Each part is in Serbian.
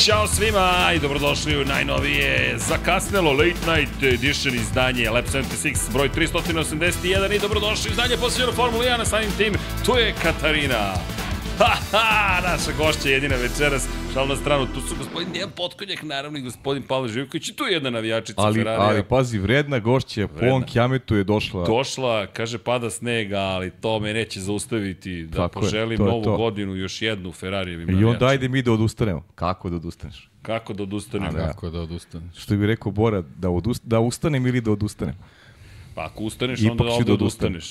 Ćao svima i dobrodošli u najnovije zakasnelo Late Night Edition izdanje Lab 76 broj 381 i dobrodošli u izdanje posvećeno Formula 1, samim tim tu je Katarina. Naša gošća jedina večeras, šal na stranu, tu su gospodin Dejan Potkonjak, naravno i gospodin Pavle Živković i tu je jedna navijačica Ferrarija. Ali pazi, vredna gošća, po ovom Kjametu je došla. Došla, kaže pada snega, ali to me neće zaustaviti da tako poželim novu godinu još jednu Ferrarijevim navijačima. I onda ajde mi da odustanemo. Kako da odustaneš? Kako da odustanem? Kako da odustaneš? Što bi rekao Bora, da ustanem ili da odustanem? Pa ako ustaneš, onda ovdje odustaneš.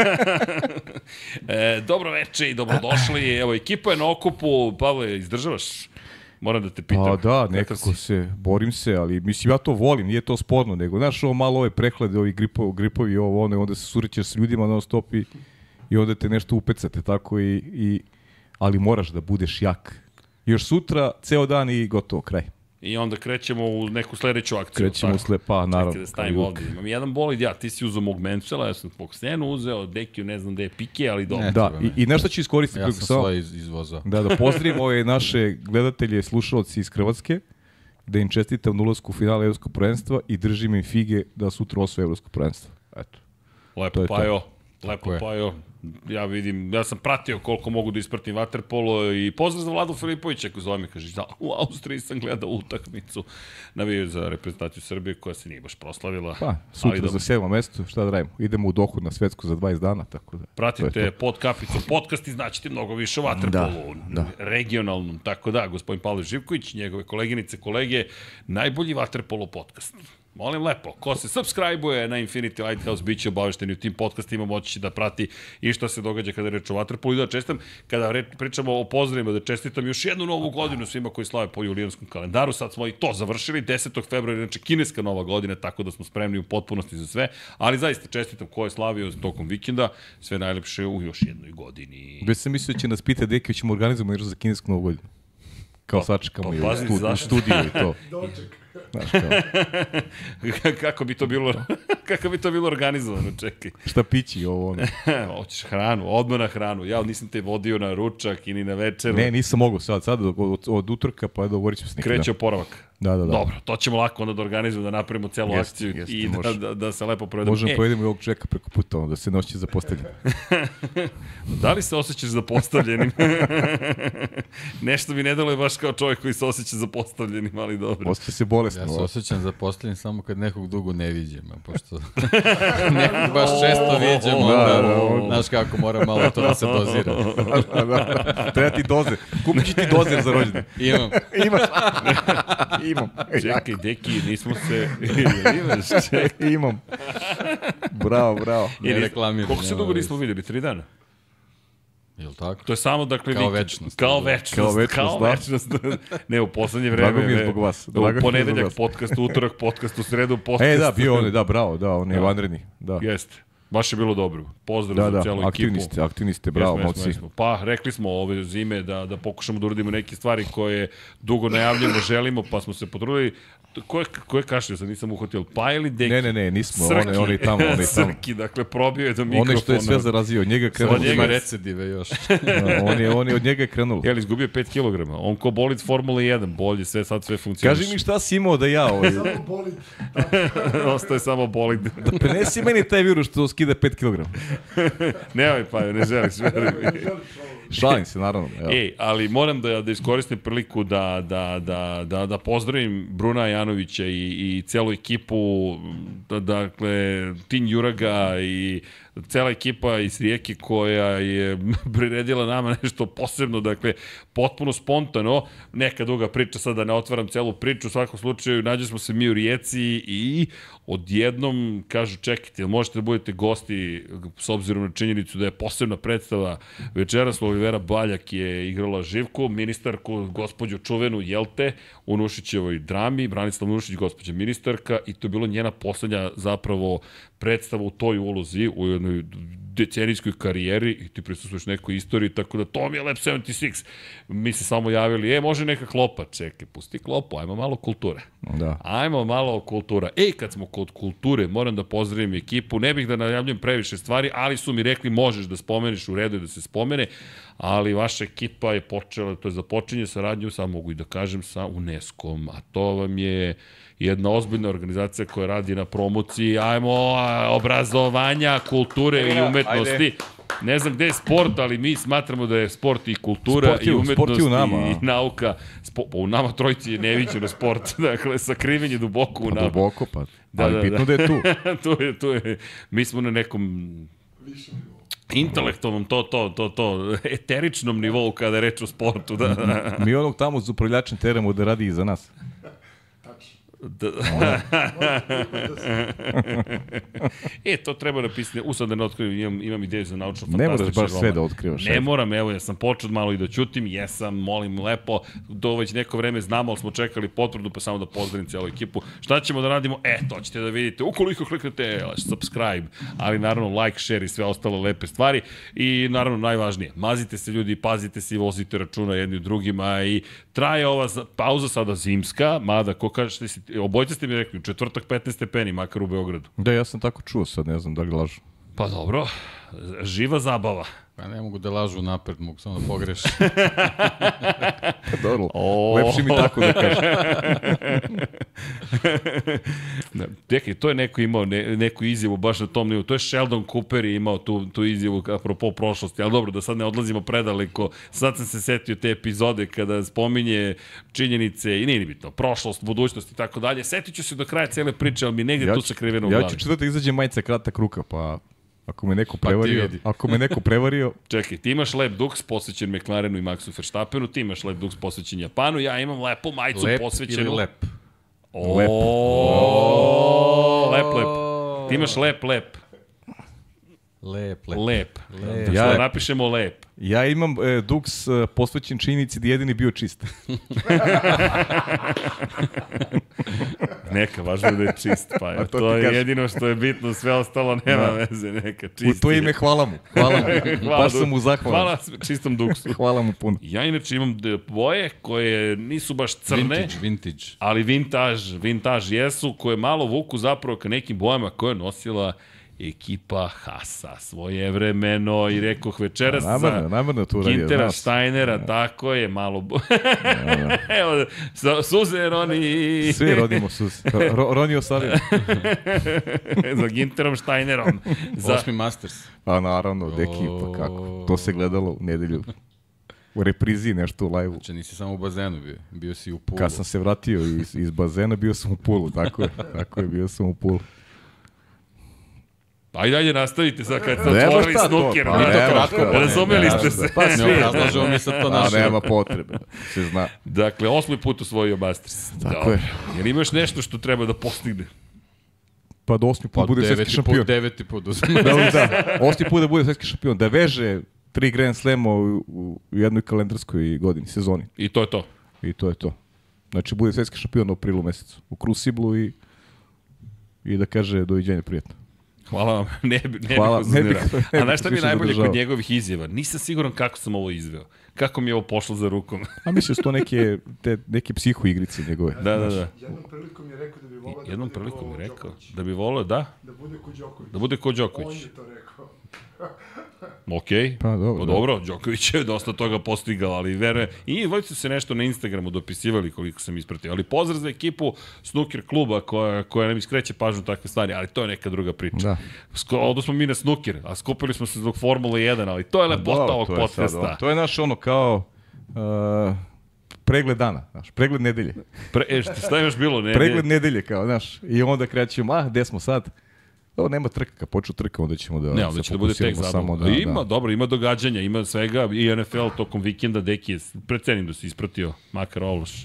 Dobro veče i dobrodošli. Evo, ekipa je na okupu. Pavle, izdržavaš? Moram da te pitam. Pa da, nekako se, borim se, ali mislim, ja to volim, nije to sporno, nego, znaš, ovo malo ove prehlade, ovi gripovi, ovo, ono, onda se surećeš s ljudima non stop i onda te nešto upecate, tako ali moraš da budeš jak. Još sutra, ceo dan i gotovo, kraj. I onda krećemo u neku sledeću akciju. Krećemo u pa naravno. Čekaj da stavim ovdje. Imam jedan bolid, ti si uzeo mog Mencela, ja sam po Ksenu uzeo, Dekiju ne znam gde je Pike, ali dobro. Da, i nešto ću iskoristiti. Ja sam svoje izvozao. Da pozdravim ove naše gledatelje, slušalci iz Hrvatske, da im čestitam na ulasku u finale Evropskog prvenstva i držim im fige da sutra osvoje Evropsko prvenstvo. Eto. Lepo, Pajo. Lepo, Pajo. Ja vidim, ja sam pratio koliko mogu da ispratim vaterpolo i pozdrav za Vladu Filipovića, ako zove me, kaže, da, u Austriji sam gledao utakmicu, navijaju za reprezentaciju Srbije koja se nije baš proslavila. Pa, sutra za 7. mesto, šta da radimo? Idemo u Dohu na svetsku za 20 dana, tako da. Pratite pod kapicom podcast i znaćete mnogo više o vaterpolu, regionalnom, tako da, gospodin Pavle Živković, njegove koleginice, kolege, najbolji vaterpolo podcast. Molim lepo, ko se subscribe-uje na Infinity Lighthouse, bit će obavešteni u tim podcastima, moći će da prati i što se događa kada je reč o vaterpolu i da čestam, kada pričamo o pozdravima, da čestitam još jednu novu godinu svima koji slave po julijanskom kalendaru, sad smo i to završili, 10. februara, znači kineska nova godina, tako da smo spremni u potpunosti za sve, ali zaista čestitam ko je slavio tokom vikenda, sve najlepše u još jednoj godini. Već sam mislio da će nas pita Deki, ćemo organizovati nešto za kinesku novu godinu. Kao sačekamo i u studiju i to. Znaš, kako bi to bilo organizovano, čekaj. Šta pići ovo ono? Hoćeš hranu, odmah na hranu. Ja nisam te vodio na ručak i ni na večeru. Ne, nisam mogu sad od utorka, pa dogovorit ćemo s nekim. Kreće oporavak. Da. Dobro, to ćemo lako onda da organizujemo, da napravimo celu akciju i da se lepo provedemo. Možemo pojedemo i ovog čeka preko puta, da se noći zapostavljam. Da li se osjećaš zapostavljenim? Nešto mi ne dalo je baš kao čovjek koji se osjeća zapostavljenim, ali dobro. Osjeća se bolesno. Ja se osjećam zapostavljen samo kad nekog dugo ne viđem, pošto nekog baš često viđem, znaš kako mora malo to da se dozira. Treba ti dozer. Kupit ću ti dozer za rođendan. Imam. Imam. Čekaj, Deki, nismo se... Imam. Bravo. Ne reklamiram. Koliko se dugo nismo vidjeli? 3 dana? Jel' tako? To je samo, dakle, kao večnost. Kao večnost. Ne, u poslednje vreme. Drago mi je zbog vas. U ponedeljak podcast, u utorak podcast, u sredu podcast. Bio on je, bravo, on je vanredni. Jeste. Baš je bilo dobro. Pozdrav za celu ekipu. Aktivni ste, bravo, moci. Pa, rekli smo ove zime da pokušamo da uradimo neke stvari koje dugo najavljamo, želimo, pa smo se potrudili. Ko je kašlio, sad nisam uhvatio, pa ili Deki? Ne, nismo, on je tamo. Srki, dakle, probio je do mikrofona. Ono što je sve zarazio, od njega krenulo. Od njega recidive još. On je od njega krenulo. Jel, izgubio 5 kg. On ko bolid Formule 1, bolje, sad sve funkcioniš. Kaži mi šta si imao da ja... Samo bolid. Ostaje samo bolid. Da prenesi meni taj virus što skida 5 kg. Nemoj pa, ne želiš. Šalim se, naravno. Ali moram da iskoristim priliku da pozdravim Bruna Janovića i celu ekipu, dakle, Tin Juraga i cela ekipa iz Rijeke koja je priredila nama nešto posebno, dakle, potpuno spontano, neka duga priča, sad da ne otvaram celu priču, u svakom slučaju nađe smo se mi u Rijeci i odjednom kažu čekajte, jel možete da budete gosti s obzirom na činjenicu da je posebna predstava večeras, Olivera Baljak je igrala Živku, ministarku, gospođu čuvenu Jelte u Nušićevoj drami, Branislav Nušić, gospođa ministarka i to je bilo njena poslednja zapravo predstava u toj ulozi, u jednoj decenijskoj karijeri i ti prisustuješ nekoj istoriji, tako da to mi je Lab 76. Mi se samo javili, može neka klopa, čekaj, pusti klopu, ajmo malo kulture. Da. Ajmo malo kultura. Kad smo kod kulture, moram da pozdravim ekipu, ne bih da najavljujem previše stvari, ali su mi rekli možeš da spomeniš, u redu je da se spomene, ali vaša ekipa je počela, to je započinje saradnju, samo mogu i da kažem, sa UNESCO-om, a to vam je jedna ozbiljna organizacija koja radi na promociji, obrazovanja, kulture i umetnosti. Ajde. Ne znam gde je sport, ali mi smatramo da je sport i kultura i umetnost i nauka. U nama trojici je neviđeno sport, dakle, sakrivenje duboko u nama. Duboko, pa. Ali bitno da je tu. tu je. Mi smo na nekom intelektualnom, eteričnom nivou kada je reč o sportu. Da. Mi onog tamo z upravljačem teramo da radi i za nas. To treba napisati. Sad da ne otkrivam, imam ideju za naučno fantastični roman. Ne moraš baš sve da otkrivaš. Ne moram, evo, ja sam počeo malo i da ćutim, molim lepo, do već neko vreme znamo, ali smo čekali potvrdu, pa samo da pozdravim cijelu ekipu. Šta ćemo da radimo? To ćete da vidite. Ukoliko kliknete subscribe, ali naravno like, share i sve ostale lepe stvari. I naravno najvažnije, mazite se ljudi, pazite se i vozite računa jedni u drugima i traje ova pauza sada zimska, mada ko kažete, obojte ste mi rekli, četvrtak 15 stepeni, makar u Beogradu. Da, ja sam tako čuo sad, ne znam da li lažu. Pa dobro, živa zabava. Pa ne mogu da lažu napred, mogu samo da pogreši. Dobro, lepši mi tako da kažem. Dekaj, to je neko imao neku izjavu baš na tom nivou. To je Sheldon Cooper imao tu izjavu apropo prošlosti, ali dobro, da sad ne odlazimo predaleko. Sad sam se setio te epizode kada spominje činjenice i nije bitno, prošlost, budućnost i tako dalje. Setit ću se do kraja cele priče, ali mi negde tu sakriveno u glavi. Ja ću četvrtak izađe majica kratak ruka, pa ako me neko prevario... Čekaj, ti imaš lep duks posvećen McLarenu i Maxu Verstappenu, ti imaš lep duks posvećen Japanu, ja imam lepu majicu posvećenu... Lep ili lep? Lep. Ti imaš lep. Lep. Da napišemo lep. Ja imam duks posvećen činjenici da jedini bio čist. Neka, važno da je čist, pa je. To je jedino što je bitno, sve ostalo nema veze, neka čist. U to ime hvala mu. Baš sam mu zahvalan. Hvala čistom duksu. Hvala mu puno. Ja inače imam boje koje nisu baš crne, ali vintage jesu, koje malo vuku zapravo ka nekim bojama koje je nosila ekipa Haasa svojevremeno i rekoh večeras sa Gintera Steinera, tako je, malo... Evo, suze Roni... Svi rodimo suze. Roni ostavio. Za Ginterom Steinerom. Osmi Masters. Pa naravno, deki, pa kako. To se gledalo u nedelju. U reprizi nešto u live-u. Znači nisi samo u bazenu bio si u pulu. Kad sam se vratio iz bazena, bio sam u pulu, tako je, bio sam u pulu. Ajde, dalje nastavite sad kad ste otvorili snuker. Razumeli ste se. Pa svi. Ne razlažemo mi sad to naše. Nema potrebe, se zna. Dakle, 8. put osvojio Masters. Tako je. Jel imaš nešto što treba da postigne? Pa da 8. put bude svetski šampion. 9. put. Da, 8. put da bude svetski šampion. Da veže 3 Grand Slema u jednoj kalendarskoj godini, sezoni. I to je to. Znači, bude svetski šampion u aprilu mesecu. U Cruciblu i da kaže doviđenja prijatno. Hvala vam, ne bih uznirao. A znaš šta mi je najbolje kod njegovih izjava? Nisam siguran kako sam ovo izveo. Kako mi je ovo pošlo za rukom. A mislim su to neke psiho igrice njegove. Da. Jednom prilikom je rekao da bi volao da bi volao, da bude ko Đoković. On je to rekao. Okej, pa dobro, Đoković je dosta toga postigao, ali veruje. I vojci su se nešto na Instagramu dopisivali koliko sam ispratio, ali pozdrav za ekipu snooker kluba koja nam iskreće pažnju takve stvari, ali to je neka druga priča. Da. Ovdje smo mi na snooker, a skupili smo se zbog Formule 1, ali to je lepota ovog podcasta. To je naš ono kao... pregled dana, znaš, pregled nedelje. Šta je još bilo? Pregled nedelje, kao, znaš, i onda krećemo, gde smo sad? Ovo nema trka, kad počnu trka, onda ćemo da onda će da bude tek zabavno. Dobro, ima događanja, ima svega, i NFL tokom vikenda, deki, precenim da si ispratio, makar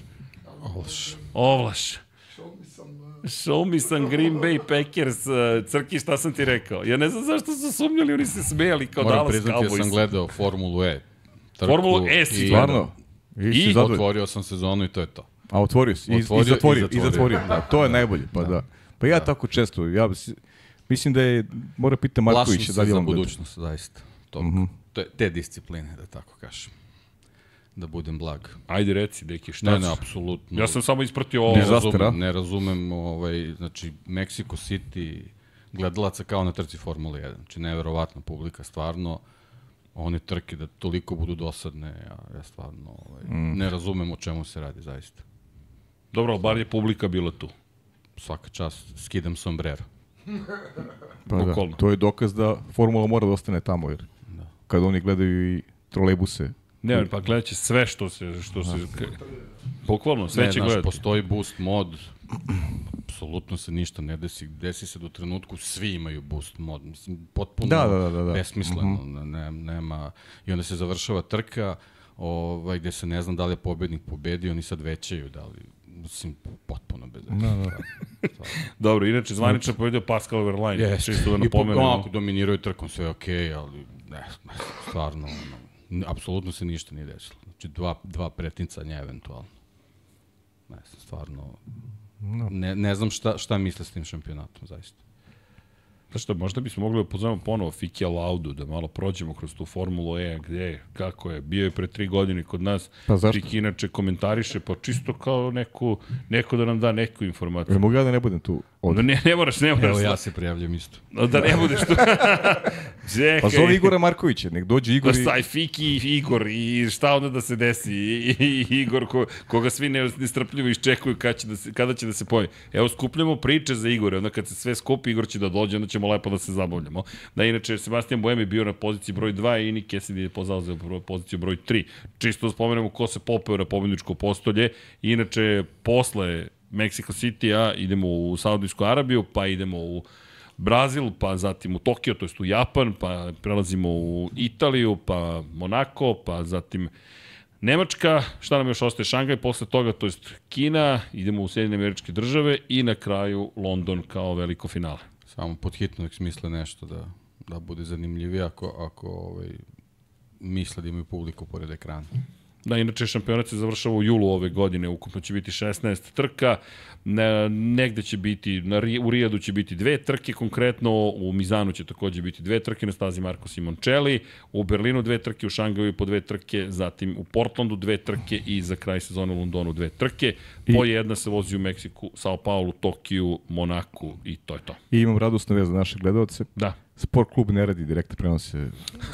Ovlaš. Show me some Green Bay Packers, Crki, šta sam ti rekao? Ja ne znam zašto su sumnjali, oni se smejali kao Dallas Cowboys. Moram priznati, ja sam gledao Formulu E. Formulu E si gledao. I otvorio sam sezonu i to je to. A otvorio si? I zatvorio. Da, to je najbolje, pa da. Pa ja tako često, mislim da mora pitati Marković da li je on gleda. Plašim se za budućnost, zaista. Te discipline, da tako kažem. Da budem blag. Ajde reci, deki, šta? Ne, apsolutno. Ja sam samo ispratio ovo. Ne razumem, znači, Mexico City, gledalaca kao na trci Formule 1. Znači, neverovatna publika, stvarno. one trke da toliko budu dosadne, ja stvarno ne razumem o čemu se radi zaista. Dobro, ali bar je publika bila tu. Svaka čast, skidam sombrero. Pa da, Bukvalno. to je dokaz da formula mora da ostane tamo, jer kad oni gledaju i trolejbuse. Ne, pa gledat će sve što se bukvalno, sve će gledati. Postoji boost mod, apsolutno se ništa ne desi se do trenutku, svi imaju boost mod, mislim, potpuno besmisleno, nema, i onda se završava trka, gde se ne znam da li je pobednik pobedio, oni sad većaju, da li, mislim, potpuno bez veze. Dobro, inače, zvanično pobedio Pascal Wehrlein, čisto da i napomenemo. dominiraju trkom, sve okej, ali ne, stvarno, apsolutno se ništa nije desilo. Znači, dva pretincanja eventualno. Ne znam, stvarno, ne znam šta misle s tim šampionatom, zaista. Znaš što, možda bismo mogli da pozovemo ponovo Fikija Laudu, da malo prođemo kroz tu Formulu E, gde je, kako je, bio je pre 3 godine kod nas, Pa zašto? Fiki inače komentariše, pa čisto kao neko da nam da neku informaciju. Mogu ja da ne budem tu ovdje? Ne moraš. Evo ja se prijavljam isto. Da ne budeš tu. Čekaj. Pa zove Igora Markovića, nek dođe Igor i... Pa staj, Fiki i Igor, i šta onda da se desi? I Igor, koga svi nestrpljivo iščekuju kada će da se pojavi. Evo, skupljamo priče za Igora, onda kad se sve skupi, Igor će da dođe, onda ćemo lepo da se zabavljamo. Da, inače, Sebastian Buemi je bio na poziciji broj 2 i Nick Cassidy je pozauzeo poziciju broj 3. Čisto da spomenemo ko se popeo na pobedničko postolje. Inače, posle Mexico City-a idemo u Saudijsku Arabiju, pa idemo u Brazil, pa zatim u Tokio, to jest u Japan, pa prelazimo u Italiju, pa Monako, pa zatim Nemačka, šta nam još ostaje, Šangaj, posle toga, to jest Kina, idemo u Sjedinjene Američke Države i na kraju London kao veliko finale. Samo pod hitno nek smisle nešto da bude zanimljivije ako misle da imaju publiku pored ekrana. Da, inače šampionat se završava u julu ove godine, ukupno će biti 16 trka, negde će biti, u Rijadu će biti 2 trke konkretno, u Mizanu će takođe biti 2 trke na stazi Marko Simoncelli, u Berlinu 2 trke, u Šangaju po 2 trke, zatim u Portlandu 2 trke i za kraj sezone u Londonu 2 trke. Po jedna se vozi u Meksiku, Sao Paulo, Tokiju, Monaku i to je to. I imam radosnu vez za naše gledalce. Da. Sport klub ne radi direktne prenose.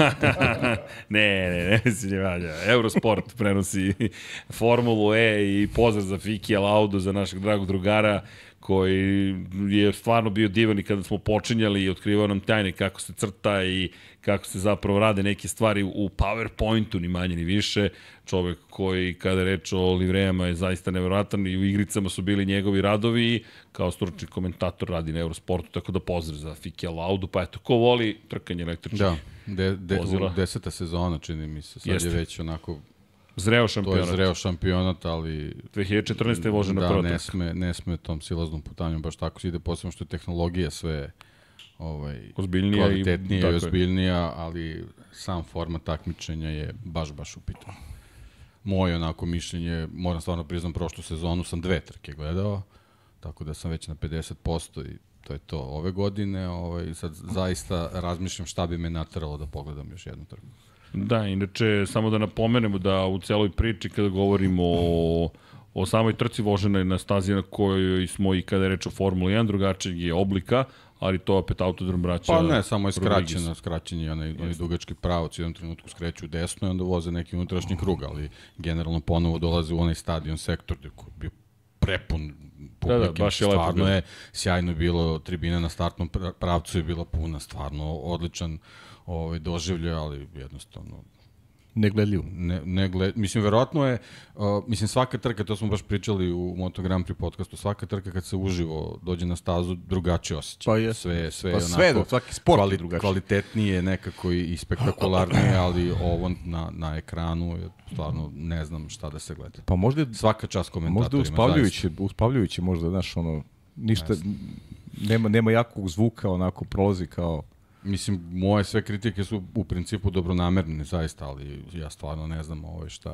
ne se ne vađa. Eurosport prenosi Formulu E i pozdrav za Fikija Laudu, za našeg dragog drugara, koji je stvarno bio divan i kada smo počinjali i otkrivao nam tajne kako se crta i kako se zapravo rade neke stvari u PowerPointu, ni manje ni više. Čovek koji, kada reč o livrejama, je zaista nevjerojatan i u igricama su bili njegovi radovi i kao stručni komentator radi na Eurosportu, tako da pozdrav za Fikija Laudu. Pa eto, ko voli trkanje električnih vozila. 10. sezona, čini mi se, sad je već onako... Zreo šampionat. To je zreo šampionat, ali... 2014. je vožen na prvo trka. Ne sme tom silaznom putanjom, baš tako se ide, posebno što je tehnologija sve ozbiljnija kvalitetnija i ozbiljnija, ali sam format takmičenja je baš upitan. Moje onako mišljenje, moram stvarno priznam, prošlu sezonu sam 2 trke gledao, tako da sam već na 50% i to je to ove godine. Sad zaista razmišljam šta bi me nateralo da pogledam još jednu trku. Da, inače, samo da napomenemo da u celoj priči kada govorimo o samoj trci vožena je na stazi na kojoj smo i kada je reč o Formuli 1, drugačijeg je oblika, ali to opet autodrom braća. Pa ne, samo je skraćen je onaj dugački pravac, u jednom trenutku skreću desno i onda voze neki unutrašnji krug, ali generalno ponovo dolaze u onaj stadion sektor gde je bio prepun publike. Baš je stvarno je sjajno bilo, tribina na startnom pravcu je bila puna, stvarno odličan doživlje, ali jednostavno negledljivo. Mislim, verovatno je, svaka trka, to smo baš pričali u Moto Grand Prix podcastu, svaka trka kad se uživo dođe na stazu, drugačije osjeća. Pa je. Sve onako, svaki sport je drugačije. Kvalitetnije nekako i spektakularnije, ali ovo na ekranu je stvarno ne znam šta da se gleda. Pa možda svaka čast komentatorima. Možda uspavljujuće, možda, znaš, ništa, nema jakog zvuka, onako prolazi kao... Mislim, moje sve kritike su u principu dobronamerne, zaista, ali ja stvarno ne znam šta...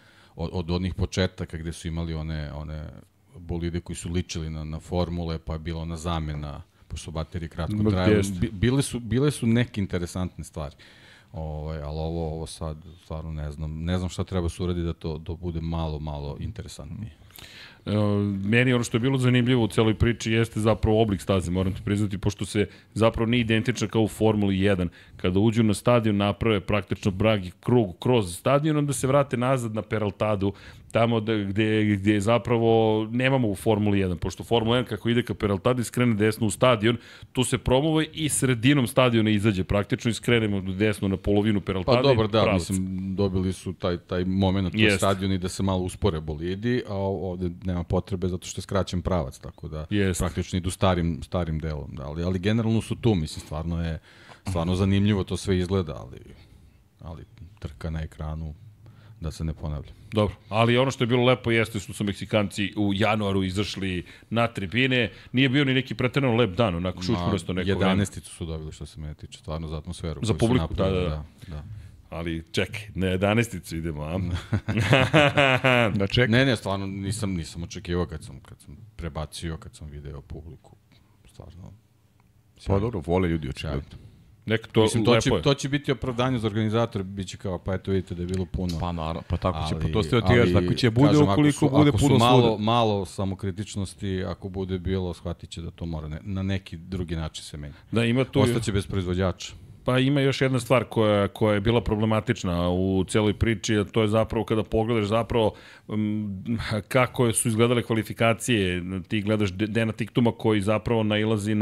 Od onih početaka gde su imali one bolide koji su ličili na formule, pa je bila ona zamena, pošto baterije kratko trajale. Bile su neke interesantne stvari. Ali ovo sad stvarno ne znam šta treba se uraditi da to bude malo interesantnije. Meni ono što je bilo zanimljivo u celoj priči jeste zapravo oblik staze, moram ti priznati, pošto se zapravo nije identična kao u Formuli 1. Kada uđu na stadion, naprave praktično bragi krug kroz stadion, onda se vrate nazad na Peraltadu, tamo gde zapravo nemamo u Formuli 1, pošto Formula 1 kako ide ka Peraltadi skrene desno u stadion, tu se promuva i sredinom stadiona izađe praktično i skrenemo desno na polovinu Peraltadi. Pa dobro, da, mislim, dobili su taj moment u stadionu i da se malo uspore bolidi, a ovde nema potrebe zato što je skraćen pravac, tako da praktično idu starim delom. Da, ali generalno su tu, mislim, stvarno zanimljivo to sve izgleda, ali trka na ekranu, da se ne ponavlja. Dobro, ali ono što je bilo lepo jeste što su Meksikanci u januaru izašli na tribine, nije bio ni neki preterano lep dan, onako šušmurasto neko. 11 su dobili što se mene tiče, stvarno za atmosferu. Za publiku, da. Ali čekaj, na 11-icu idemo, a? Da čekaj. Ne, stvarno nisam očekivao kad sam prebacio, kad sam video publiku. Stvarno. Pa dobro, vole ljudi očekivati. Mislim, to će biti opravdanje za organizatore, bit će kao, pa eto vidite da je bilo puno. Pa naravno, pa tako će potostojati, tako će bude ukoliko bude puno svuda. Ako su malo samokritičnosti, ako bude bilo, shvatit će da to mora na neki drugi način se menja. Da, ima tu... Ostaće bez proizvođača. Pa ima još jedna stvar koja je bila problematična u celoj priči, a to je zapravo kada pogledaš zapravo kako su izgledale kvalifikacije, ti gledaš Dena Tiktuma koji zapravo nailazi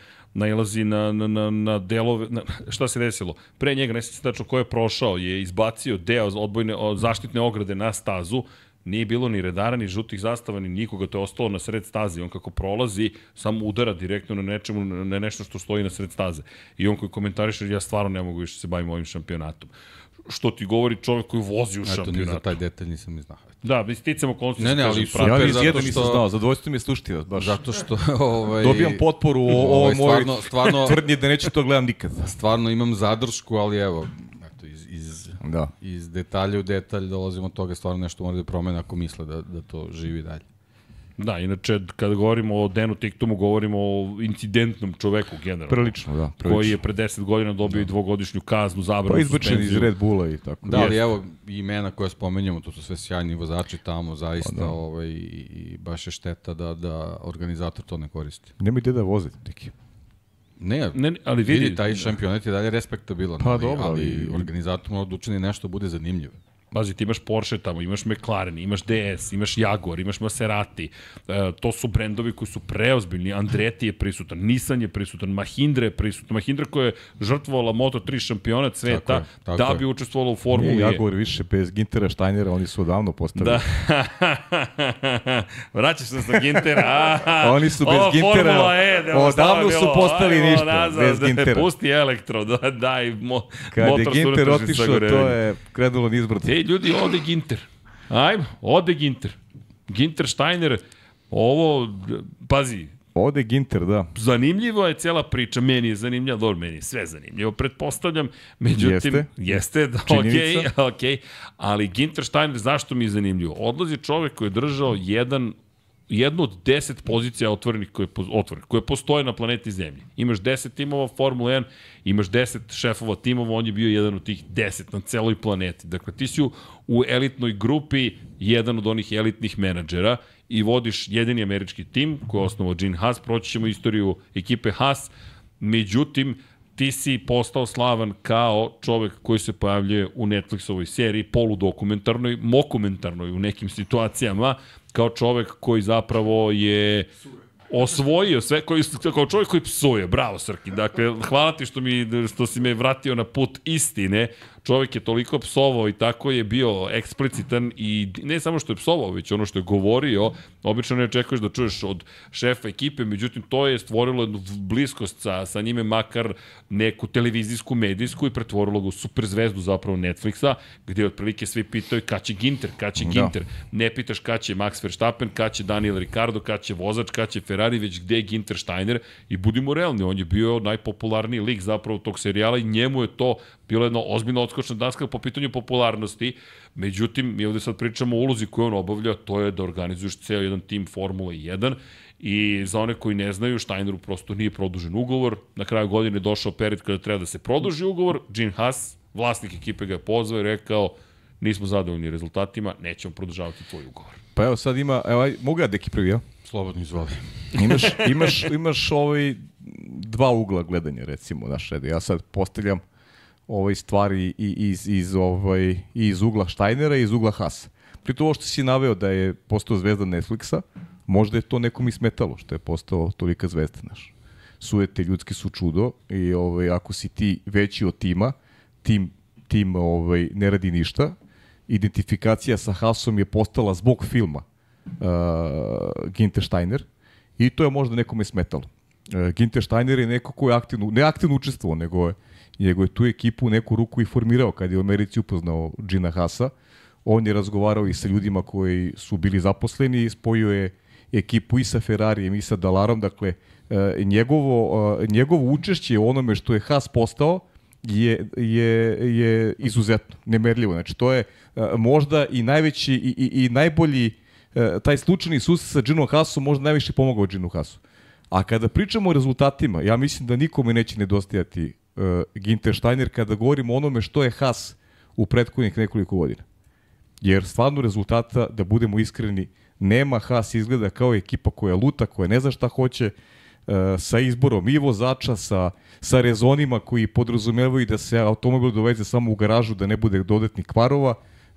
na delove, šta se desilo? Pre njega, ne se tačno ko je prošao, je izbacio deo zaštitne ograde na stazu, nije bilo ni redara, ni žutih zastava, ni nikoga, to je ostalo na sred staze. On kako prolazi, samo udara direktno na nešto što stoji na sred staze. I on koji komentariše, ja stvarno ne mogu više se bavim ovim šampionatom. Što ti govori čovjek koji vozi u šampionatu. Eto, ni za taj detalj nisam ni znao. Da, sticamo okolnosti. Ne, ali ja iz jedan nisam znao, zadovoljstvo mi je sluštio. Zato što... Dobijam potporu o ovoj mojoj tvrdnji da neću to gledam nikad. Stvarno imam zadršku, ali evo, iz detalja u detalj dolazimo od toga, stvarno nešto mora da promene ako misle da to živi dalje. Da, inače, kada govorimo o Denu Tiktumu, govorimo o incidentnom čoveku generalno. Prilično, da. Koji je pre 10 godina dobio i 2-godišnju kaznu, zabranu, pa izbačen iz Red Bulla i tako. Da, ali evo, imena koje spomenjamo, to su sve sjajni vozači tamo, zaista, i baš je šteta da organizator to ne koristi. Nema gde da voze, neki. Ne, ali vidi, taj šampionat je dalje respektabilan, pa, dobro, ali organizator mora da učini nešto bude zanimljivo. Pazi, ti imaš Porsche tamo, imaš McLaren, imaš DS, imaš Jaguar, imaš Maserati. To su brendovi koji su preozbiljni. Andretti je prisutan, Nissan je prisutan, Mahindra je prisutan. Mahindra koja je žrtvovala Moto3 šampionat sveta da bi učestvovala u Formuli. Nije Jaguar više bez Gintera, Steinera, oni su odavno postavili. Da. Vraćaš se na Gintera. Oni su bez Gintera. Odavno su postali ništa. Bez Gintera. Pusti elektro, daj motor. Kad je Ginter otišao, to je krenulo nizbrdo. Ljudi, ode Ginter. Ajmo, ode Ginter. Ginter, Steiner, pazi. Ode Ginter, da. Zanimljivo je cijela priča, meni je zanimljivo, dobro, meni je sve zanimljivo, pretpostavljam, međutim, jeste okej, ali Ginter, Steiner, zašto mi je zanimljivo? Odlazi čovek koji je držao jednu od 10 pozicija otvorenih koje postoje na planeti Zemlji. Imaš 10 timova Formula 1, imaš 10 šefova timova, on je bio jedan od tih 10 na celoj planeti. Dakle, ti si u elitnoj grupi jedan od onih elitnih menadžera i vodiš jedini američki tim koji je osnovao Gene Haas, proći ćemo istoriju ekipe Haas, međutim, ti si postao slavan kao čovek koji se pojavljuje u Netflixovoj seriji, poludokumentarnoj, mokumentarnoj u nekim situacijama, kao čovek koji zapravo je osvojio sve, kao čovjek koji psuje. Bravo, Srki. Dakle, hvala ti što si me vratio na put istine. Čovjek je toliko psovao i tako je bio eksplicitan i ne samo što je psovao, već ono što je govorio, obično ne očekuješ da čuješ od šefa ekipe, međutim to je stvorilo jednu bliskost sa njime, makar neku televizijsku, medijsku i pretvorilo ga u superzvezdu zapravo Netflixa, gdje otprilike svi pitaju kad će Ginter. Ne pitaš kad će Max Verstappen, kad će Daniel Ricciardo, kad će vozač, kad će Ferrari, već gde je Ginter Steiner i budimo realni, on je bio najpopularniji lik zapravo tog serijala i njemu je to bilo jedno ozbiljno odskočna daska po pitanju popularnosti. Međutim, mi ovde sad pričamo o ulozi koju on obavlja, to je da organizuješ ceo jedan tim Formule 1 i za one koji ne znaju, Steineru prosto nije produžen ugovor. Na kraju godine je došao period kada treba da se produži ugovor. Gene Haas, vlasnik ekipe, ga je pozvao i rekao nismo zadovoljni rezultatima, nećemo produžavati tvoj ugovor. Pa evo sad ima, mogu ja deki prvi, ja? Slobodno izvoli. Imaš dva ugla gledanja, recimo, naš red. Ja sad postavljam stvari iz ugla Steinera i iz ugla Haasa. Pri to ovo što si naveo da je postao zvezda Netflixa, možda je to nekom i smetalo što je postao tolika zvezda, znaš. Sujete ljudski su čudo i ako si ti veći od tima, tim ne radi ništa. Identifikacija sa Haasom je postala zbog filma Günther Steiner i to je možda nekome smetalo. Günther Steiner je neko ko je ne aktivno učestvovao, nego je tu ekipu u neku ruku i formirao kad je u Americi upoznao Gina Haasa. On je razgovarao i sa ljudima koji su bili zaposleni i spojio je ekipu i sa Ferrarijem i sa Dallarom. Dakle, njegovo učešće u onome što je Haas postao je izuzetno, nemerljivo. Znači, to je možda i najveći i najbolji, taj slučajni susret sa Ginom Haasom možda najviše pomogao Ginu Haasu. A kada pričamo o rezultatima, ja mislim da nikome neće nedostajati Günther Steiner kada govorimo o onome što je Haas u prethodnih nekoliko godina. Jer stvarno rezultata, da budemo iskreni, nema. Haas izgleda kao ekipa koja luta, koja ne zna šta hoće, sa izborom i vozača, sa rezonima koji podrazumevaju da se automobil doveze samo u garažu, da ne bude dodatnih kvarova.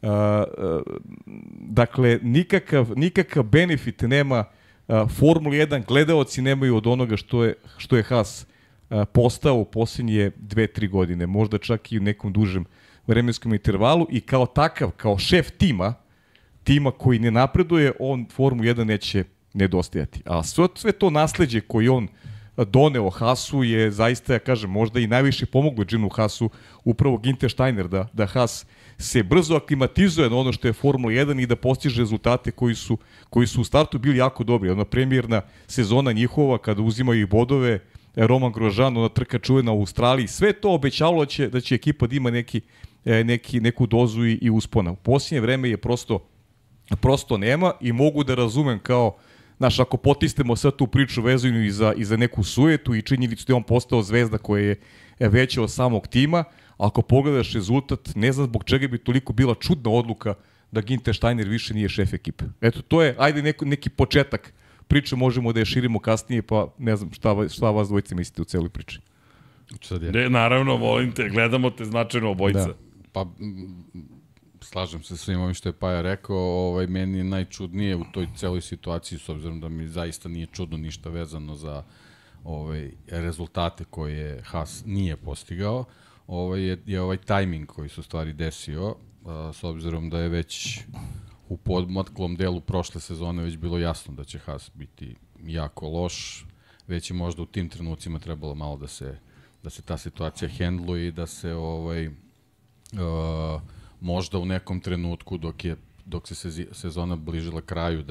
Dakle, nikakav benefit nema Formula 1, gledaoci nemaju od onoga što je Haas postao u posljednje 2-3 godine, možda čak i u nekom dužem vremenskom intervalu i kao takav, kao šef tima koji ne napreduje, on Formulu 1 neće nedostajati. A sve to nasleđe koji on doneo Haasu je zaista, ja kažem, možda i najviše pomoglo Ginu Haasu, upravo Günther Steiner, da Haas se brzo aklimatizuje na ono što je Formula 1 i da postiže rezultate koji su u startu bili jako dobri. Ona premijerna sezona njihova, kada uzimaju i bodove, Romain Grosjean, ona trka čuvena u Australiji, sve to obećavalo da će ekipa da ima neku dozu i uspona. U posljednje vreme je prosto nema i mogu da razumem kao, znaš, ako potisnemo sad tu priču vezujenu i za neku sujetu i činjenicu da je on postao zvezda koja je veća od samog tima, ako pogledaš rezultat, ne znam zbog čega bi toliko bila čudna odluka da Günther Steiner više nije šef ekipe. Eto, to je, ajde neki početak priče, možemo da je širimo kasnije, pa ne znam šta vas dvojice mislite u celoj priči. Naravno, volim te, gledamo te značajno obojica. Da. Pa, slažem se svim ovim što je Paja rekao, meni je najčudnije u toj celoj situaciji, s obzirom da mi zaista nije čudno ništa vezano za rezultate koje Haas nije postigao, je ovaj tajming koji se u stvari desio, s obzirom da je već u podmatklom delu prošle sezone već bilo jasno da će Haas biti jako loš, već je možda u tim trenucima trebalo malo da se ta situacija hendluje i da se možda u nekom trenutku dok se sezona bližila kraju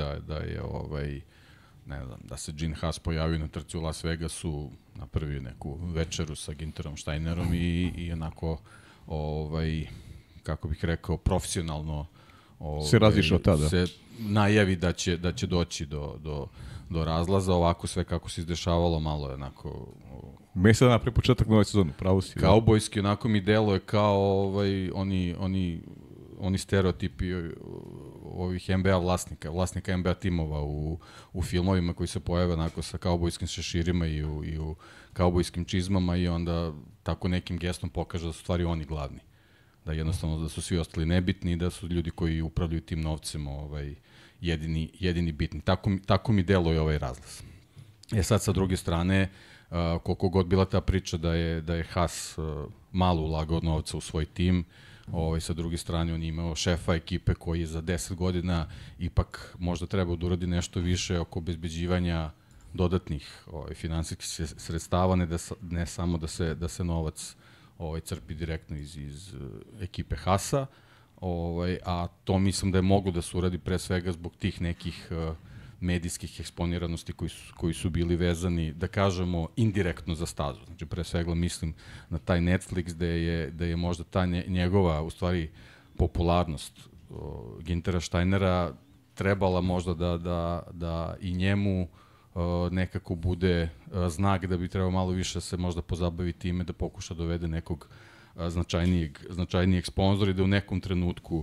da se Gene Haas pojavio na trci u Las Vegasu, napravio neku večeru sa Günterom Steinerom i onako kako bih rekao profesionalno se razišao tada. Se najavi da će doći do razlaza, ovako sve kako se izdešavalo malo je onako mesec dana pre početak nove sezone, pravo si. Kaubojski, onako mi deluje kao oni stereotipi ovih NBA vlasnika NBA timova u filmovima koji se pojave onako sa kaubojskim šeširima i u kaubojskim čizmama i onda tako nekim gestom pokaže da su stvari oni glavni. Da jednostavno da su svi ostali nebitni i da su ljudi koji upravljaju tim novcem jedini bitni. Tako mi deluje ovaj razlaz. Sad sa druge strane, koliko god bila ta priča da je Haas malo ulagao novca u svoj tim, sa druge strane on je imao šefa ekipe koji je za 10 godina ipak možda treba da uradi nešto više oko obezbeđivanja dodatnih finansijskih sredstava, ne samo da se novac crpi direktno iz ekipe Haasa, a to mislim da je moglo da se uradi pre svega zbog tih nekih medijskih eksponiranosti koji su bili vezani, da kažemo, indirektno za stazu. Znači, pre svega mislim na taj Netflix da je možda ta njegova, u stvari, popularnost Güntera Steinera trebala možda da i njemu nekako bude znak da bi trebao malo više se možda pozabaviti time da pokuša dovede nekog značajnijeg sponzora i da u nekom trenutku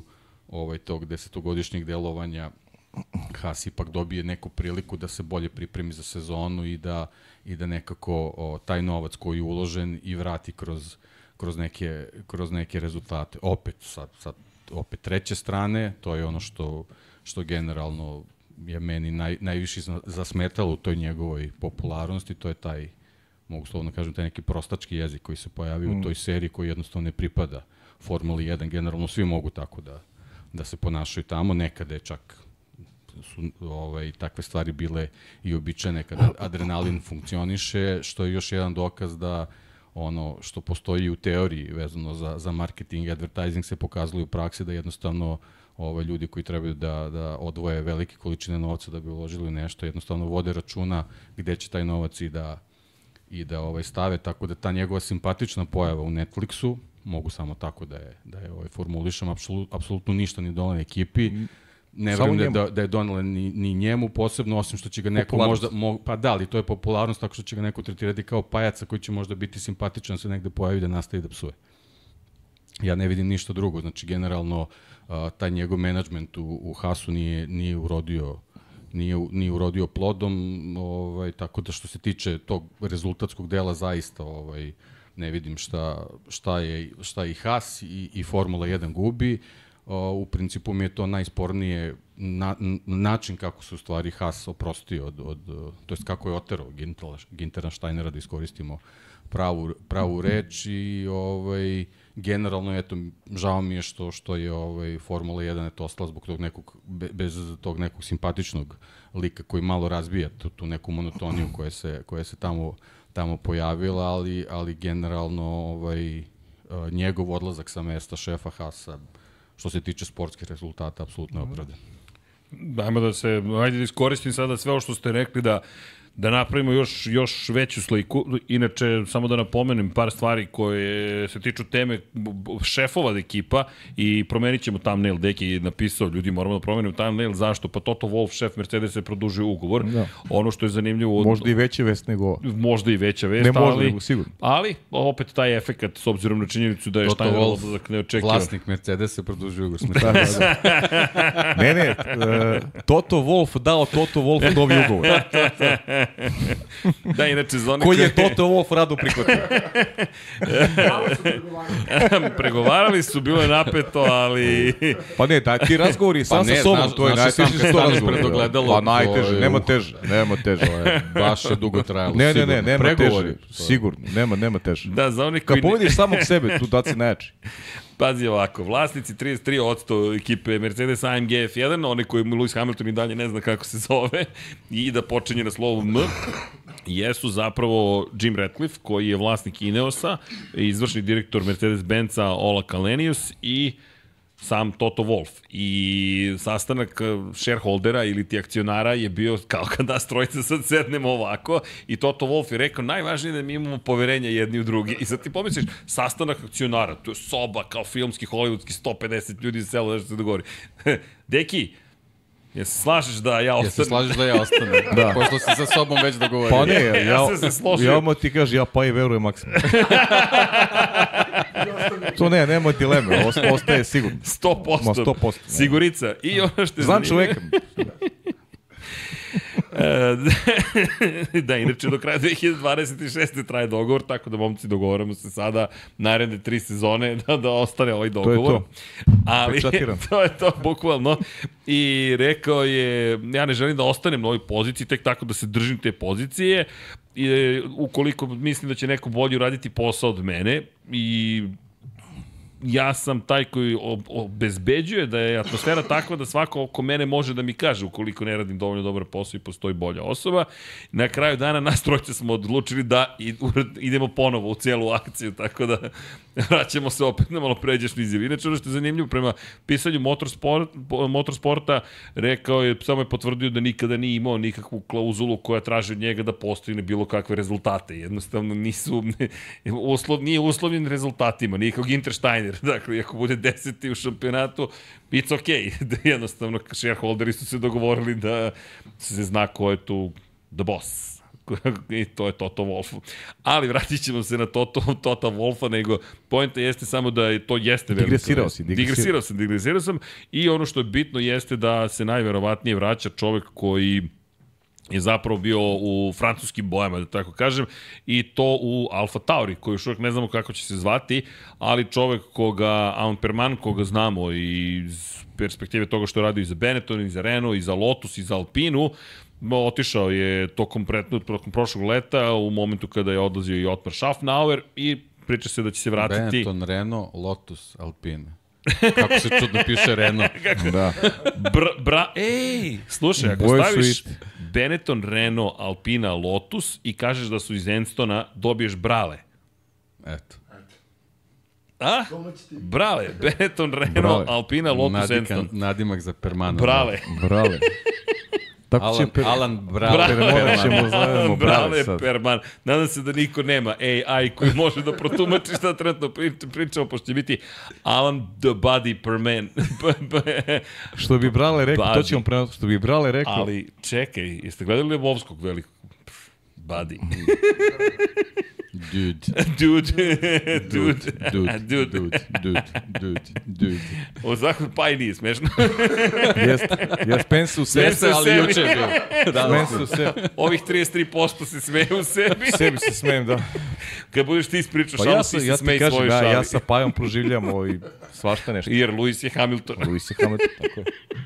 tog 10-godišnjeg delovanja Haas ipak dobije neku priliku da se bolje pripremi za sezonu i da nekako taj novac koji je uložen i vrati kroz neke rezultate. Opet, opet treće strane, to je ono što generalno je meni najviše zasmetalo u toj njegovoj popularnosti, to je taj, mogu slovno kažem, taj neki prostački jezik koji se pojavio u toj seriji koji jednostavno ne pripada Formuli 1. Generalno svi mogu tako da se ponašaju tamo, nekada je čak su takve stvari bile i običajne kada adrenalin funkcioniše, što je još jedan dokaz da ono što postoji u teoriji vezano za marketing i advertising se pokazalo u praksi da jednostavno ljudi koji trebaju da odvoje velike količine novca da bi uložili nešto, jednostavno vode računa gde će taj novac i da stave, tako da ta njegova simpatična pojava u Netflixu, mogu samo tako da je formulišem, apsolutno ništa ni donela ekipi, ne vjerujem da je donela ni njemu posebno, osim što će ga neko možda, pa da, ali to je popularnost, tako što će ga neko tretirati kao pajaca koji će možda biti simpatičan, se negde pojavi da nastavi da psuje. Ja ne vidim ništa drugo, znači generalno taj njegov menadžment u Haasu nije urodio plodom, tako da što se tiče tog rezultatskog dela zaista ne vidim šta i Haas i Formula 1 gubi. U principu mi je to najspornije način kako se u stvari Haas oprostio to jest kako je oterao Güntera Steinera, da iskoristimo pravu reč i generalno eto žao mi je što je Formula 1 ostala zbog tog nekog bez tog nekog simpatičnog lika koji malo razbija tu neku monotoniju koja se tamo pojavila, ali generalno njegov odlazak sa mesta šefa Haasa što se tiče sportskih rezultata apsolutno je opravdan. Ajde da iskoristim sada sve ovo što ste rekli da napravimo još veću sliku. Inače, samo da napomenem par stvari koje se tiču teme šefova ekipa i promenit ćemo thumbnail. Deki je napisao, ljudi moramo da promenimo thumbnail. Zašto? Pa Toto Wolff, šef Mercedes, produžio ugovor. Da. Ono što je zanimljivo... Možda i veća vest nego... Možda i veća vest, ne možda, nego sigurno. Ali, opet taj efekat, s obzirom na činjenicu da je Steiner odlazak neočekivan. Vlasnik Mercedes produžio ugovor. Ne, Toto Wolff dao Toto Wolff novi ugovor. Da, inače za koji je Toto Wolff rado prihvatio. Pregovarali su, bilo je napeto, ali... Pa ne, ti razgovori sam sa sobom, to je najteže što razgovori. Pa najteže, nema teže. Baš je dugo trajalo. Ne, nema teže, sigurno, nema teže. Da, za oni koji... Kad pobediš samog sebe, tu da si najjači. Pazi ovako, vlasnici 33% ekipe Mercedes AMG F1, one koji Lewis Hamilton i dalje ne zna kako se zove, i da počinje na slovom M, jesu zapravo Jim Ratcliffe, koji je vlasnik Ineosa, izvršni direktor Mercedes-Benza Ola Kalenius i sam Toto Wolff. I sastanak shareholdera ili ti akcionara je bio kao kad nas trojica sad sednemo ovako i Toto Wolff je rekao najvažnije da mi imamo poverenje jedni u drugi. I sad ti pomisliš, sastanak akcionara, to je soba kao filmski, hollywoodski, 150 ljudi iz sela da se dogovori. Deki, jel se slažeš da ja ostanem? Jel se slažeš da ja ostanem? Da. Pošto si sa sobom već dogovorio. Pa ne, ja ti kaže, ja pa i verujem maksimalno. To nema dileme, ostaje sigurno. 100%. Sigurica. I ono što je znam čoveka. Da, inače do kraja 2026. traje dogovor, tako da momci dogovoramo se sada naredne 3 sezone da ostane ovaj dogovor. To je to. Ali to je to, bukvalno. I rekao je, ja ne želim da ostanem na ovoj poziciji, tek tako da se držim te pozicije. I, ukoliko mislim da će neko bolje uraditi posao od mene i ja sam taj koji obezbeđuje da je atmosfera takva da svako oko mene može da mi kaže ukoliko ne radim dovoljno dobar posao i postoji bolja osoba. Na kraju dana nas trojice smo odlučili da idemo ponovo u cijelu akciju, tako da vraćamo se opet na malo pređešni izjav. Inače, ono što je zanimljivo, prema pisanju motorsporta, rekao je, samo je potvrdio da nikada nije imao nikakvu klauzulu koja traži od njega da postoji bilo kakve rezultate. Jednostavno nije uslovljen rezultatima, nije kao Günther Steiner. Dakle, ako bude 10. u šampionatu, it's okay. Jednostavno, shareholderi su se dogovorili da se zna ko je tu the boss. I to je Toto Wolff. Ali vratit ćemo se na Tota Wolffa, nego poenta jeste samo da to jeste velika vest. Digresirao sam i ono što je bitno jeste da se najverovatnije vraća čovek koji je zapravo bio u francuskim bojama, da tako kažem, i to u Alfa Tauri, koji još uvijek ne znamo kako će se zvati, ali čovek koga, Alain Perman, koga znamo iz perspektive toga što je radio i za Benetton, i za Renault, i za Lotus, i za Alpinu, otišao je tokom prošlog leta, u momentu kada je odlazio i Otmar Schaffnauer, i priča se da će se vratiti... Benetton, Renault, Lotus, Alpine. Kako se čudno piše Renault. Da. Slušaj, ako staviš Benetton, Renault, Alpina, Lotus i kažeš da su iz Enstona, dobiješ Brale. Eto. A? Brale, Benetton, Renault, Alpina, Lotus, Enston. Nadimak za Permana. Brale. Alan Brale Perman. Nadam se da niko nema AI koji može da protumači šta trenutno pričamo, pošto će biti Alan the Buddy Perman. Što bi Brale rekao, to ćemo prenositi, što bi Brale rekao. Ali čekaj, jeste gledali Lebovskog velikog? Buddy. Dude. O zakon pa i nije smešno. Jes pensu u sebi, ali juče je bio. Pensu u sebi. Ovih 33% se smeju u sebi. Sebi se smejem, da. Kad budeš ti ispričao šalu, ti se smej svoju šali. Ja sa Pajom proživljam svašta nešto. Jer Lewis je Hamilton. Tako je.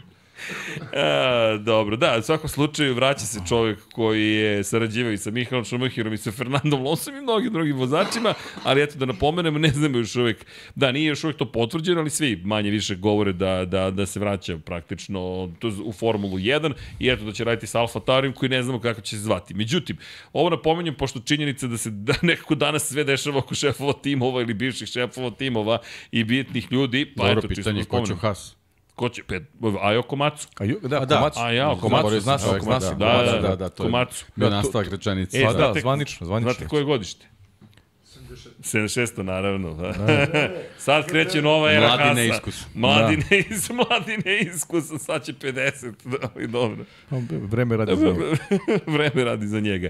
Dobro, da, u svakom slučaju vraća se čovjek koji je sarađivao i sa Michaelom Schumacherom i sa Fernandom Lonsom i mnogim drugim vozačima, ali eto da napomenemo, ne znamo još uvijek, da nije još uvijek to potvrđeno, ali svi manje više govore da se vraća praktično u Formulu 1 i eto da će raditi sa Alfa Taurijem koji ne znamo kako će se zvati. Međutim, ovo napomenjem pošto činjenica da se nekako danas sve dešava oko šefova timova ili bivših šefova timova i bitnih ljudi, pa dobro, eto čisto pitanje, ko će Haas? Ko će? Ajo Komatsu. Komatsu, znaš Komatsu. Da, to je Komatsu. bio nastavak rečenice. Zvanično. Znate koje godište? 76. naravno. Sad kreće nova era Hasa. Mladi neiskus. Sad će 50. Dobro. Vreme radi za njega. Vreme radi za njega.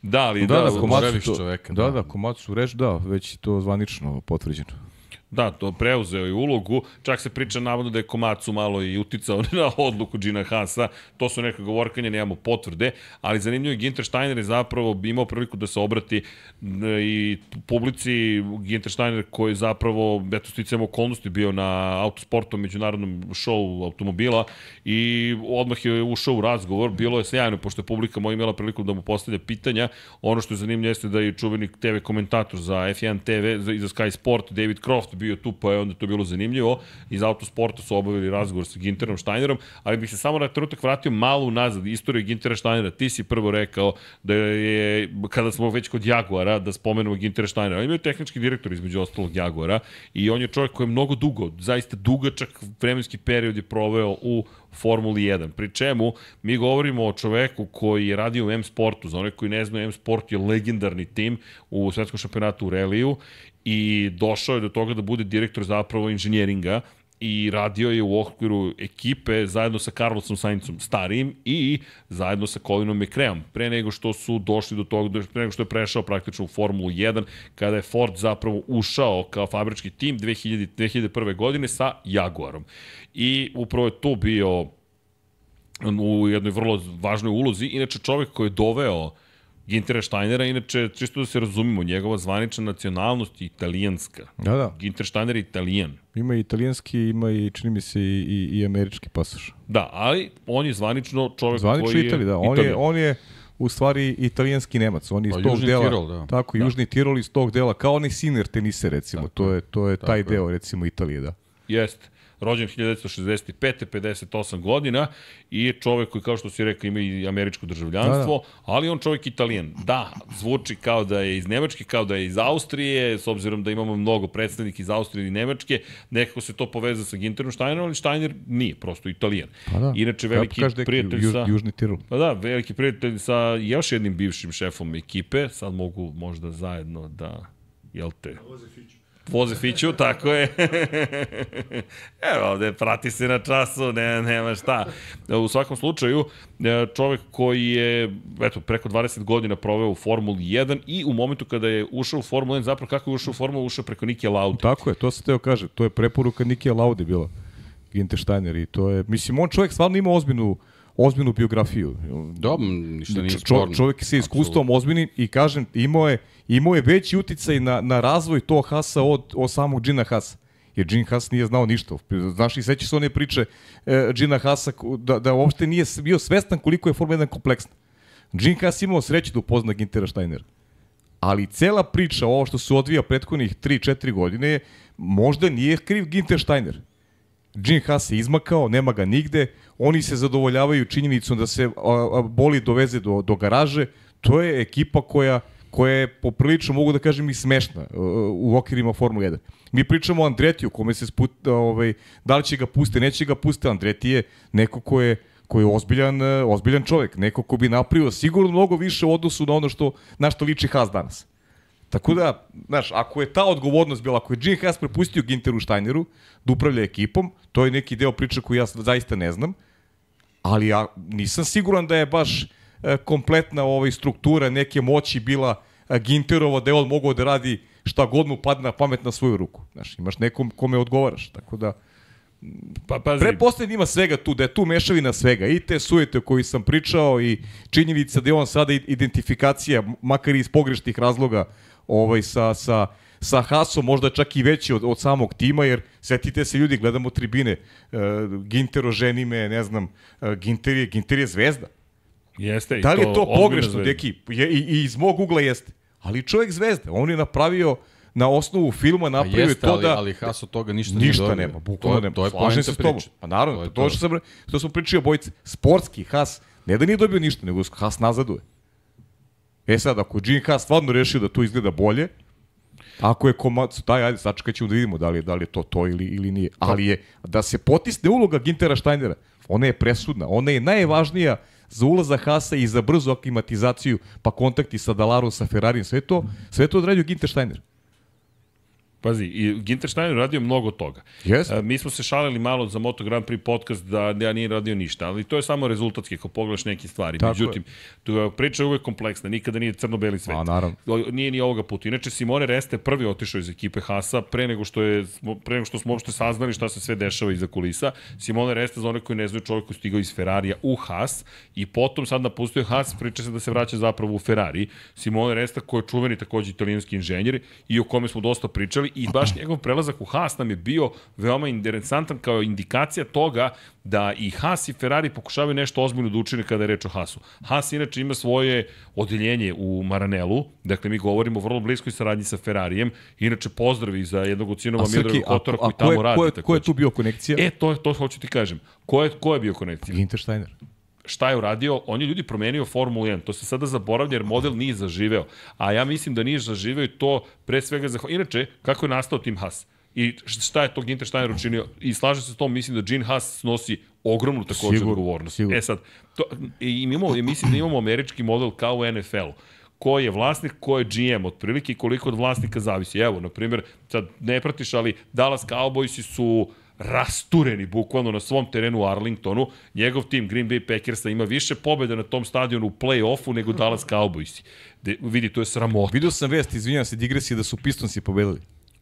Komatsu reš, već je to zvanično potvrđeno. Da, to preuzeo je ulogu, čak se priča navodno da je Komatsu malo i uticao na odluku Gina Haasa, to su neka govorkanja, nemamo potvrde, ali zanimljivo je Ginter Steiner je zapravo imao priliku da se obrati i publici. Ginter Steiner koji je zapravo, eto sticajem okolnosti, bio na Autosportom, međunarodnom šovu automobila i odmah je ušao u razgovor, bilo je sjajno, pošto je publika moja imala priliku da mu postavlja pitanja. Ono što je zanimljivo jeste da je čuveni TV komentator za F1 TV i za Sky Sport, David Croft, bio tu, pa je onda to bilo zanimljivo. Iz Autosporta su obavili razgovor sa Ginterom Steinerom, ali bih se samo na trenutak vratio malo unazad, istoriju Gintera Steinera. Ti si prvo rekao da je, kada smo već kod Jaguara, da spomenemo Gintera Steinera. On imaju tehnički direktor između ostalog Jaguara i on je čovjek koji je mnogo dugo, zaista dugačak vremenski period je proveo u Formuli 1. Pri čemu mi govorimo o čoveku koji je radio u M-Sportu. Za one koji ne znaju, M-Sport je legendarni tim u svetskom šampionatu u reliju i došao je do toga da bude direktor zapravo inženjeringa i radio je u okviru ekipe zajedno sa Carlosom Saincom starijim i zajedno sa Colinom McRaeom, pre nego što su došli do toga, pre nego što je prešao praktično u Formulu 1, kada je Ford zapravo ušao kao fabrički tim 2001. godine sa Jaguarom. I upravo je to bio u jednoj vrlo važnoj ulozi. Inače, čovjek koji je doveo Gintera Steinera, inače, čisto da se razumimo, njegova zvanična nacionalnost je italijanska. Da. Ginter Steiner je italijan. Ima i italijanski, ima i, čini mi se, i američki pasoš. Da, ali on je zvanično čovjek zvanično koji je... Itali, da. On je u stvari italijanski Nemac. On je iz tog dela, Tirol, da. Tako, Južni Tirol iz tog dela, kao onaj Sinner tenise, recimo. Tako, to je taj deo, recimo, Italije, da. Jeste. Rođen 1965. 58 godina i je čovjek koji, kao što si rekao, ima i američko državljanstvo, ali on čovjek Italijan. Da, zvuči kao da je iz Nemačke, kao da je iz Austrije, s obzirom da imamo mnogo predstavnika iz Austrije i Nemačke, nekako se to poveza sa Ginterom Steinerom, ali Steiner nije, prosto Italijan. Inače, veliki prijatelj sa... Južni Tirol. Veliki prijatelj sa još jednim bivšim šefom ekipe, sad mogu možda zajedno da... Jel te? voze Fiću, tako je. Evo ovde, prati se na času, nema šta. U svakom slučaju, čovek koji je, eto, preko 20 godina proveo u Formuli 1 i u momentu kada je ušao u Formulu 1, zapravo kako je ušao u Formulu, ušao preko Nike Laude. Tako je, to se teo kaže, to je preporuka Nike Laude bila, Günther Steiner, i to je, mislim, on čovjek stvarno ima ozbiljnu biografiju. Dobro, ništa nije sporno. Čovjek se iskustvom ozbiljnim i kažem, imao je veći uticaj na razvoj tog Haasa od samog Gina Haasa. Jer Gene Haas nije znao ništa. Znaš, i seća se one priče Gina Haasa da uopšte nije bio svestan koliko je Formula 1 kompleksna. Gene Haas imao sreću da upozna Günthera Steinera. Ali cela priča, ovo što se odvija prethodnih 3-4 godine, možda nije kriv Günther Steiner. Gene Haas se izmakao, nema ga nigde, oni se zadovoljavaju činjenicom da se bolid doveze do garaže. To je ekipa koja je poprilično, mogu da kažem, i smešna u okvirima Formule 1. Mi pričamo o Andretiju, kome se da li će ga pustiti, neće ga pustiti. Andreti je neko ko je ozbiljan čovjek, neko ko bi napravio sigurno mnogo više u odnosu na ono na što liči Haas danas. Tako da, znaš, ako je ta odgovornost bila, ako je Gene Haas prepustio Güntheru Steineru da upravlja ekipom, to je neki deo priče koju ja zaista ne znam, ali ja nisam siguran da je baš kompletna struktura neke moći bila Günterova, da je on mogao da radi šta god mu padne na pamet na svoju ruku. Znaš, imaš nekom kome odgovaraš, tako da prepostavljeno ima svega tu, da je tu mešavina svega, i te sujete o koji sam pričao i činjenica da je on sada identifikacija, makar i iz pogrešnih razloga, sa Haasom, možda čak i veći od samog tima, jer setite se ljudi, gledamo tribine, Günther oženi me, ne znam, Günther je zvezda. Jeste, da li je to pogrešno, deki? I iz mog ugla jeste. Ali čovjek zvezda, on je napravio na osnovu filma napravio to da... Ali Haas od toga ništa nema, bukvalno nema. To je slažem se s tobom. Pa naravno, to smo pričali obojice. Sportski Haas, ne da nije dobio ništa, nego Haas nazaduje. Sad, ako je Gene Haas stvarno rešio da to izgleda bolje, ako je ajde, sačekat ćemo da vidimo da li je to ili nije. Ali je, da se potisne uloga Günthera Steinera, ona je presudna, ona je najvažnija za ulazak Haasa i za brzu aklimatizaciju, pa kontakti sa Dallarom, sa Ferrarijem, sve to odradio Günther Steiner. Pazi, i Günther Steiner radio mnogo toga. Yes. Mi smo se šalili malo za Moto Grand Prix podcast da nije radio ništa, ali to je samo rezultatski ako pogledaš neke stvari. Tako međutim, priča je uvek kompleksna, nikada nije crno-beli svet. Naravno. Nije ni ovoga puta. Inače, Simone Reste prvi otišao iz ekipe Haasa pre nego što smo uopšte saznali šta se sve dešava iza kulisa. Simone Reste, za one koji ne znaju, čovjek koji stigao iz Ferrarija u Haas i potom sad napustio Haas, priča se da se vraća zapravo u Ferrari. Simone Reste, koji je čuveni takođe italijanski inženjer i o kome smo dosta pričali, i baš njegov prelazak u Haas nam je bio veoma interesantan kao indikacija toga da i Haas i Ferrari pokušavaju nešto ozbiljno da učine kada je reč o Haasu. Haas inače ima svoje odeljenje u Maranelu, dakle mi govorimo o vrlo bliskoj saradnji sa Ferrarijem, inače pozdravi za jednog od sinova Mildraga Kotora koji tamo radi. Ko je tu bio konekcija? To hoću ti kažem. Ko je bio konekcija? Günther Steiner. Šta je uradio? On je ljudi promenio Formulu 1. To se sada zaboravlja jer model nije zaživeo. A ja mislim da nije zaživeo i to pre svega inače, kako je nastao tim Haas? I šta je to Günther Steiner učinio? I slažem se s tom, mislim da Gene Haas snosi ogromnu također odgovornost. Sigurno. Mislim da imamo američki model kao u NFL-u. Ko je vlasnik, ko je GM, otprilike, koliko od vlasnika zavisi. Evo, na primjer, sad ne pratiš, ali Dallas Cowboysi su rastureni bukvalno na svom terenu u Arlingtonu. Njegov tim Green Bay Packersa ima više pobjeda na tom stadionu u play-offu nego Dallas Cowboysi. Vidi, to je sramota. Vidio sam vest, izvinjam se, digresije da su Pistonsi pobedili.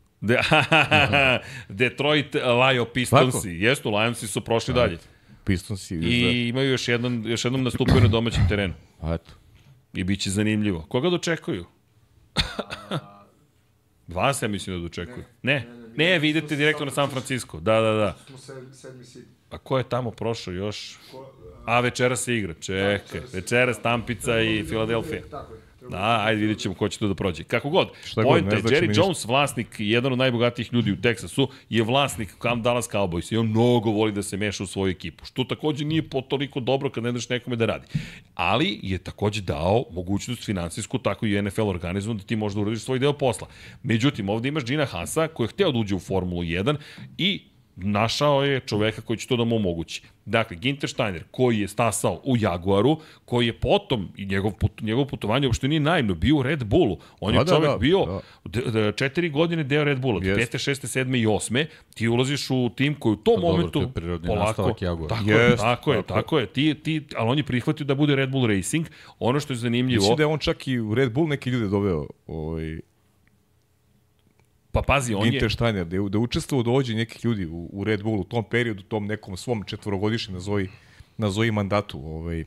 Detroit Lions Pistonsi. Jesu, Lionsi su prošli dalje. Pistonsi. I imaju još jednom nastupaju na domaćem terenu. Eto. I bit će zanimljivo. Koga dočekuju? Vas ja mislim da dočekuju. Ne, vi idete direktno na San Francisco. Da. Smo sedmi sid. A ko je tamo prošao još? A večera se igra. Čekaj. Večeras Tampica i Filadelfija. Da, ajde vidjet ćemo ko će tu da prođe. Kako god, point je, Jerry Jones, vlasnik, jedan od najbogatijih ljudi u Teksasu, je vlasnik Dallas Cowboys i on mnogo voli da se meša u svoju ekipu, što takođe nije toliko dobro kad ne daš nekome da radi. Ali je takođe dao mogućnost finansijsku, tako i NFL organizmu, da ti možda uradiš svoj deo posla. Međutim, ovde imaš Gina Haasa koji je hteo da uđe u Formulu 1 i našao je čoveka koji će to da mu omogući. Dakle, Ginter Steiner, koji je stasao u Jaguaru, koji je potom, i njegov putovanje uopšte nije naivno, bio u Red Bullu. On je čovjek bio 4 godine deo Red Bulla, 5. 6. 7. i 8. Ti ulaziš u tim koji u tom momentu polako... Tako je. Ali on je prihvatio da bude Red Bull Racing. Ono što je zanimljivo... Mislim da je on čak i u Red Bull neki ljude doveo Pa pazi, on Ginter Steiner, da učestvovao dođe nekih ljudi u Red Bullu u tom periodu, tom nekom svom 4-godišnjem nazovi mandatu.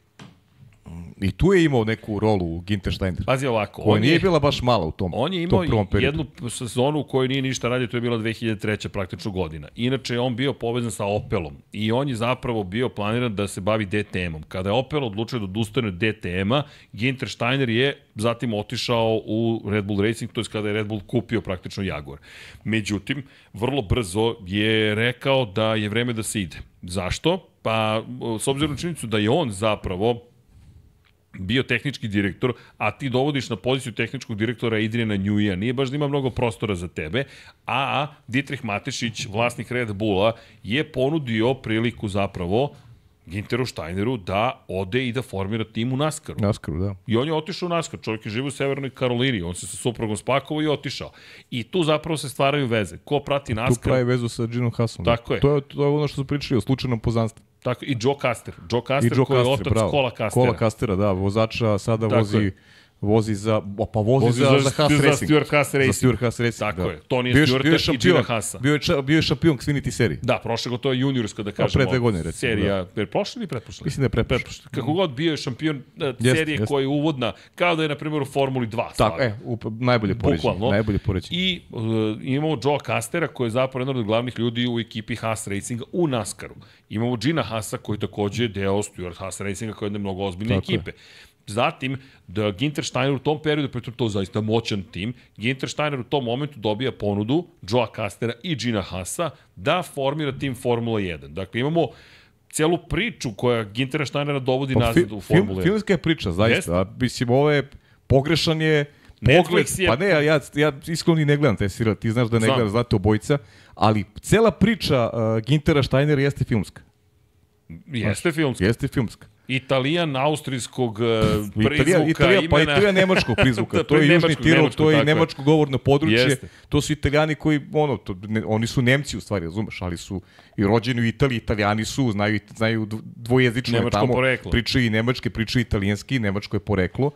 I tu je imao neku rolu Ginter Steiner. Pazi ovako. Koja nije bila baš mala u tom On je imao prvom periodu. jednu sezonu u kojoj nije ništa radio, to je bila 2003. praktično godina. Inače je on bio povezan sa Opelom i on je zapravo bio planiran da se bavi DTM-om. Kada je Opel odlučio da odustane od DTM-a, Ginter Steiner je zatim otišao u Red Bull Racing, to je kada je Red Bull kupio praktično Jaguar. Međutim, vrlo brzo je rekao da je vreme da se ide. Zašto? Pa, s obzirom na činjenicu da je on zapravo bio tehnički direktor, a ti dovodiš na poziciju tehničkog direktora Adriana Newey-a, nije baš da ima mnogo prostora za tebe, a Dietrich Matešić, vlasnik Red Bulla, je ponudio priliku zapravo Ginteru Steineru da ode i da formira tim u NASCAR-u. NASCAR-u, da. I on je otišao u NASCAR, čovjek je živio u Severnoj Karolini, on se sa suprugom spakovao i otišao. I tu zapravo se stvaraju veze. Ko prati NASCAR? Tu pravi vezu sa Ginom Hassom. Tako je. To je ono što su pričali o slučajnom poznanstvu. Tako, i Joe Caster. Joe Caster koji je otac Cola Castera. Cola Castera, da, vozača sada vozi za Haas Racing. Za Stuart Haas Racing. Za Stuart Haas Racing, tako je. To nije Stuarta i Gina Haasa. Bio je šampion Xfinity serije. Da, prošle go to je juniorska, da kažemo. Pre 2 godine, recimo. Serija, prošle ili pretprošle? Mislim da je pretprošle. Kako god bio je šampion serije koja je uvodna, kao da je, na primjer, u Formuli 2. Tako, najbolje poređenje. I imamo Joe Castera, koji je zapravo jedan od glavnih ljudi u ekipi Haas Racinga u NASCAR-u. Imamo Gina Haasa, koji takođe je deo Stuart Haas Racinga, koja je jedna mnogo ozbiljne ekipe. Zatim, da Ginter Steiner u tom periodu, pritom to je zaista moćan tim, Ginter Steiner u tom momentu dobija ponudu Joea Castera i Gina Haasa da formira tim Formula 1. Dakle, imamo celu priču koja Gintera Steinera dovodi nazad u Formula 1. Filmska je priča, zaista. Mislim, ovo je pogrešan je pogled. Pa ne, ja iskreno ne gledam te serije, ti znaš da ne gledam, znate obojica, ali cela priča Gintera Steinera jeste filmska. Jeste filmska. Italijan austrijskog prizvuka imena. Pa Italija nemačkog prizvuka. To je Južni Tirol, to je nemačko govorno područje. To su Italijani koji, oni su Nemci u stvari, razumeš, ali su i rođeni u Italiji, Italijani su, znaju dvojezično tamo. Pričaju i nemačke, pričaju italijanski, nemačko je poreklo.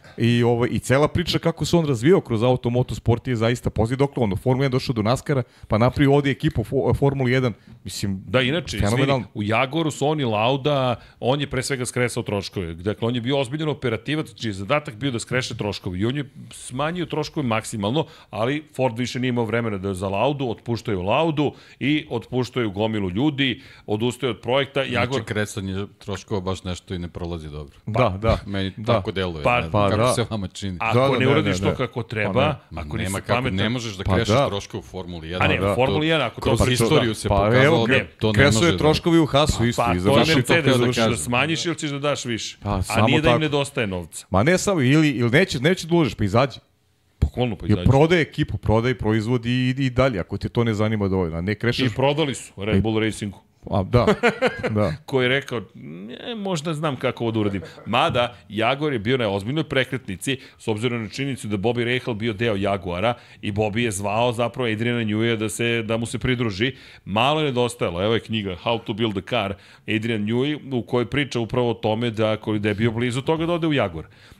I cela priča kako se on razvijao kroz motosport je zaista poziv dokle on u Formula 1 došao do NASCAR-a, pa napravio ovdje ekipu Formula 1, mislim, da, inače, u Jaguaru su oni Lauda, on je pre svega skresao troškove. Dakle, on je bio ozbiljan operativac, čiji je zadatak bio da skreše troškove. I on je smanjio troškove maksimalno, ali Ford više nije imao vremena da za Laudu, otpuštaju Laudu i otpuštaju gomilu ljudi, odustaju od projekta. Znači, kresanje troškova baš nešto i ne prolazi dobro. Da. Meni tako deluje. Kako se vama čini. Ako ne uradiš to kako treba, ako nisi pametan... Ne možeš da krešeš troškove u Formuli 1. A ne, u Formuli 1, ako to... Kroz istoriju se pokazalo da to ne može... Kresuje troškovi u Haasu isto. Pa, to je Mercedes, hoćeš da smanjiš ili ćeš da daš više. A nije da im nedostaje novca. Ma ne samo, ili neće da uložiš, pa izađi. Pokolno pa izađi. Prodaje ekipu, prodaje proizvod i dalje, ako te to ne zanima dovoljno. Ne krešeš... I prodali su Red Bull Racingu. Da. Koji je rekao, možda znam kako ovo da uradim. Mada, Jaguar je bio na ozbiljnoj prekretnici, s obzirom na činjenicu da Bobby Rahal bio deo Jaguara i Bobby je zvao zapravo Adriana Newey da mu se pridruži. Malo je nedostajalo. Evo je knjiga How to Build a Car, Adrian Newey, u kojoj priča upravo o tome da je bio blizu toga da ode u Jaguar.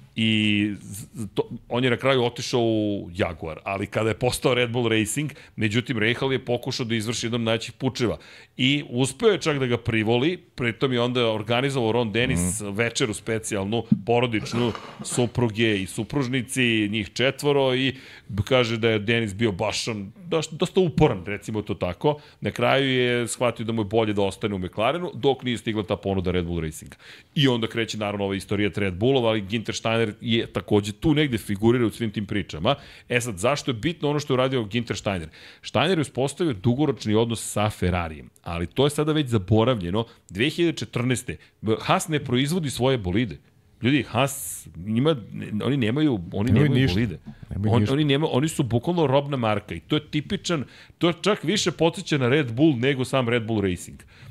I on je na kraju otišao u Jaguar, ali kada je postao Red Bull Racing, međutim Rahal je pokušao da izvrši jedan najvećih pučeva i uspeo je čak da ga privoli, pritom je onda organizovao Ron Dennis večeru specijalnu, porodičnu, supruge i supružnici, njih 4 i kaže da je Dennis bio baš dosta uporan, recimo to tako. Na kraju je shvatio da mu je bolje da ostane u McLarenu, dok nije stigla ta ponuda Red Bull Racinga. I onda kreće naravno ova istorija Red Bullova, ali Ginter Steiner je takođe tu negde figurira u svim tim pričama. Sad, zašto je bitno ono što je uradio Ginter Steiner? Steiner je uspostavio dugoročni odnos sa Ferrarijem, ali to je sada već zaboravljeno. 2014. Haas ne proizvodi svoje bolide. Ljudi, Haas, oni nemaju bolide. Oni su bukvalno robna marka i to je tipičan, to čak više podsjeća na Red Bull nego sam Red Bull Racing.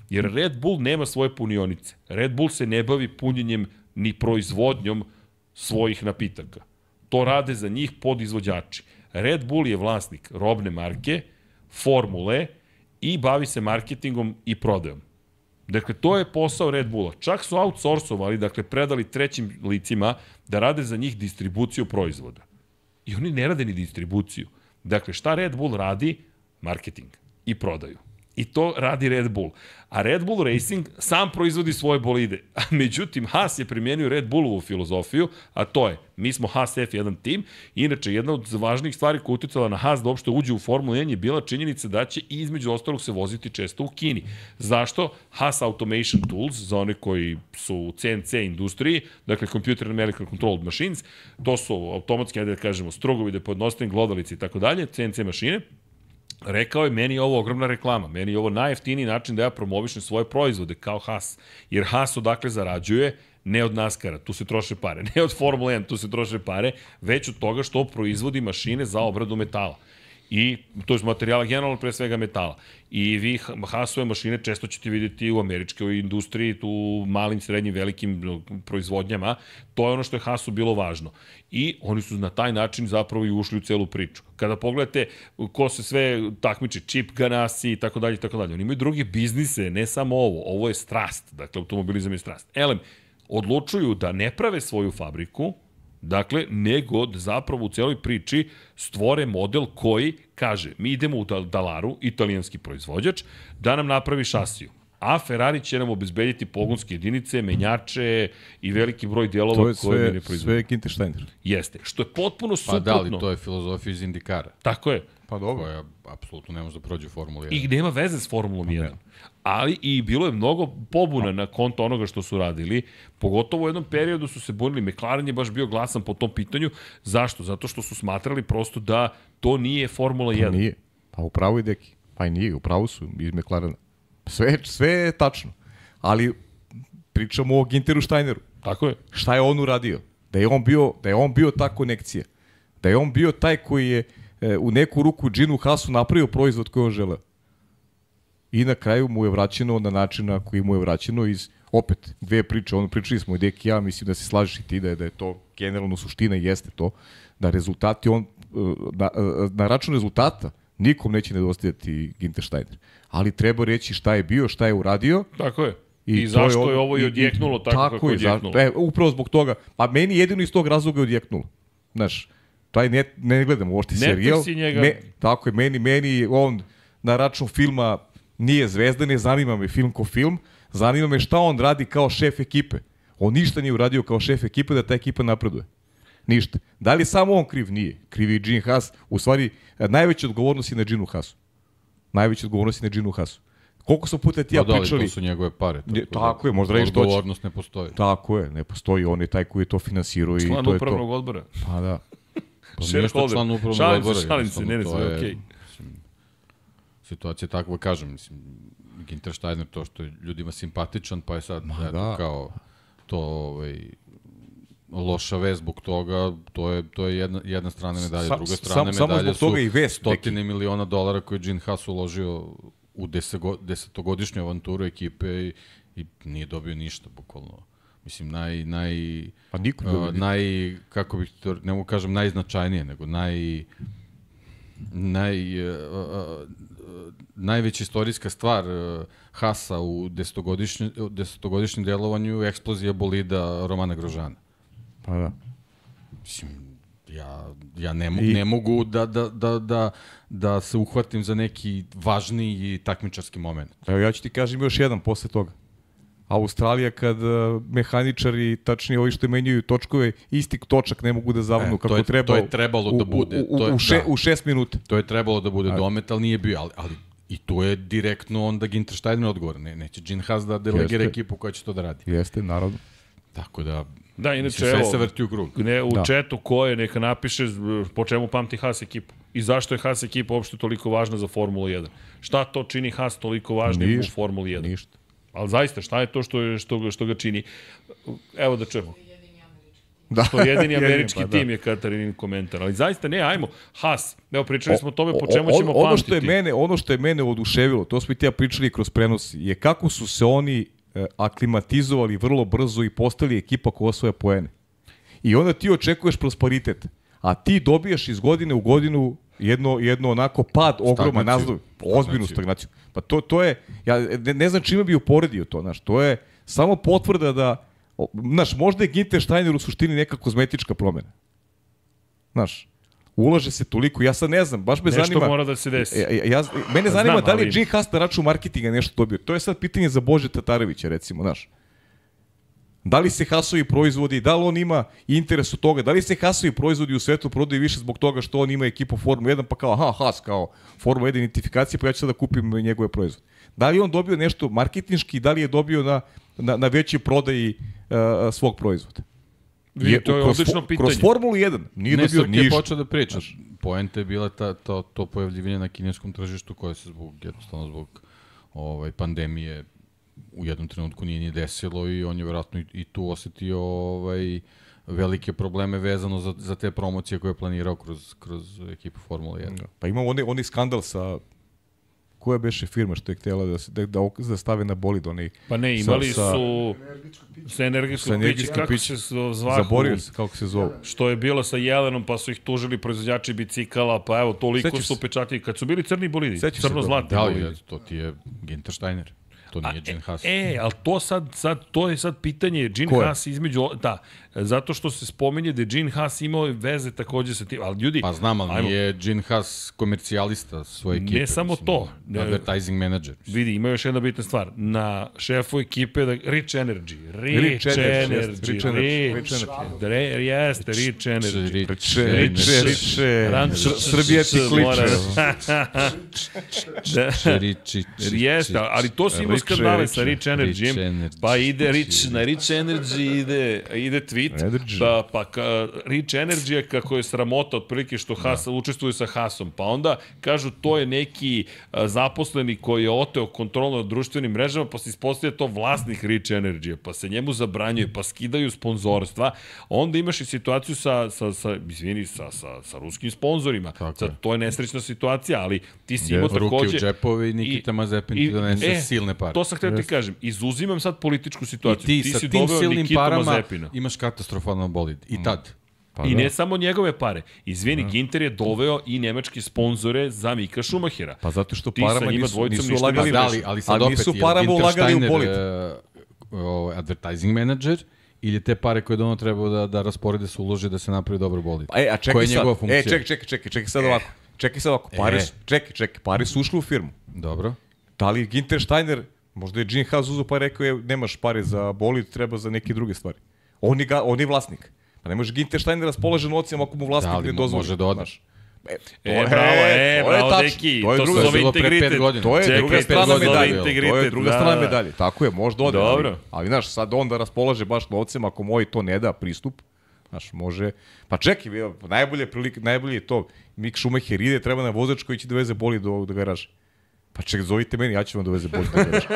Jer Red Bull nema svoje punionice. Red Bull se ne bavi punjenjem ni proizvodnjom svojih napitaka. To rade za njih podizvođači. Red Bull je vlasnik robne marke, formule i bavi se marketingom i prodajom. Dakle, to je posao Red Bulla. Čak su outsourcovali, dakle, predali trećim licima da rade za njih distribuciju proizvoda. I oni ne rade ni distribuciju. Dakle, šta Red Bull radi? Marketing i prodaju. I to radi Red Bull. A Red Bull Racing sam proizvodi svoje bolide. A međutim, Haas je primjenio Red Bullovu filozofiju, a to je, mi smo Haas F1 tim. Inače, jedna od važnijih stvari koja utjecala na Haas da uopšte uđe u Formulu 1 je bila činjenica da će između ostalog se voziti često u Kini. Zašto? Haas Automation Tools, za one koji su u CNC industriji, dakle Computer Numerical Controlled Machines, to su automatski, da kažemo, strogovi, da podnostavim glodalice i tako dalje, CNC mašine. Rekao je, meni je ovo ogromna reklama, meni je ovo najjeftiniji način da ja promovišem svoje proizvode kao Haas. Jer Haas odakle zarađuje, ne od NASCAR-a, tu se troše pare, ne od Formula 1, tu se troše pare, već od toga što proizvodi mašine za obradu metala. I to je materijala generalno pre svega metala. I vi Haasove mašine često ćete vidjeti u američkoj industriji, tu malim, srednjim, velikim proizvodnjama. To je ono što je Haasu bilo važno. I oni su na taj način zapravo i ušli u celu priču. Kada pogledate ko se sve takmiče, Chip Ganassi i tako dalje, oni imaju druge biznise, ne samo ovo. Ovo je strast, dakle automobilizam je strast. Elem, odlučuju da ne prave svoju fabriku, dakle, nego da zapravo u celoj priči stvore model koji kaže, mi idemo u Dallaru, italijanski proizvođač, da nam napravi šasiju. A Ferrari će nam obezbediti pogonske jedinice, menjače i veliki broj delova koje mi ne proizvodimo. To je sve Günther Steiner. Jeste. Što je potpuno suprotno. Pa da, ali to je filozofija iz Indikara. Tako je. Pa dobro. Koja apsolutno ne može da prođe u Formuli 1. I nema veze s Formulom 1. Ali i bilo je mnogo pobuna na konto onoga što su radili. Pogotovo u jednom periodu su se bunili. McLaren je baš bio glasan po tom pitanju. Zašto? Zato što su smatrali prosto da to nije Formula 1. Pa nije. Pa upravo i Deki. Pa i nije. Upravo su iz McLarena. Sve je tačno. Ali pričamo o Günteru Steineru. Tako je. Šta je on uradio? Da je on bio ta konekcija. Da je on bio taj koji je u neku ruku Ginu Haasu napravio proizvod koji on želeo. I na kraju mu je vraćeno na način na koji mu je vraćeno iz, opet, dve priče. Pričali smo i Deki, ja mislim da se slažeš i ti da je to generalno suština i jeste to, da rezultati na račun rezultata nikom neće nedostajati Günther Steiner. Ali treba reći šta je bio, šta je uradio. Tako je. I zašto je ovo i odjeknulo tako kako je odjeknulo. Upravo zbog toga. Pa meni jedino iz tog razloga je odjeknulo. Znaš, taj ne gledam uopšte serijal. Tako je, meni on na račun filma nije zvezda, ne zanima me film ko film, zanima me šta on radi kao šef ekipe. On ništa nije uradio kao šef ekipe da ta ekipa napreduje. Ništa. Da li samo on kriv? Nije. Kriv je Gene Haas. U stvari, najveća odgovornost je na Ginu Haasu. Najveća odgovornost je na Ginu Haasu. Koliko smo puta ti ja pričali... To su njegove pare. Tako je, možda reći što će. Odgovornost ne postoji. Tako je, ne postoji. On je taj koji je to finansirao i to je to. Član upravnog odbora. Pa da. Ništa član upravnog odbora. Šalim se, ne, sve okej. Situacija je takva, kažem, mislim, Günther Steiner, to što je ljudima simpatičan, pa je sad kao to loša vest zbog toga, to je jedna strana medalje, druga strana medalje su stotine miliona dolara koje je Gene Haas uložio u desetogodišnju avanturu ekipe i nije dobio ništa, bukvalno. Mislim, kako bih to, ne mogu kažem najznačajnije, nego najveća istorijska stvar Haasa u desetogodišnjem delovanju je eksplozija bolida Romana Grožana. Pa da. Mislim, ja ne mogu da se uhvatim za neki važniji takmičarski moment. Evo, ja ću ti kažem još jedan posle toga. Australija kad mehaničari, tačnije ovi što menjaju točkove, isti točak ne mogu da zavrnu kako treba. To je trebalo da bude. U 6 minuta. To je trebalo da bude domet, ali nije bio. Ali i to je direktno onda Günther Steiner odgovor. Neće Gene Haas da delegira ekipu koja će to da radi. Jeste, naravno. Tako da... Da, inače, sve se vrti u krug. U četu ko je, neka napiše po čemu pamti Haas ekipu. I zašto je Haas ekipa uopšte toliko važna za Formulu 1. Šta to čini Haas toliko važnim u Formuli 1? Ništa. Ali zaista, šta je to što ga čini? Evo da čujemo. Što jedini američki tim je Katarinin komentar. Ali zaista ne, ajmo, Haas. Evo, pričali smo o tome po čemu ćemo pamtiti. Ono što je mene oduševilo, to smo i ti ja pričali kroz prenos, je kako su se oni aklimatizovali vrlo brzo i postali ekipa koja osvaja poene. I onda ti očekuješ prosperitet. A ti dobijaš iz godine u godinu jedno onako pad ogroman, nazov, ozbiljnu stagnaciju. Pa to je, ja ne znam čime bi uporedio to, znaš, to je samo potvrda da, znaš, možda je Ginter Steiner u suštini neka kozmetička promena. Znaš, ulaže se toliko, ja sad ne znam, baš me zanima. Nešto mora da se desi. Mene zanima da li je Gene Haas na račun marketinga nešto dobio. To je sad pitanje za Bože Tatarevića, recimo, znaš. Da li se Haasovi proizvodi, da li on ima interes od toga, da li se Haasovi proizvodi u svetu prodaju više zbog toga što on ima ekipu Formula 1, pa kao, Haas kao Formula 1 identifikacija, pa ja ću sad da kupim njegove proizvode. Da li on dobio nešto marketinški, da li je dobio na veći prodaji svog proizvoda? To je odlično pitanje. Kroz Formulu 1 nije dobio ništa. Ne, je počeo da pričaš. Poenta je bila to pojavljivanje na kineskom tržištu koje se jednostavno zbog pandemije u jednom trenutku nije ni desilo i on je vjerojatno i tu osetio velike probleme vezano za te promocije koje je planirao kroz ekipu Formula 1. Pa imamo onaj skandal sa koja beše firma što je htjela da stave na bolid onaj. Pa ne, imali su sa energetskog pića, kako se zvahu. Zaborio se kako se zove. Što je bilo sa Jelenom, pa su ih tužili proizvođači bicikala, pa evo, toliko su pečatili. Kad su bili crni bolidi, crno-zlatni bolidi. Da li, to ti je Ginter Steiner. To nije Gene Haas. Ali to je sad pitanje Gene Haas između... Da, zato što se spominje da je Gene Haas imao veze takođe sa tim. Ali ljudi... Pa znam, ali nije Gene Haas komercijalista svoje ekipe. Ne samo to. Advertising manager. Vidi, ima još jedna bitna stvar. Na šefu ekipe Rich Energy. Srbija ti kliče. Jeste, ali to su imao skandale sa Rich Energy. Pa ide na Rich Energy ide tweet. Pa Rich Energy je kako je sramota otprilike što Haas učestvuje sa Haasom. Pa onda kažu to je neki zaposleni koji je oteo kontrolu nad društvenim mrežama, pa se ispostavlja to vlasnik Rich Energy, pa se njemu zabranjuje, pa skidaju sponzorstva. Onda imaš i situaciju sa ruskim sponzorima. To je nesrećna situacija, ali ti si imao takođe... Ruke u džepove i Nikita Mazepin ti donese silne pare. To sam htio ti kažem. Izuzimam sad političku situaciju. I ti sa tim silnim parama imaš katastrofalan bolid. I tad. I ne samo njegove pare. Izvini, Ginter je doveo i nemačke sponzore za Mika Schumachera. Pa zato što parama nisu ulagali. Ali sad opet, nisu parama ulagali u bolid. Advertising manager ili te pare koje dono treba da rasporede se ulože da se napravi dobar bolid. A čekaj sad. Čekaj sad ovako. Čekaj pare su ušli u firmu. Dobro. Da li Ginter Steiner, možda je Gene Haas uzeo pa rekao nemaš pare za bolid, treba za neke druge stvari. On je vlasnik. Pa ne može Ginter Steiner raspolaže novcem ako mu vlasnik ne dozvoli. Može da odnaš. Bravo, deki. To se zove integritet. To je druga strana medalje. To je druga strana medalje. Tako je, možda ode. Ali znaš, sad on da raspolaže baš novcem, ako moj to ne da pristup, znaš, može... Pa čekaj, najbolje je to. Mik Schumacher ide, treba na vozač koji će doveze bolid do garaža. Pa čekaj, zovite meni, ja ću vam doveze bolid do garaža.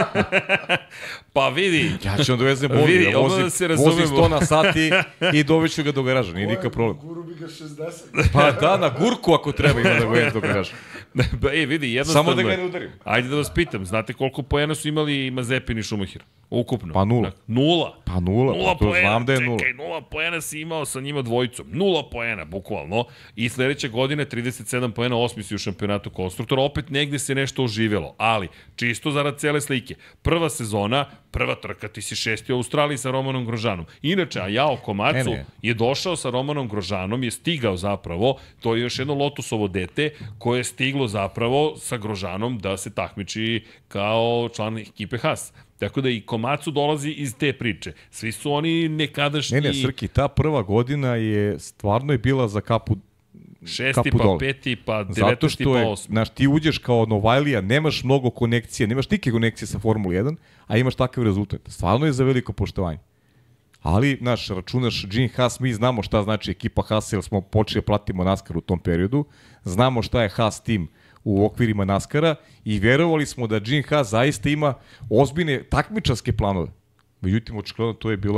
Pa vidi. Ja ću vam doveze bolid. Ja vozim 100 na sati i doveću ga do garaža. Nije nikakav problem. Guru bi ga 60. Pa da, na gurku ako treba ima da ga do garaža. Vidi, jednostavno... Samo da ga ne udarim. Ajde da vas pitam, znate koliko poena su imali Mazepin i Schumacher? Ukupno. Pa 0. 0. Pa 0, to znam da je 0. Čekaj, 0 poena si imao sa njima dvojicom. 0 poena, bukvalno. I sledeće godine 37 poena, 8. si u šampionatu konstruktora. Opet negde se nešto oživelo. Ali, čisto zarad cele slike. Prva sezona, prva trka, ti si 6. u Australiji sa Romanom Grožanom. Inače, Ayao Komatsu je došao sa Romanom Grožanom, je stigao zapravo, to je još jedno Lotusovo dete, koje je stiglo zapravo sa Grožanom da se takmiči kao član ekipe Haas. Tako da i Komatsu dolazi iz te priče. Svi su oni nekadašnji... Ne, Srki, ta prva godina je stvarno je bila za kapu 6. pa 5. pa 9. Zato što je, znaš, ti uđeš kao Novajlija, nemaš mnogo konekcije, nemaš nike konekcije sa Formula 1, a imaš takav rezultat. Stvarno je za veliko poštovanje. Ali, znaš, računaš Gene Haas, mi znamo šta znači ekipa Haas, jer smo počeli pratimo NASCAR u tom periodu, znamo šta je Haas tim u okvirima NASCAR-a i vjerovali smo da Gene Haas zaista ima ozbiljne takmičarske planove. Međutim, očigledno to je bila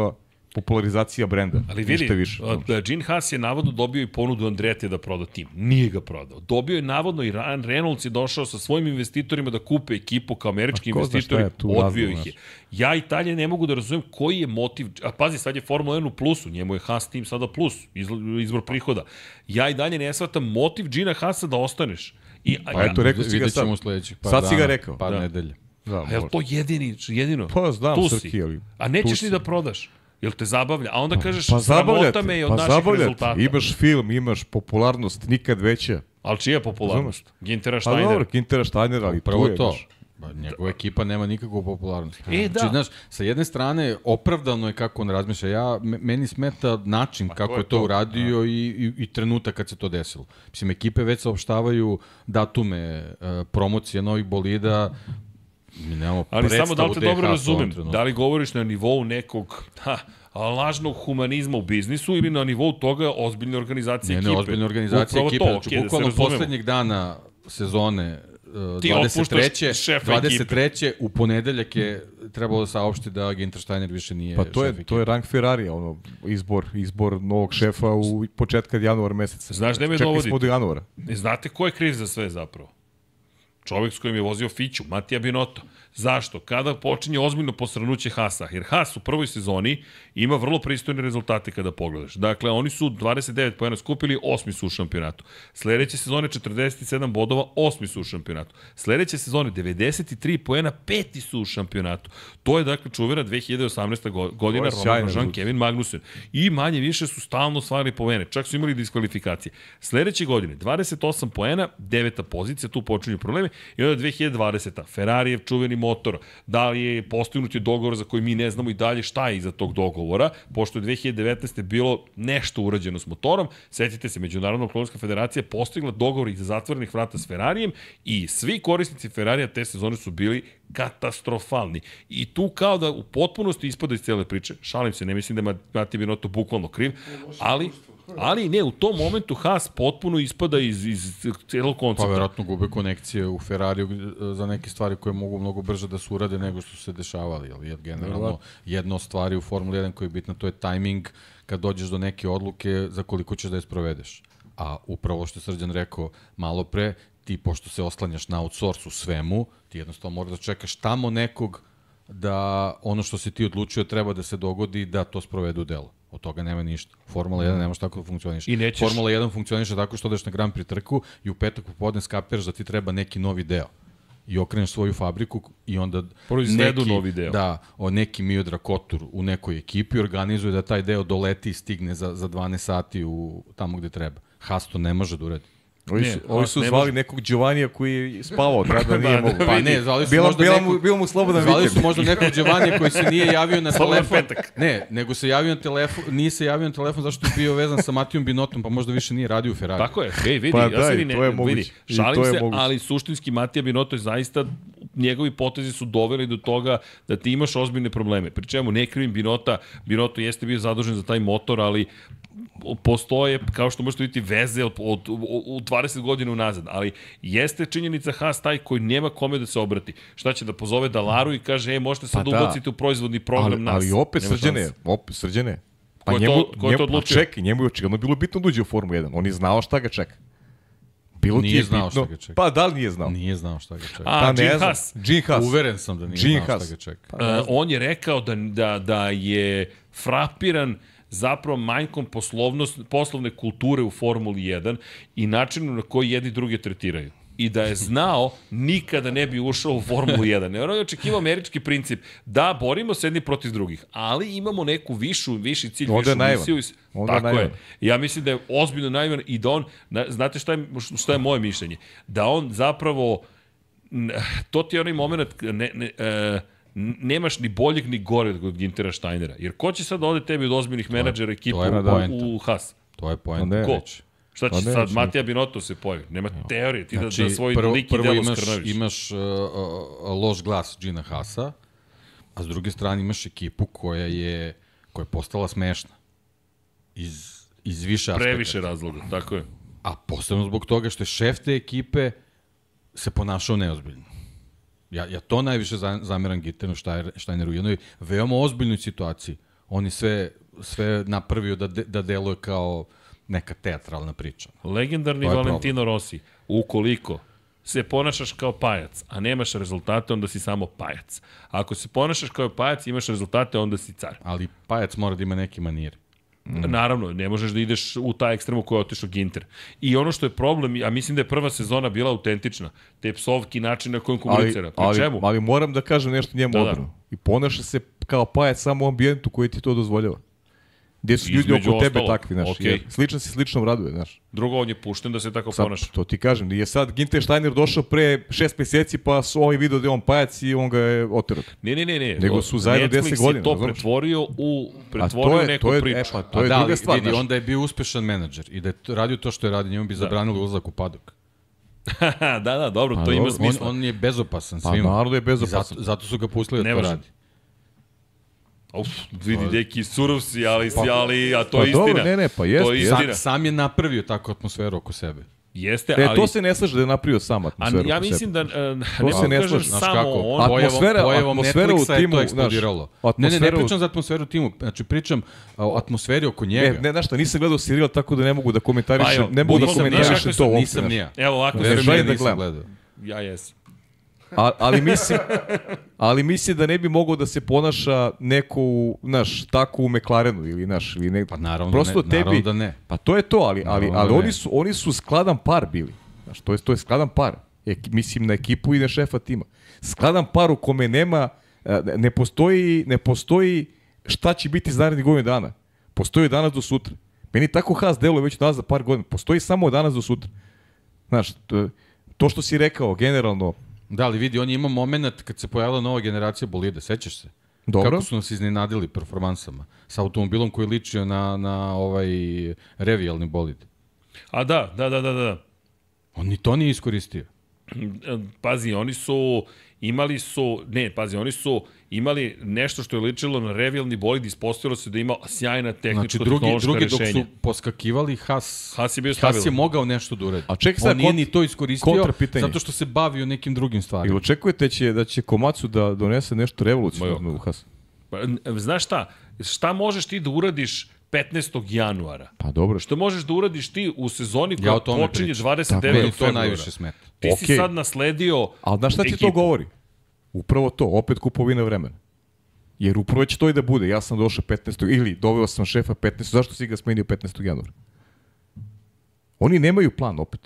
popularizacija brenda. Ali vidi, ništa više. Gene Haas je navodno dobio i ponudu Andretti da proda tim. Nije ga prodao. Dobio je navodno i Ryan Reynolds je došao sa svojim investitorima da kupe ekipu kao američki investitori, odbio ih je. Ja i dalje ne mogu da razumem koji je motiv, a pazi, sad je Formula 1 u plusu, njemu je Haas tim sada plus, izbor prihoda. Ja i dalje ne shvatam motiv Gina Haasa da ostaneš. Pa eto, rekao si ga sad. Sad si ga rekao. Par nedelje. Da, a je li to jedino? Pa znam, Srki, ali... A nećeš ni da prodaš? Jel te zabavlja? A onda kažeš, pa sramota me i od naših rezultata. Imaš film, imaš popularnost, nikad veća. Ali čija je popularnost? Gintera Steiner. Pa dobro, Gintera Steiner, ali prvo tu je. To. Njegova ekipa nema nikakvu popularnost. Da. Znači, znaš, sa jedne strane, opravdano je kako on razmišlja. Meni smeta način kako je to uradio i trenutak kad se to desilo. Mislim, ekipe već saopštavaju datume, promocije novih bolida, mi nemamo ali samo da li te dobro razumem, trenutku. da li govoriš na nivou nekog lažnog humanizma u biznisu ili na nivou toga ozbiljne organizacije ekipe? Ne, ozbiljne organizacije ekipe. To, znači, bukvalno poslednjeg dana sezone 23. u ponedeljak je trebalo da saopšti da Ginter Steiner više nije pa to je rang Ferrari, izbor novog šefa u početka januara meseca. Znaš da me dovodite? dovodi? Čekali smo do januara. Znate ko je kriv za sve zapravo? Čovjek s kojim je vozio Fiću, Matija Binotto. Zašto? Kada počinje ozbiljno posranuće Haasa? Jer Haas u prvoj sezoni ima vrlo pristojne rezultate kada pogledaš. Dakle, oni su 29 poena skupili, 8. su u šampionatu. Sledeće sezone 47 bodova, 8. su u šampionatu. Sledeće sezone 93 poena, 5. su u šampionatu. To je dakle čuvena 2018. godina Romain Grosjean, Kevin Magnussen. I manje više su stalno osvajali poene. Čak su imali diskvalifikacije. Sledeće godine 28 poena, 9. pozicija, tu počinju problemi. I onda 2020. Ferrarijev čuveni motor, da li je postignuti dogovor za koji mi ne znamo i dalje šta je iza tog dogovora, pošto je 2019. bilo nešto urađeno s motorom, setite se, Međunarodna automobilska federacija postigla dogovor iza zatvorenih vrata s Ferrarijem i svi korisnici Ferrarija te sezone su bili katastrofalni. I tu kao da u potpunosti ispada iz cele priče, šalim se, ne mislim da je Matija Binotto bukvalno kriv, ali ne, u tom momentu Haas potpuno ispada iz celog koncepta. Pa verovatno gube konekcije u Ferrariju za neke stvari koje mogu mnogo brže da se urade nego što su se dešavali. Ali generalno jedna od stvari u Formuli 1 koja je bitna, to je tajming kad dođeš do neke odluke za koliko ćeš da je sprovedeš. A upravo što je Srđan rekao malo pre, ti pošto se oslanjaš na outsource u svemu, ti jednostavno moraš da čekaš tamo nekog da ono što si ti odlučio treba da se dogodi da to sprovede u delo. Od toga nema ništa. Formula 1 nemaš tako da funkcioniš. Formula 1 funkcioniše tako što odeš na Grand Prix trku i u petak popodne skapiraš da ti treba neki novi deo. I okreneš svoju fabriku i onda novi deo. Da, neki Miodrag Kotur u nekoj ekipi organizuje da taj deo doleti i stigne za 12 sati tamo gde treba. Haas to ne može da uradi. Ovi su zvali nekog Giovannija koji je spavao, tada nije mogu. Pa ne, zvali su bilo mu slobodan vikend. Zvali su možda nekog Giovannija koji se nije javio na telefon. Ne, nego se javio na telefon, nije se javio na telefon zašto je bio vezan sa Matijom Binottom, pa možda više nije radio u Ferrari. Tako je, vidi, pa ja se vidi, šalim se, ali suštinski Matija Binotto je zaista, njegovi potezi su doveli do toga da ti imaš ozbiljne probleme. Pri čemu ne krivim Binotta, Binotto jeste bio zadužen za taj motor, ali postoje, kao što možete vidjeti, veze od 20 godina unazad, ali jeste činjenica Haas taj koji nema kome da se obrati. Šta će da pozove Dalaru i kaže, možete sad ubaciti u proizvodni program nas. Ali opet Srđane. Ko je to odlučio? Čekaj, njemu je očigledno bilo bitno da uđe u Formu 1. On je znao šta ga čeka. Nije znao šta ga čeka. Pa da li nije znao? Nije znao šta ga čeka. Gene Haas. Uveren sam da nije znao šta ga čeka. On je rekao da je frapiran zapravo manjkom poslovne kulture u Formuli 1 i načinu na koji jedni druge tretiraju. I da je znao, nikada ne bi ušao u Formulu 1. Ne, on je očekivao američki princip da borimo se jedni protiv drugih, ali imamo neku viši cilj, višu misiju. Tako je. Ja mislim da je ozbiljno naivan i da on, znate šta je moje mišljenje? Da on zapravo, to ti je onaj moment, nemaš ni boljeg ni gore od Gintera Steinera. Jer ko će sad ode tebi od ozbiljnih menadžera ekipu u Haas? To je poenta. Ko? Šta će sad, Matija Binotto se pojavi? Nema teorije, ti da svoj lik i delo skrnaviš. Imaš loš glas Gina Haasa, a s druge strane imaš ekipu koja je postala smešna. Iz više aspekta. Previše razloga, tako je. A posebno zbog toga što je šef te ekipe se ponašao neozbiljno. Ja to najviše zameram Gintenu Steineru u jednoj veoma ozbiljnoj situaciji. Oni sve sve napravio da deluje kao neka teatralna priča. Legendarni Valentino Rossi, ukoliko se ponašaš kao pajac, a nemaš rezultate, onda si samo pajac. Ako se ponašaš kao pajac i imaš rezultate, onda si car. Ali pajac mora da ima neke manire. Naravno, ne možeš da ideš u taj ekstremu koji je otišao Ginter. I ono što je problem, a mislim da je prva sezona bila autentična, te psovki, način na kojem komunicira. Pri čemu? Ali moram da kažem nešto njemu odbranu. I ponaša se kao pajac samo u ambijentu koji ti to dozvoljava. Gde su ljudi oko tebe takvi, znaš. Okay. Slično si sličnom raduje, znaš. Drugo, on je pušten da se tako ponaša. To ti kažem, je sad Ginter Steiner došao pre 6 meseci, pa su ovaj video da je on pajac i on ga je oterao. Ne. Nego su zajedno 10 godina. Netflix je to pretvorio u neku priču. To je druga stvar. Vidi, onda je bio uspešan menadžer i da je radio to što je radio, njemu bi zabranili ulazak u padok. Da, dobro, to ima smisla. On je bezopasan svima. Pa naravno je bezopasan. Zato su ga pustili da to radi. Vidi, neki surov si, ali a to je istina. Dobro, pa jeste. Sam je napravio takvu atmosferu oko sebe. Jeste, ali... To se ne slaže da je napravio sam atmosferu. Ja mislim da ne kažem samo on. Atmosfera u timu, to eksplodiralo. Ne pričam za atmosferu u timu, znači pričam o atmosferi oko njega. Ne, znaš šta, nisam gledao serijal, tako da ne mogu da komentarišem, to uopšte. Nisam ni ja. Evo ovako, nisam gledao. Ja jesam. Ali mislim da ne bi mogao da se ponaša neko tako u McLarenu ili pa naravno da ne. Pa to je to, ali oni su skladan par bili. Znaš, to je skladan par. Mislim na ekipu i na šefa tima. Skladan par u kome ne postoji šta će biti za narednih godina dana. Postoji danas do sutra. Meni tako Haas deluje već danas za par godina. Postoji samo od danas do sutra. Znaš, to što si rekao, generalno. Da, ali vidi, on je imao moment kad se pojavila nova generacija bolida, sećaš se? Dobro. Kako su nas iznenadili performansama sa automobilom koji je ličio na ovaj revijalni bolid. A da. On ni to nije iskoristio. Pazi, oni su imali nešto što je ličilo na revijalni bolid, ispostavilo se da ima sjajna tehničko-tehnološka rešenja. Drugi dok su poskakivali, Haas je bio stabilan. Haas je mogao nešto da uredi. On nije ni to iskoristio zato što se bavio nekim drugim stvarima. Ili očekujete da će Komatsu da donese nešto revolucionarno u Haas? Znaš šta možeš ti da uradiš 15. januara? Pa dobro. Što možeš da uradiš ti u sezoni koja počinje 29. februara? To najviše smeta. Ti si sad nasledio ekipu. Ali znaš šta ti to govori? Upravo to, opet kupovina vremena. Jer upravo će to i da bude. Ja sam došao 15. ili doveo sam šefa 15. Zašto si ga smenio 15. januara? Oni nemaju plan opet.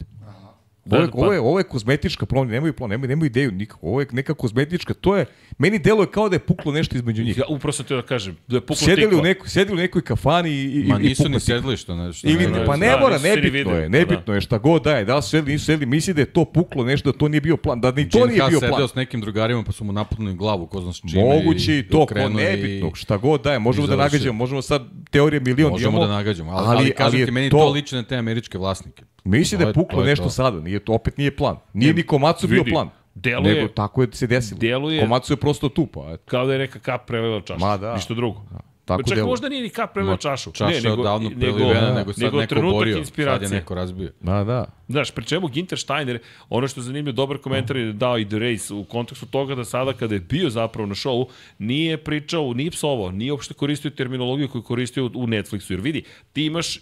Ovo je kozmetička promjena, nemaju plan, nemaju ideju nikako. Ovo je neka kozmetička, to je, meni deluje kao da je puklo nešto između njih. Ja upravo sam te da kažem, da je puklo tikva. Sjedili u nekoj kafani i Ma nisu ni sedli što nešto. Pa ne mora, nebitno je, šta god daje, da li su sedli, nisu sedli, misli da je to puklo nešto, da to nije bio plan, da ni to nije bio plan. Sedeo s nekim drugarima pa su mu napunili glavu, ko znaš čime. Moguće i to, nebitno, šta god daje, možemo da nagađamo, možemo sad teorije milion. Možemo da nagađamo, ali kažete meni to liči na te američke vlasnike. Misli da je puklo nešto sada, opet nije plan. Nije ni Komatsu bio plan. Nego tako je se desilo. Komatsu je prosto tu, pa. Kao da je neka kap prelila čašu. Ništa drugo. Čak možda nije ni kap prelila čašu. Čaša je odavno prelivena, nego sad neko borio, sad je neko razbio. Da. Znaš, pri čemu Ginter Steiner, ono što je zanimljivo, dobar komentar je dao i The Race u kontekstu toga da sada kada je bio zapravo na šovu, nije pričao, nije psovao, nije uopšte koristio terminologiju koju koristio u Netflixu. Jer vidi, ti imaš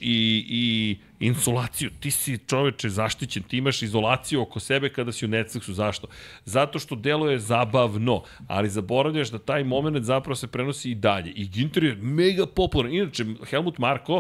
i insulaciju, ti si čoveče zaštićen, ti imaš izolaciju oko sebe kada si u Netflixu. Zašto? Zato što deluje zabavno, ali zaboravljaš da taj moment zapravo se prenosi i dalje. I Ginter je mega popularan. Inače, Helmut Marko,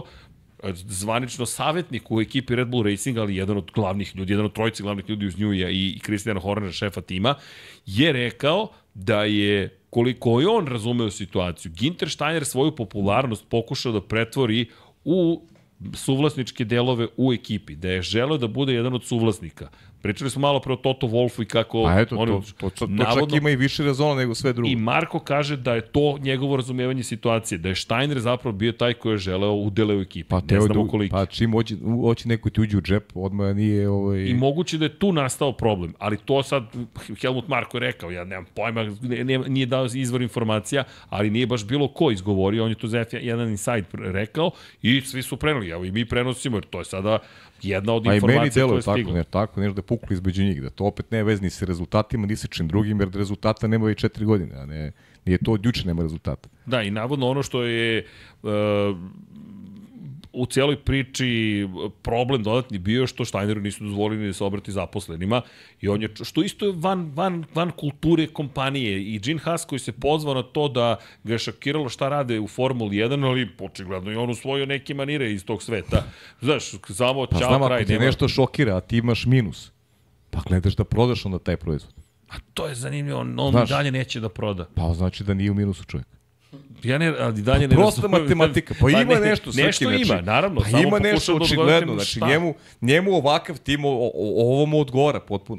zvanično savjetnik u ekipi Red Bull Racing, ali jedan od glavnih ljudi, jedan od trojice glavnih ljudi uz nju i Christiana Hornera, šefa tima, je rekao da je, koliko je on razumeo situaciju, Ginter Steiner svoju popularnost pokušao da pretvori u suvlasničke delove u ekipi, da je želeo da bude jedan od suvlasnika. Pričali smo malo pre o Toto Wolfu i kako... A eto, to čak ima i više rezona nego sve drugo. I Marko kaže da je to njegovo razumijevanje situacije, da je Steiner zapravo bio taj koji je želeo udele u ekipi. Pa ne znamo koliko. Pa čim hoće neko ti uđe u džep, odmah nije... I moguće da je tu nastao problem, ali to sad Helmut Marko je rekao, ja nemam pojma, nije dao izvor informacija, ali nije baš bilo ko izgovorio, on je to za F1 Inside rekao i svi su preneli, evo i mi prenosimo, jer to je sada jedna od informacija koja je stigla. Tako nešto da je puklo između njih, da to opet ne vezni sa rezultatima, ni sa čim drugim, jer rezultata nema i 4 godine, a ne Nije to od juče nema rezultata. Da, i navodno ono što je u cijeloj priči problem dodatni bio što Steineru nisu dozvolili da se obrati zaposlenima i on je, što isto je van kulture kompanije i Gene Haas koji se pozvao na to da ga je šokiralo šta rade u Formuli 1, ali očigledno i on usvojio neke manire iz tog sveta. Znaš, samo Pa ćao, znam, kraj. ako ti nešto šokira, a ti imaš minus, pa gledaš da prodaš onda taj proizvod. A to je zanimljivo, on Znaš, dalje neće da proda. Pa znači da nije u minusu čovjek. Ja ne, ali dalje ne Prosta matematika. Pa ima nešto, Srki, nešto znači, ima, naravno. Pa samo ima nešto pokušam da očigledno. odgovorim Znači, šta. njemu ovakav tim, ovo mu odgovara potpuno.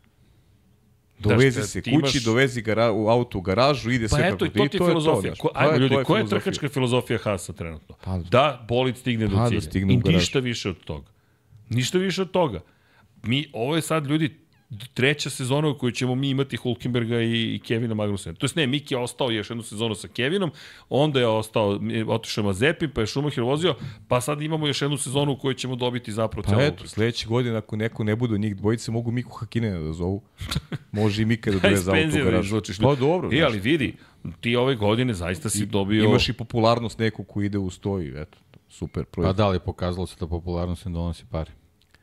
Dovezi Da, se ti kući, imaš- dovezi u auto u garažu, ide Pa sve eto, kako i to ti je filozofija. Ajmo ljudi, koja je trkačka filozofija Haasa trenutno? Pa, Da bolid stigne do da cilja. stigne I u garažu. ništa više od toga. Ništa više od toga. Ovo je sad, ljudi, treća sezona u kojoj ćemo mi imati Hulkenberga i Kevina Magnusena. To jest ne, Miki je ostao još jednu sezonu sa Kevinom, onda je otišao Mazepin, pa je Schumacher vozio, pa sad imamo još jednu sezonu u kojoj ćemo dobiti zapravo Pa celu eto, utrku. sledeće godine ako neko ne bude od njih dvojice, mogu Miku Hakinena da zovu. Može i Mika da Iz doveze auto u penzije da garažu. izvučeš. Pa dobro. E, znaš. ali vidi, ti ove godine zaista si dobio... Imaš i popularnost nekog ko ide u stoji, eto, super Pa proizvod. da li pokazalo se da popularnost ne donosi pare?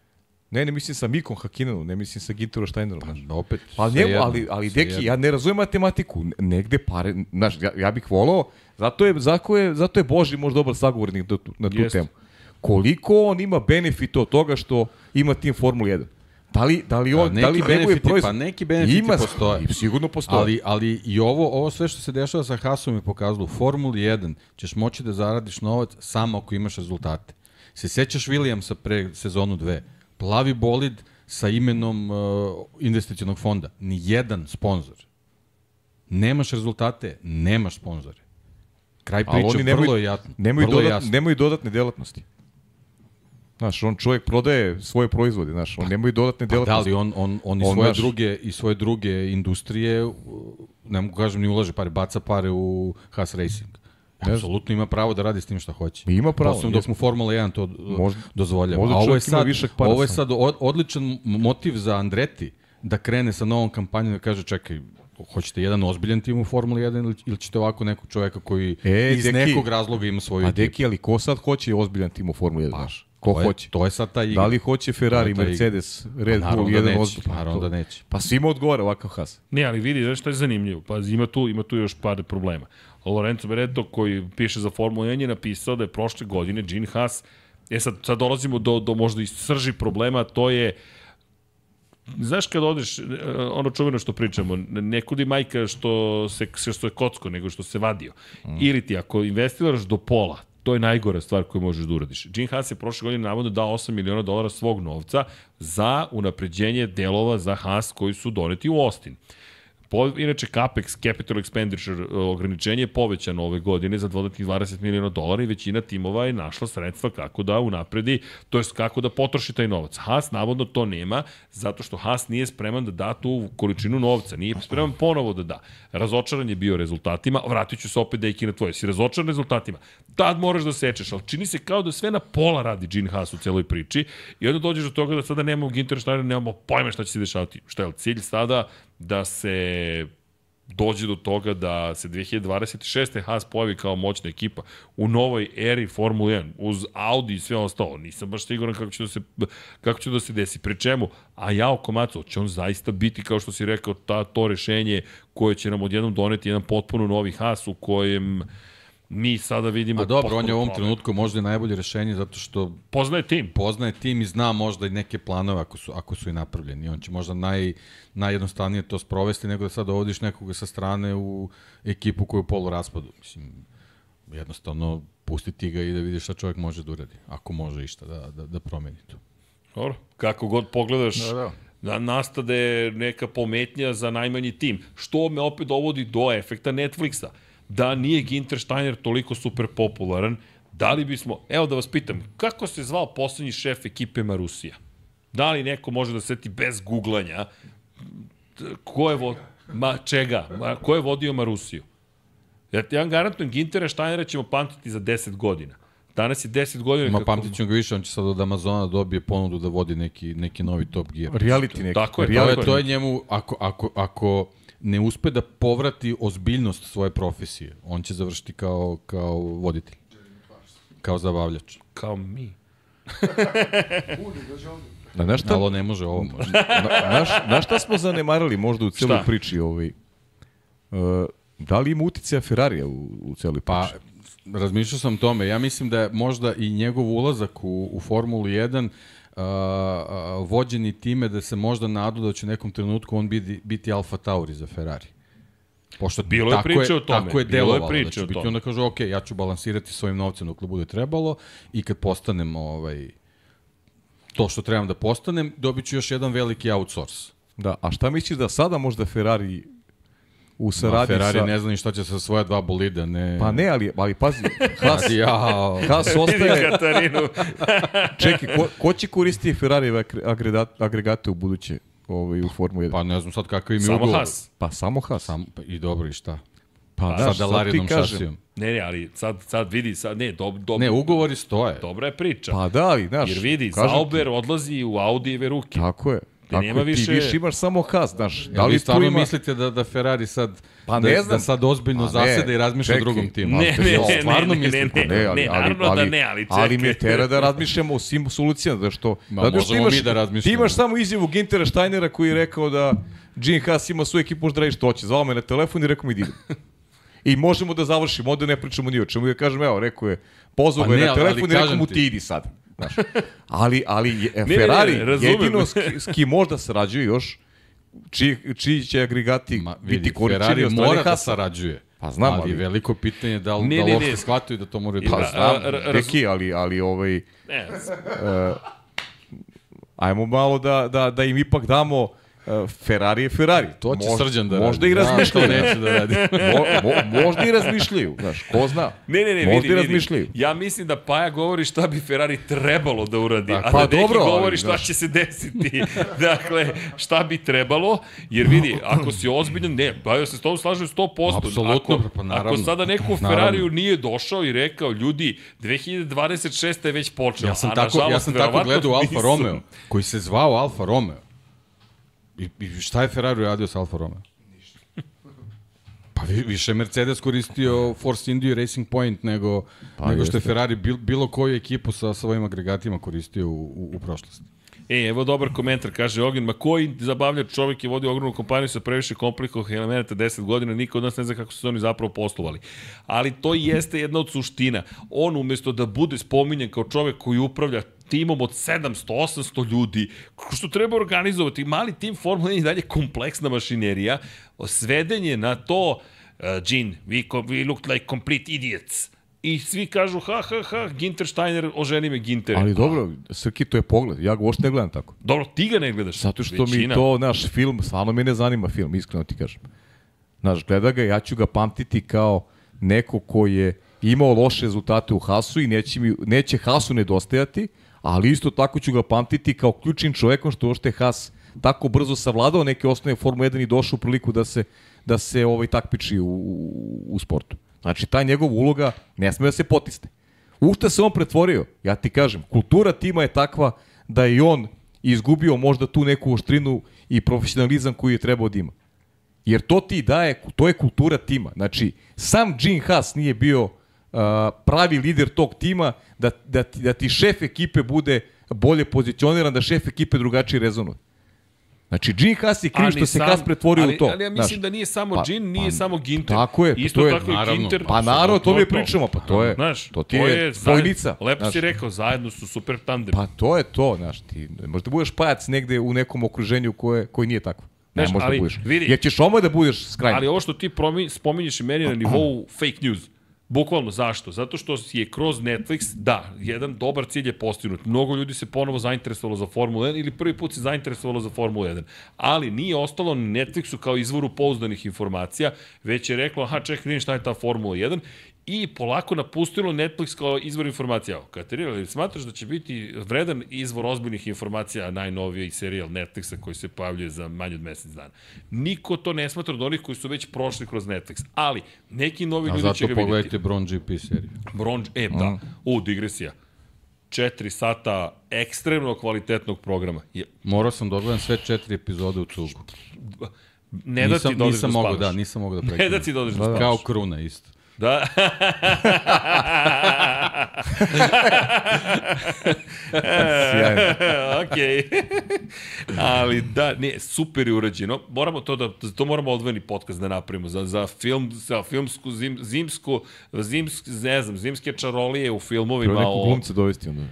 Ne mislim sa Mikom Hakinenom, ne mislim sa Ginterom Steinerom, znaš. Opet, Pa sve njemu, jedno, ali sve deki, jedno. ja ne razumem matematiku. Negde pare, znaš, ja bih volao, zato je Boži možda dobar sagovornik na tu Jeste. temu. Koliko on ima benefita od toga što ima tim Formula 1? Da li on, neki da li njegove benefiti- proizvod? pa neki benefiti Ima, postoje. i sigurno postoje. Ali i ovo sve što se dešava sa Haasom je pokazalo, u Formuli 1 ćeš moći da zaradiš novac samo ako imaš rezultate. Se sećaš Williamsa pre sezonu 2? Plavi bolid sa imenom investicionog fonda. Nijedan sponsor. Nemaš rezultate, nemaš sponzore. Kraj Ali priče oni vrlo je jasno. Vrlo je jasno. nemaju dodatne delatnosti. Znaš, on čovjek prodaje svoje proizvode, znaš, on nemaju dodatne Pa da, delatnosti. ali on i svoje druge industrije, ne mogu kažem ni ulaže pare, baca pare u Haas Racing. Apsolutno ima pravo da radi s tim šta hoće. Ima pravo, Posebno dok mu Formula 1 to dozvoljava. možda A ovo je čovjek ima sad, višak para ovo je samo. sad odličan motiv za Andretti da krene sa novom kampanjom da kaže čekaj, hoćete jedan ozbiljan tim u Formuli 1 ili ćete ovako nekog čoveka koji iz Deki, nekog razloga ima svoju A ekipu? deki, ali ko sad hoće ozbiljan tim u Formuli 1, znaš? Ko hoće? To je sad ta igra. Da li hoće Ferrari, To je ta igra. Mercedes, Red Naravno Bull, da jedan neće, ozbiljan? naravno da neće. Pa svima odgovara ovakav Haas. Ne, ali vidi, znaš šta je zanimljivo? Pa ima tu još par problema. Lorenzo Beretto koji piše za Formula 1 je napisao da je prošle godine Gene Haas, sad dolazimo do možda i srži problema, to je znaš kad odeš, ono čuveno što pričamo, ne kudi majka što je kocko, nego što se vadio. Ili ti ako investiraš do pola, to je najgora stvar koju možeš da uradiš. Gene Haas je prošle godine navodno dao $8 miliona svog novca za unapređenje delova za Haas koji su doneti u Austin. Inače, CAPEX, Capital Expenditure, ograničenje je povećano ove godine za dodatnih $20 miliona i većina timova je našla sredstva kako da unapredi, to jest kako da potroši taj novac. Haas navodno to nema, zato što Haas nije spreman da da tu količinu novca, nije spreman ponovo da da. Razočaran je bio rezultatima, vratit ću se opet deki na tvoje. Si razočaran rezultatima, tad moraš da sečeš, ali čini se kao da sve na pola radi Gene Haas u celoj priči i onda dođeš do toga da sada nemamo Ginter Steiner, nemamo pojma šta će se dešavati. Šta je cilj sada? Da se dođe do toga da se 2026. Haas pojavi kao moćna ekipa u novoj eri Formula 1 uz Audi i sve ostalo. Nisam baš siguran kako će da se desi. Pri čemu, a ja oko Maco, će on zaista biti, kao što si rekao, to rešenje koje će nam odjednom doneti jedan potpuno novi Haas u kojem mi sada vidimo... A dobro, on je u ovom trenutku možda i najbolje rešenje zato što poznaje tim i zna možda i neke planove ako su i napravljeni. On će možda najjednostavnije to sprovesti nego da sad dovodiš nekoga sa strane u ekipu koju je u poluraspadu. Mislim, jednostavno pustiti ga i da vidiš šta čovjek može da uradi. Ako može išta da promeni to. Dobro, kako god pogledaš... Da nastade neka pometnja za najmanji tim. Što me opet dovodi do efekta Netflixa. Da nije Ginter Steiner toliko super popularan, da li bismo, evo da vas pitam, kako se zvao poslednji šef ekipe Marusija? Da li neko može da seti bez googlanja ko je vodio Marusiju? Ja vam garantujem, Gintera Steinera ćemo pamtiti za 10 godina. Danas je 10 godina. Ma pamtit ću ga više, on će sad od Amazona dobije ponudu da vodi neki novi Top Gear. Reality neki. Tako je, To je njemu, ako ne uspe da povrati ozbiljnost svoje profesije, on će završiti kao voditelj. Kao zabavljač. Kao mi. Ali ne može, ovo može. Na šta smo zanemarili možda u celoj priči? Da li ima uticaja Ferrarija u celoj priči? Pa, razmišljao sam o tome. Ja mislim da je možda i njegov ulazak u Formulu 1 vođeni time da se možda nadu da će u nekom trenutku on biti Alfa Tauri za Ferrari. Pošto bilo je priče o tome. Tako je delovalo. Da će biti onda kaže, ok, ja ću balansirati svojim novcem dok bude trebalo i kad postanem to što trebam da postanem, dobit ću još jedan veliki outsource. Da, a šta misliš da sada možda Ferrari u saradnji Ferrari ne zna ni šta će sa svoja dva bolida, ne... Pa ne, ali pazi, Haas ostaje... Čekaj, ko će koristiti Ferrari agregate u buduće u Formu 1? Pa ne znam sad kakav im je ugovor. Samo Haas. Pa samo Haas. I dobro, i šta? Pa sa Dalarinom šasijom. Ne, ali sad vidi, ne, ugovori stoje. Dobra je priča. Pa da, ali, znaš... Jer vidi, Sauber odlazi u Audijeve ruke. Tako je. Tako ti više imaš samo Haas, znaš. Da li stvarno mislite da Ferrari sad pa ne znam, da sad ozbiljno zaseda i razmišlja o drugom timu? Ne, naravno da ne, ali čekaj. Ali me tera da razmišljamo o svim solucijama, da što... Možemo mi da razmišljamo. Ti imaš samo izjavu Gintera Steinera koji je rekao da Gene Haas ima svoju ekipu, možda da radi što hoće. Zvao me na telefon i rekao mi idem. I možemo da završimo, onda ne pričamo ni o čemu. Ja kažem, evo, rekao je, pozvao ga na telefon i rekao mu ti idi sad. Znaš. Ali Ferrari jedino s kim možda sarađuje još, čiji će agregati biti koričeni od strane Haasa. Ferrari mora da sarađuje. Pa znam, ali veliko pitanje da li uopšte shvataju da to moraju da... Pa znam, neki, ali ajmo malo da im ipak damo Ferrari je Ferrari. To će Srđan da radi. Možda i razmišljaju. Neće da radi. Možda i razmišljaju, znaš, ko zna. Vidi. Ja mislim da Paja govori šta bi Ferrari trebalo da uradi, a pa da neki govori šta će se desiti. Dakle, šta bi trebalo, jer vidi, ako si ozbiljan, Paja se s tom slažem 100%. Apsolutno, pa naravno. Ako sada neko u Ferrariju nije došao i rekao, ljudi, 2026. je već počeo, ja sam tako gledao Alfa Romeo, koji se zvao Alfa Romeo. I šta je Ferrari radio sa Alfa Romeo? Ništa. Pa više Mercedes koristio Force India Racing Point nego što je Ferrari bilo koju ekipu sa svojim agregatima koristio u prošlosti. Evo dobar komentar, kaže Ognjen, ma koji zabavljač čovjek je vodio ogromnu kompaniju sa previše komplikovih elemenata 10 godina, niko od nas ne zna kako su oni zapravo poslovali. Ali to jeste jedna od suština. On umjesto da bude spominjan kao čovjek koji upravlja timom od 700-800 ljudi, što treba organizovati, mali tim Formula 1 je dalje kompleksna mašinerija, sveden je na to, Gene, we look like complete idiots. I svi kažu, Ginter Steiner, oženi me Ginter. Ali dobro, Srki, to je pogled, ja ga uopšte ne gledam tako. Dobro, ti ga ne gledaš. Zato što mi to, naš film, stvarno me ne zanima film, iskreno ti kažem. Znaš, gleda ga, ja ću ga pamtiti kao neko koji je imao loše rezultate u Haasu i neće Haasu nedostajati, ali isto tako ću ga pamtiti kao ključnim čovjekom što je Haas tako brzo savladao neke osnovne Formule 1 i došao u priliku da se takmiči u sportu. Znači, ta njegova uloga ne sme da se potisne. U šta se on pretvorio? Ja ti kažem, kultura tima je takva da je on izgubio možda tu neku oštrinu i profesionalizam koji je trebao da ima. Jer to ti daje, to je kultura tima. Znači, sam Gene Haas nije bio pravi lider tog tima, da ti šef ekipe bude bolje pozicioniran, da šef ekipe drugačije rezonuje. Znači, Gene Haas je kriv što se Haas pretvorio u to. Ali ja mislim da nije samo Gene, nije samo Ginter. Tako je. Isto tako je Ginter. Pa naravno, to mi pričamo, pa to je, to ti je dvojnica. Lepo si rekao, zajedno su super tandem. Pa to je to, znaš, ti možda budeš pajac negde u nekom okruženju koji nije takvo. Ne možda budeš. Jer ćeš omoj da budeš skrajno. Ali ovo što ti spominješ i meni na nivou fake news. Bukvalno, zašto? Zato što je kroz Netflix, jedan dobar cilj je postignut. Mnogo ljudi se ponovo zainteresovalo za Formulu 1 ili prvi put se zainteresovalo za Formulu 1. Ali nije ostalo na Netflixu kao izvoru pouzdanih informacija, već je reklo, čekaj, vidim šta je ta Formula 1 i polako napustilo Netflix kao izvor informacija. Katerina, ali smatraš da će biti vredan izvor ozbiljnih informacija najnoviji serijal Netflixa koji se pojavljuje za manje od mesec dana? Niko to ne smatra od onih koji su već prošli kroz Netflix, ali neki novi ljudi će ga vidjeti. A zato pogledajte Bron GP seriju. Da. Digresija. 4 sata ekstremno kvalitetnog programa. Morao sam da odgledam sve 4 epizode u cugu. Ne da ti da odeš da spavaš. Nisam mogao da prekinem. Ne da ti da odeš da spavaš. Kao Kruna isto. Da. Sjajno. Okej. Ali da, ne, super je urađeno. Moramo to moramo odvojeni podcast da napravimo za filmsku zimske čarolije u filmovima. Treba nekog glumca dovesti onda.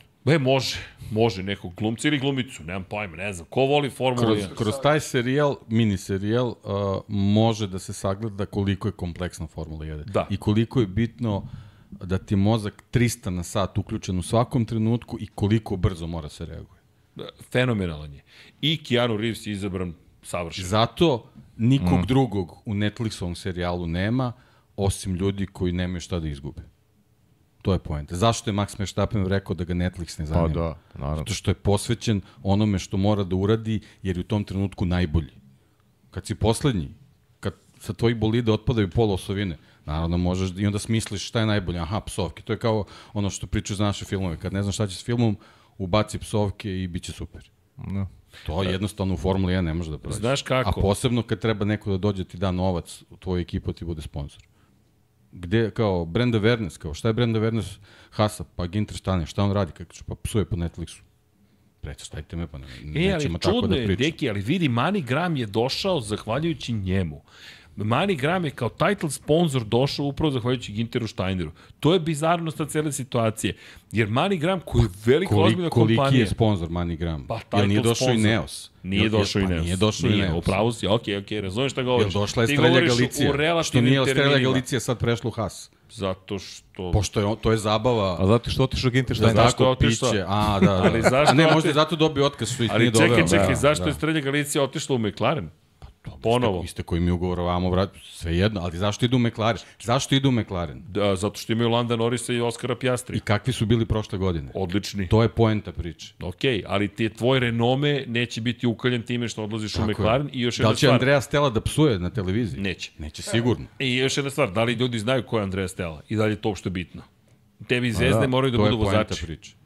Može nekog glumca ili glumicu, nemam pojma, ne znam. Ko voli Formulu 1? Kroz taj serijal, mini serijal, može da se sagleda koliko je kompleksna Formula 1. Da. I koliko je bitno da ti je mozak 300 na sat uključen u svakom trenutku i koliko brzo mora se reaguje. Fenomenalan je. I Keanu Reeves je izabran savršeno. Zato nikog drugog u Netflixovom serijalu nema, osim ljudi koji nemaju šta da izgube. To je poenta. Zašto je Max Verstappen rekao da ga Netflix ne zanima? Da, naravno. Zato što je posvećen onome što mora da uradi, jer je u tom trenutku najbolji. Kad si poslednji, kad sa tvojih bolida otpadaju pola osovine, naravno možeš i onda smisliš šta je najbolje. Aha, psovke. To je kao ono što pričaju za naše filmove. Kad ne znaš šta će s filmom, ubaci psovke i bit će super. No. To jednostavno u Formuli 1 ne može da prođe. Znaš kako? A posebno kad treba neko da dođe ti da novac u tvoju ekipu ti bude sponsor. Gde, kao, Brenda Vernes, kao, šta je Brenda Vernes Hasa, pa Ginter Steiner, šta on radi, kako ću, pa psuje po Netflixu. Stavite me, pa nećemo tako da pričamo. Deki, ali vidi, MoneyGram je došao zahvaljujući njemu. MoneyGram je kao title sponsor došao upravo zahvaljujući Ginteru Steineru. To je bizarnost na cele situacije. Jer MoneyGram, koji je veliko ozbiljna kompanija... Koliki je sponsor MoneyGram? Pa, jel nije došao i Neos? Nije došao i Neos. Nije došao i Neos. Upravo si, okej, razumiješ šta govoriš. Jel došla je Estrella Galicija? Što nije Estrella Galicija sad prešla u Haas? Zato što... Pošto to je zabava... A zato što otišao Ginter Steiner? Zašto otišao? Da. Ali zašto... A ne, možda je zato dobio otkaz što ih nije doveo. Ali čekaj, zašto je Estrella Galicija otišla u McLaren? Ponovo. Iste koji mi ugovoravamo, sve jedno, ali zašto idu u McLaren? Zašto idu u McLaren? Da, zato što imaju Landa Norrisa i Oskara Piastri. I kakvi su bili prošle godine? Odlični. To je poenta priče. Okej, ali tvoj renome neće biti ukaljen time što odlaziš u McLaren i još jedna stvar. Da li će Andrea Stella da psuje na televiziji? Neće. Neće sigurno. I još jedna stvar, da li ljudi znaju ko je Andrea Stella i da li je to uopšte bitno? Tebi zvezde moraju da budu vozači. To je poenta priče.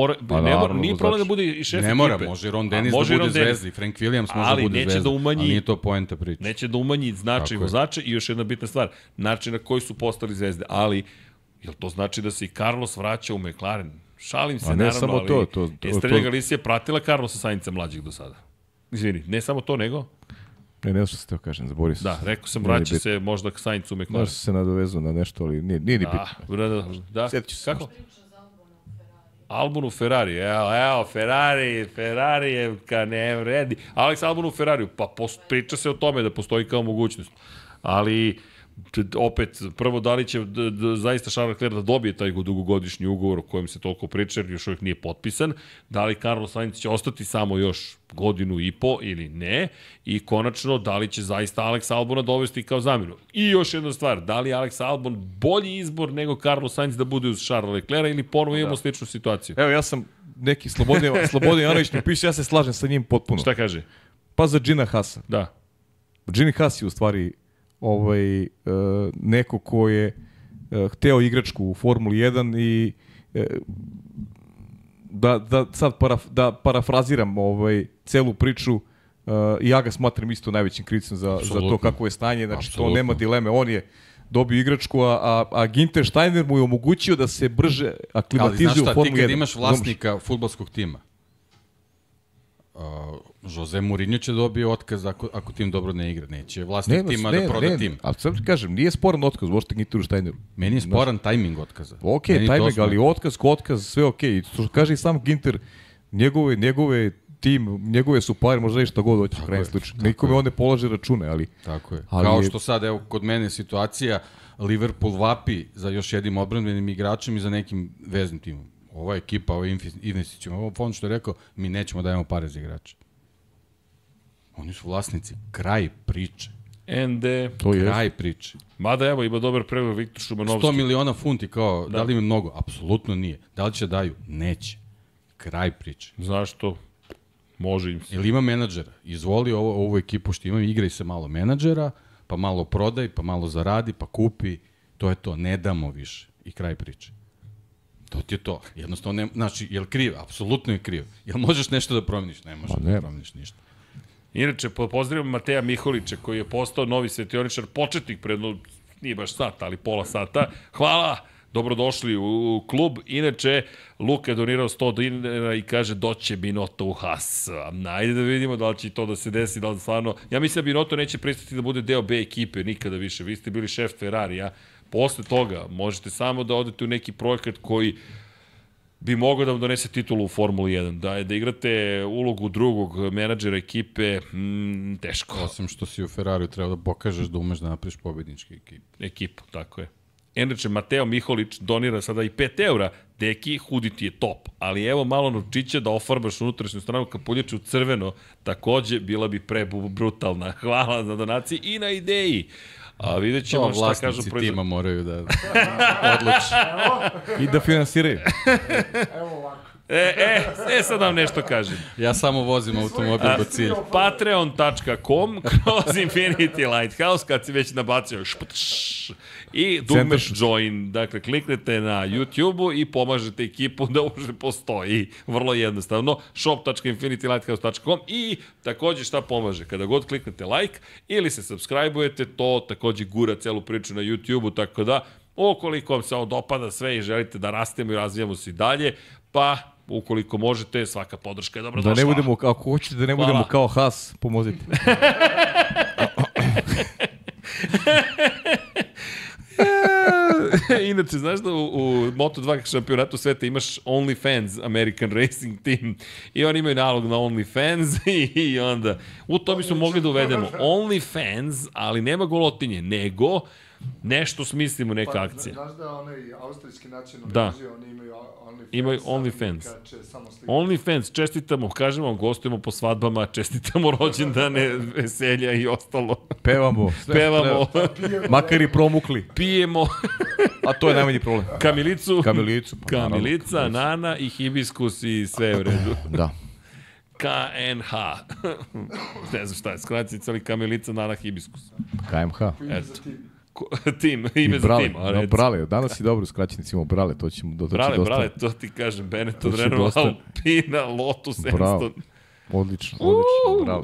Nije problem da bude i šef ekipe. Ne mora, može Ron Dennis da bude zvezda i Frank Williams može da bude zvezda, ali nije to poenta priče. Neće da umanji značaj vozača i još jedna bitna stvar, način na koji su postali zvezde, ali jel to znači da se i Carlos vraća u McLaren? Šalim se, naravno, ali Estrella Galicija pratila Carlosa Sainca mlađeg do sada. Izvini, ne samo to, nego... Ne znam što se teo kažem, zaborio sam. Da, rekao sam, vraća se možda k Saincu u McLaren. Možda se nadovezao na nešto, ali nije ni bitno. Da, kako? Albon u Ferrari, evo, Ferrari je ne vredi. Alex Albon u Ferrariju, pa priča se o tome da postoji kao mogućnost. Ali, opet, prvo, da li će zaista Charles Leclerc da dobije taj dugogodišnji ugovor o kojem se toliko priča, jer još uvijek nije potpisan, da li Carlos Sainz će ostati samo još godinu i po ili ne, i konačno, da li će zaista Alex Albona dovesti kao zamjenu. I još jedna stvar, da li Alex Albon bolji izbor nego Carlos Sainz da bude uz Charles Leclerc ili ponovo imamo sličnu situaciju? Evo, ja sam neki Slobodan Janović mi piše, ja se slažem sa njim potpuno. Šta kaže? Pa za Gina Haasa. Da. Gini Haas je u stvari neko ko je hteo igračku u Formuli 1 i da parafraziram celu priču, ja ga smatram isto najvećim krivcem za to kako je stanje, znači to nema dileme, on je dobio igračku, a Ginter Steiner mu je omogućio da se brže aklimatizuje u Formuli 1. Ali znaš šta, ti kad imaš vlasnika fudbalskog tima, Jose Mourinho će dobije otkaz ako tim dobro ne igra. Neće vlasnik tima da proda tim. A sad ti kažem, nije sporan otkaz, možete Ginteru Steineru. Meni je sporan tajming otkaza. Ok, tajming, ali otkaz, sve ok. Kaže i sam Ginter, njegove su pare, možda i šta god hoće, krajnje slučaj. Nikome on ne polaže račune, ali... Tako je. Kao što sad, evo, kod mene situacija, Liverpool vapi za još jednim odbranbenim igračem i za nekim veznim timom. Ova ekipa, ovo investicijom, ovo fond što je rekao, mi nećemo dajemo pare za igrače. Oni su vlasnici, kraj priče. To je. Kraj priče. Mada evo, ima dobar pregled Viktor Šumanovski. 100 miliona funti, kao, da li im mnogo? Apsolutno nije. Da li će daju? Neće. Kraj priče. Zašto? Može im se. Ili ima menadžera. Izvoli ovu ekipu što imam, igraj se malo menadžera, pa malo prodaj, pa malo zaradi, pa kupi. To je to. Ne damo više. I kraj priče. To ti je to. Jednostavno, ne, znači, je li kriv? Apsolutno je kriv. Jel možeš nešto da promeniš? Ne možeš da promeniš ništa. Inače, pozdravljam Mateja Miholića, koji je postao novi svetioničar, početnik pred, nije baš sat, ali pola sata. Hvala, dobrodošli u klub. Inače, Luka je donirao 100 dinara i kaže doće Binotto u Haas. Ajde da vidimo da li će to da se desi, da li stvarno... Ja mislim da Binotto neće pristati da bude deo B ekipe nikada više. Vi ste bili šef Ferrarija. Posle toga možete samo da odete u neki projekat koji bi mogao da vam donese titulu u Formuli 1. Da igrate ulogu drugog menadžera ekipe, teško. Osim što si u Ferrariju treba da pokažeš da umeš da napriš pobednički ekipu, tako je. Inače, Mateo Miholić donira sada i 5 eura. Deki, huditi je top. Ali evo malo novčića da ofarbaš unutrašnju stranu kapuljača u crveno. Takođe, bila bi brutalna. Hvala na donaciji i na ideji. A vidjet ćemo šta kažu vlasnici tima moraju da odluči. I da finansiraju. Evo ovako. Sad vam nešto kažem. Ja samo vozim automobil do cilja. Patreon.com kroz Infinity Lighthouse, kad si već nabacio i dugme join. Dakle, kliknete na YouTube-u i pomažete ekipu da uopšte postoji. Vrlo jednostavno. shop.infinitylighthouse.com i takođe šta pomaže? Kada god kliknete like ili se subscribe-ujete, to takođe gura celu priču na YouTube-u, tako da ukoliko vam se ovo dopada sve i želite da rastemo i razvijamo se i dalje, pa ukoliko možete, svaka podrška je dobrodošla. Da ne budemo, ako hoćete da ne budemo kao Haas, pomozite. Inače, znaš da u Moto2 šampionatu sveta imaš OnlyFans American Racing Team i oni imaju nalog na OnlyFans i onda u to bismo mogli da uvedemo OnlyFans, ali nema golotinje, nego nešto smislimo, neka akcija. Znaš da onaj austrijski nacionalni muzeum, oni imaju OnlyFans. OnlyFans, čestitamo, kažemo vam, gostujemo po svadbama, čestitamo rođendane, veselja i ostalo. Pevamo. Makar i promukli. Pijemo. A to je najmanji problem. Kamilica, Nana i hibiskus i sve u redu. Da. KNH. Ne znam šta je, skraćica ali Kamilica, Nana, hibiskus. KMH. Ime za tim. Brale, danas je dobro skraćenici, imamo Brale, to ćemo doći dosta. Brale, to ti kažem, Benetton, Renault, Alpina, Lotus, Enston. Odlično, bravo.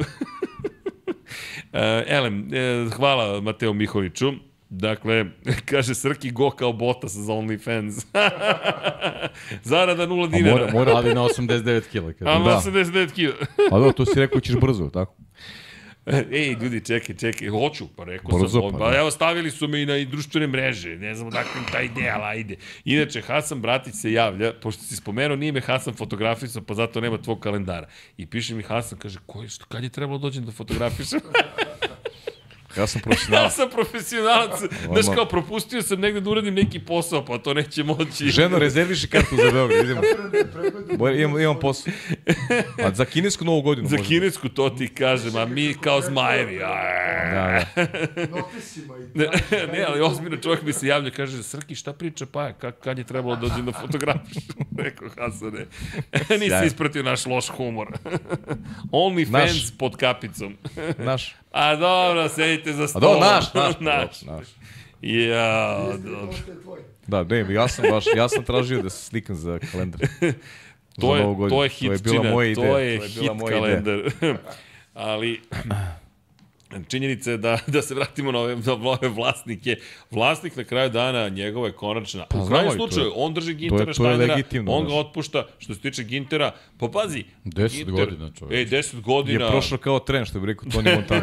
Elem, hvala Mateo Miholiću. Dakle, kaže Srki go kao Bottas za OnlyFans. Zarada 0 dinara. Ali na 89 kila. Ali na 89 kila. A da, to si rekao ćeš brzo, tako? Ej, ljudi, čekaj, hoću, pa rekao sam, pa evo stavili su me i na društvene mreže, ne znam odakle im ta ideja, ali ajde. Inače, Hasan Bratić se javlja, pošto si spomenuo, nije me Hasan fotografisao, pa zato nema tvog kalendara. I piše mi Hasan, kaže, kad je trebalo dođem da fotografišem? Ja sam profesionalac. Znaš kao, propustio sam negde da uradim neki posao, pa to neće moći. Ženo, rezerviši kartu za Beograd, idemo. Imam posao. A za kinesku novu godinu možemo. Za kinesku, to ti kažem, a mi kao zmajevi. Notisima i ne, ali ozbiljno čovjek mi se javlja, kaže, Srki, šta priča Paja, kad je trebalo dođem da fotografiš? Rekao, Hasane, nisi ispratio naš loš humor. OnlyFans pod kapicom. Naš. A dobro, sedite za stolom. Naš. Ja, dobro. Da, ne, ja sam tražio da se slikam za kalendar. To je hitčina, to je hit kalendar. Ali činjenica je da se vratimo na ove vlasnike. Vlasnik na kraju dana, njegova je konačna. U krajnjem slučaju, on drži Gintera Steinera, on ga otpušta. Što se tiče Gintera, pa pazi. 10 godina čovjek. 10 godina. Je prošlo kao tren, što bi rekao Toni Montana.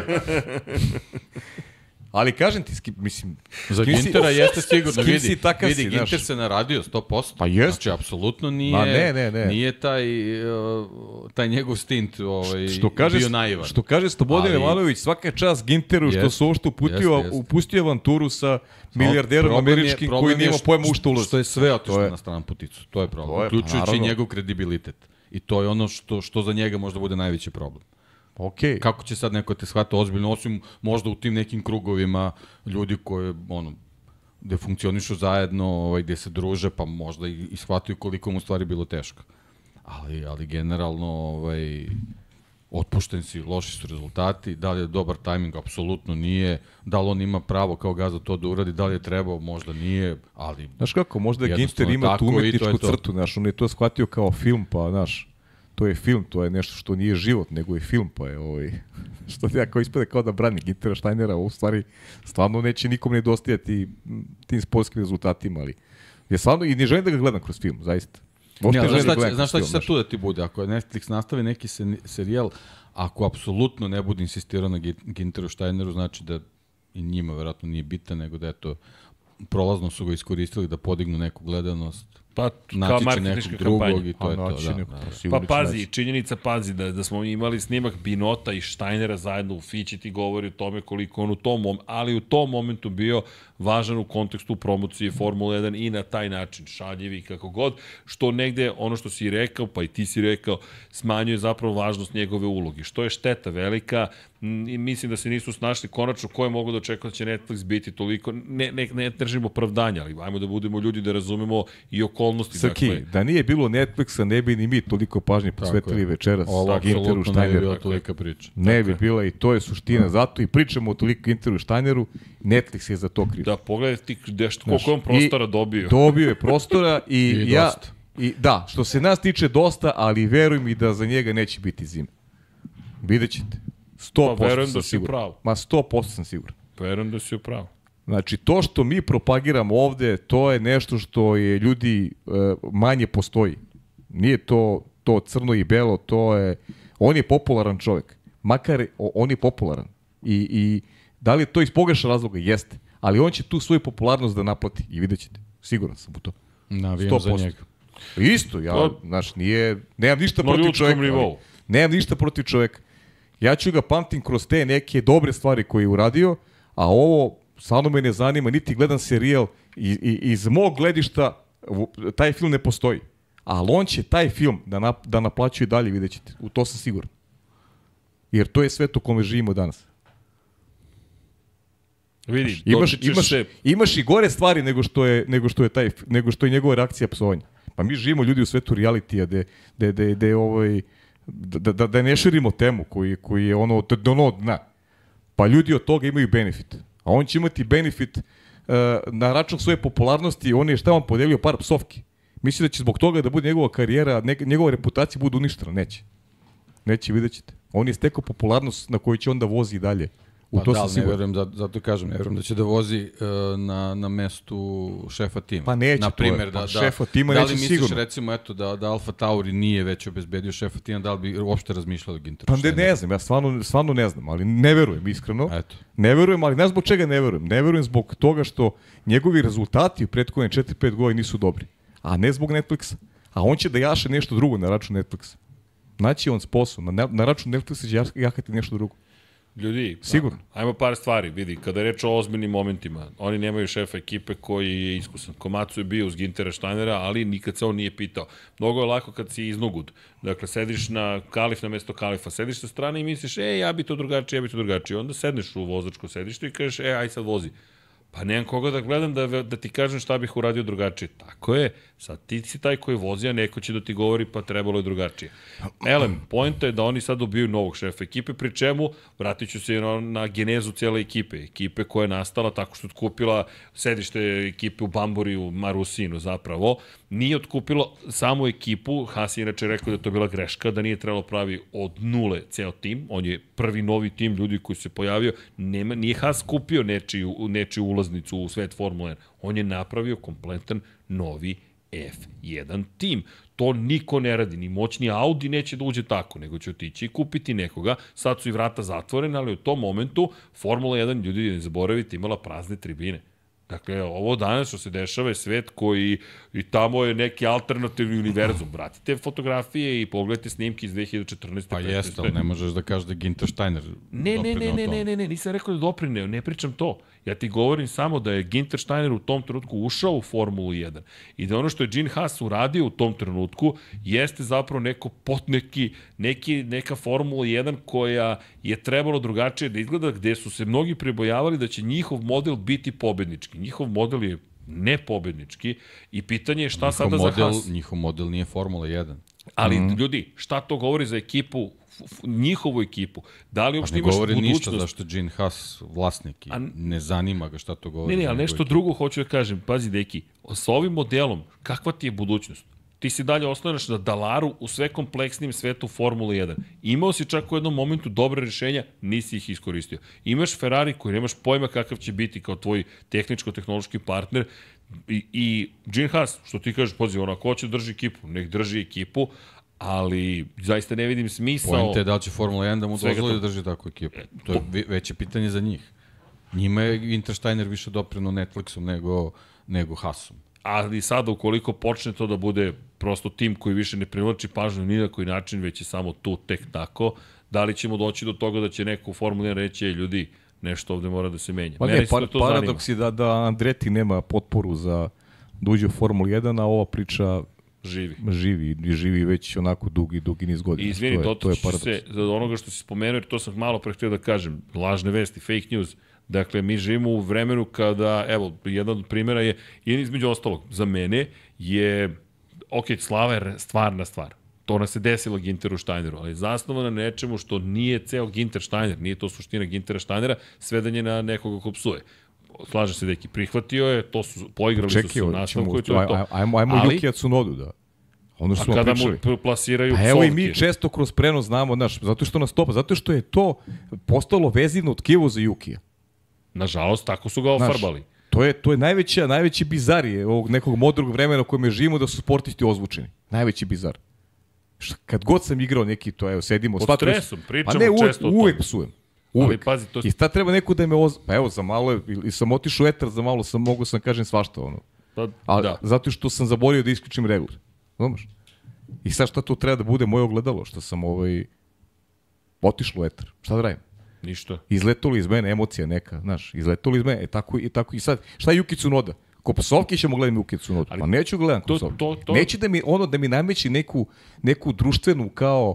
Ali kažem ti, mislim... Za Gintera jeste sigurno, vidi, Ginter Ginter se naradio 100%. Pa jeste. Znači, apsolutno nije, ne. Nije taj njegov stint bio naivan. Što kaže Slobodan Jovanović, svaka čast Ginteru što su uopšte upustio avanturu sa milijarderom američkim koji nema pojma u što ulazi. Što je sve otišlo na stranu puticu. To je problem. Uključujući njegov kredibilitet. I to je ono što za njega možda bude najveći problem. Okej. Kako će sad neko te shvata ozbiljno, osim možda u tim nekim krugovima ljudi koji, gde funkcionišu zajedno, gde se druže, pa možda i shvataju koliko mu stvari bilo teško. Ali generalno, otpušten si, loši su rezultati, da li je dobar tajming, apsolutno nije, da li on ima pravo kao gazda to da uradi, da li je trebao, možda nije, ali... Znaš kako, možda Ginter ima tu umetničku crtu, znaš, on je to shvatio kao film, pa, znaš, to je film, to je nešto što nije život, nego je film, pa je što jako ispade kao da brani Gintera Steinera, u stvari stvarno neće nikom nedostajati tim sportskim rezultatima, ali je stvarno, i ne želim da ga gledam kroz film, zaista. Znaš šta će sad tu da ti bude? Ako Netflix nastavi neki serijal, ako apsolutno ne bude insistirao na Ginteru Steineru, znači da i njima verovatno nije bitan, nego da prolazno su ga iskoristili da podignu neku gledanost. Pa kao marketinška kampanja. I to je to, Pa pazi, činjenica da smo imali snimak Binota i Steinera zajedno u Fići, ti govori o tome koliko on u tom momentu bio važan u kontekstu promocije Formule 1 i na taj način šaljivi kako god, što negde ono što si rekao, pa i ti si rekao, smanjuje zapravo važnost njegove uloge, što je šteta velika. I mislim da se nisu snašli konačno ko je mogo da očekao da će Netflix biti toliko, ne držimo opravdanja, ali ajmo da budemo ljudi da razumemo i okolnosti. Srki, da nije bilo Netflixa, ne bi ni mi toliko pažnje posvetili večeras Ginteru Steineru. Ne bi bila tolika priča. Ne bi bila i to je suština, zato i pričamo o toliko Ginteru Steineru, Netflix je za to kriv. Da, pogledaj ti koliko on prostora dobio. Dobio je prostora i dosta. Da, što se nas tiče dosta, ali veruj mi da za njega neće biti zime. Vidjet ćete. 100% sam siguran. Ma 100% sam siguran. Verujem da si upravo. Znači, to što mi propagiramo ovde, to je nešto što je ljudi manje postoji. Nije to crno i belo, on je popularan čovjek. Makar on je popularan. I da li je to iz pogrešnog razloga? Jeste. Ali on će tu svoju popularnost da naplati. I vidjet ćete. Siguran sam u to. Navijam za njega. Isto, nemam ništa protiv čovjeka. Nemam ništa protiv čovjeka. Ja ću ga pamtim kroz te neke dobre stvari koje je uradio, a ovo stvarno me ne zanima, niti gledam serijal. Iz mog gledišta taj film ne postoji. Ali on će taj film da naplaćuje dalje, vidjet ćete. U to sam siguran. Jer to je svet u kome živimo danas. Vidi, imaš i gore stvari nego što je njegova reakcija psovanja. Pa mi živimo ljudi u svetu realitija da ne širimo temu koji je ono dna. Pa ljudi od toga imaju benefit. A on će imati benefit na račun svoje popularnosti, on je šta vam podelio par psovki. Misli da će zbog toga da bude njegova karijera, njegova reputacija bude uništena. Neće, vidjet ćete. On je stekao popularnost na koju će onda vozi i dalje. Ne verujem, zato kažem, ne verujem da će da vozi na mestu šefa tima. Pa neće, šefa tima neće sigurno. Da li misliš, recimo, da Alfa Tauri nije već obezbedio šefa tima, da li bi uopšte razmišljali o Ginteru? Pa ne znam, ja stvarno ne znam, ali ne verujem, iskreno. Ne verujem, ali ne znam zbog čega ne verujem. Ne verujem zbog toga što njegovi rezultati u prethodne 4-5 godina nisu dobri. A ne zbog Netflixa. A on će da jaše nešto drugo na račun Netflixa. Znači on sposob, na račun Netflixa će jahati nešto drugo. Ljudi, sigurno. Ajmo par stvari, vidi, kada je reč o ozbiljnim momentima, oni nemaju šefa ekipe koji je iskusan. Komatsu je bio uz Gintera Steinera, ali nikad se on nije pitao. Mnogo je lako kad si iznugud. Dakle, sediš na kalif na mesto kalifa, sediš sa strane i misliš, ja bi to drugačije. Onda sedneš u vozačko sedište i kažeš, aj sad vozi. Pa nemam koga da gledam da ti kažem šta bih uradio drugačije. Tako je, sad ti si taj koji vozi, a neko će da ti govori pa trebalo je drugačije. Poenta je da oni sad dobiju novog šefa ekipe, pri čemu vratit ću se na genezu cijele ekipe. Ekipe koja je nastala tako što je otkupila sedište ekipe u Bamburi, u Marusinu zapravo. Nije otkupilo samu ekipu, Haas je inače rekao da je to bila greška, da nije trebalo pravi od nule ceo tim. On je prvi novi tim ljudi koji se pojavio. Nije Haas kupio nečiju ulaznicu u svet Formule 1. On je napravio kompletan novi F1 tim. To niko ne radi, ni moćni Audi neće da uđe tako, nego će otići i kupiti nekoga. Sad su i vrata zatvorene, ali u tom momentu Formula 1, ljudi ne zaboravite, imala prazne tribine. Dakle, ovo danas što se dešava je svet koji i tamo je neki alternativni univerzum. Vratite fotografije i pogledajte snimke iz 2014. Pa jeste, ali ne možeš da kažeš da je Ginter Steiner Ne, nisam rekao da doprineo, ne pričam to. Ja ti govorim samo da je Ginter Steiner u tom trenutku ušao u Formulu 1 i da ono što je Gene Haas uradio u tom trenutku jeste zapravo neka Formula 1 koja je trebalo drugačije da izgleda, gde su se mnogi pribojavali da će njihov model biti pobednički. Njihov model je nepobednički i pitanje je šta sada za Haas. Njihov model nije Formula 1. Ali, ljudi, šta to govori za ekipu, njihovu ekipu? Da li uopšte imaš budućnost? Ne govori ništa zašto Gene Haas vlasnik i ne zanima ga šta to govori. Ne, ali nešto drugo hoću da kažem. Pazi, deki, sa ovim modelom, kakva ti je budućnost? Ti si dalje oslanjaš na Dallaru u sve kompleksnijem svetu Formula 1. Imao si čak u jednom momentu dobre rešenja, nisi ih iskoristio. Imaš Ferrari koji nemaš pojma kakav će biti kao tvoj tehničko-tehnološki partner i Gene Haas, što ti kažeš, poziv, ako hoće drži ekipu, nek drži ekipu, ali zaista ne vidim smisao. Pojente je da li će Formula 1 da mu dozvoli da drži takvu ekipu. To je veće pitanje za njih. Njima je Ginter Steiner više dopreno Netflixom nego Haasom. Ali sada, ukoliko počne to da bude prosto tim koji više ne privlači pažnju ni na koji način, već je samo tu tek tako, da li ćemo doći do toga da će neko u Formula 1 reći, ljudi, nešto ovde mora da se menja. Pa ne, paradoks je da Andretti nema potporu za da uđe u Formulu 1, a ova priča živi već onako dugi niz godina. I izvini, dotaći se onoga što si spomenuo, jer to sam malo pre htio da kažem, lažne vesti, fake news. Dakle, mi živimo u vremenu kada, evo, jedan od primjera je, između ostalog, za mene je, slava je stvarna stvar. To nas se desilo Ginteru Steineru, ali zasnovano na nečemu što nije ceo Ginter Steiner, nije to suština Gintera Steinera, svedan na nekoga ko psuje. Slaže se deki, prihvatio je, to su, poigrali su se u nastavku i to je to. Ajmo Yukija Tsunodu, da. Ono što smo kada pričali. Mu plasiraju psovke. Evo i mi često kroz prenos znamo, zato što nas topa, zato što je to postalo vezivno tkivo za Yukija. Nažalost, tako su ga ofarbali. To je najveći bizar je ovog nekog modrog vremena u kojem živimo da su sportisti ozvučeni. Najveći bizar. Kad god sam igrao neki to, evo, sedimo... Pod stresom, pričamo često o tome. Uvek psujem. Uvek. Pazi, to... I tad treba neko da me Pa evo, za malo, i sam otišao etar, za malo mogu sam kažem svašta, ono. Da. Zato što sam zaborio da isključim regler. Znaš? I sad šta to treba da bude moje ogledalo, što sam otišlo u etar. Šta da radim? Ništa. Izletalo iz mene emocija neka, znaš, izletalo iz mene, tako i sad, šta je Yuki Tsunoda? Ko psovke ćemo gledati Yuki Tsunoda? Pa neću gledati psovke. Neće da mi nameći neku društvenu kao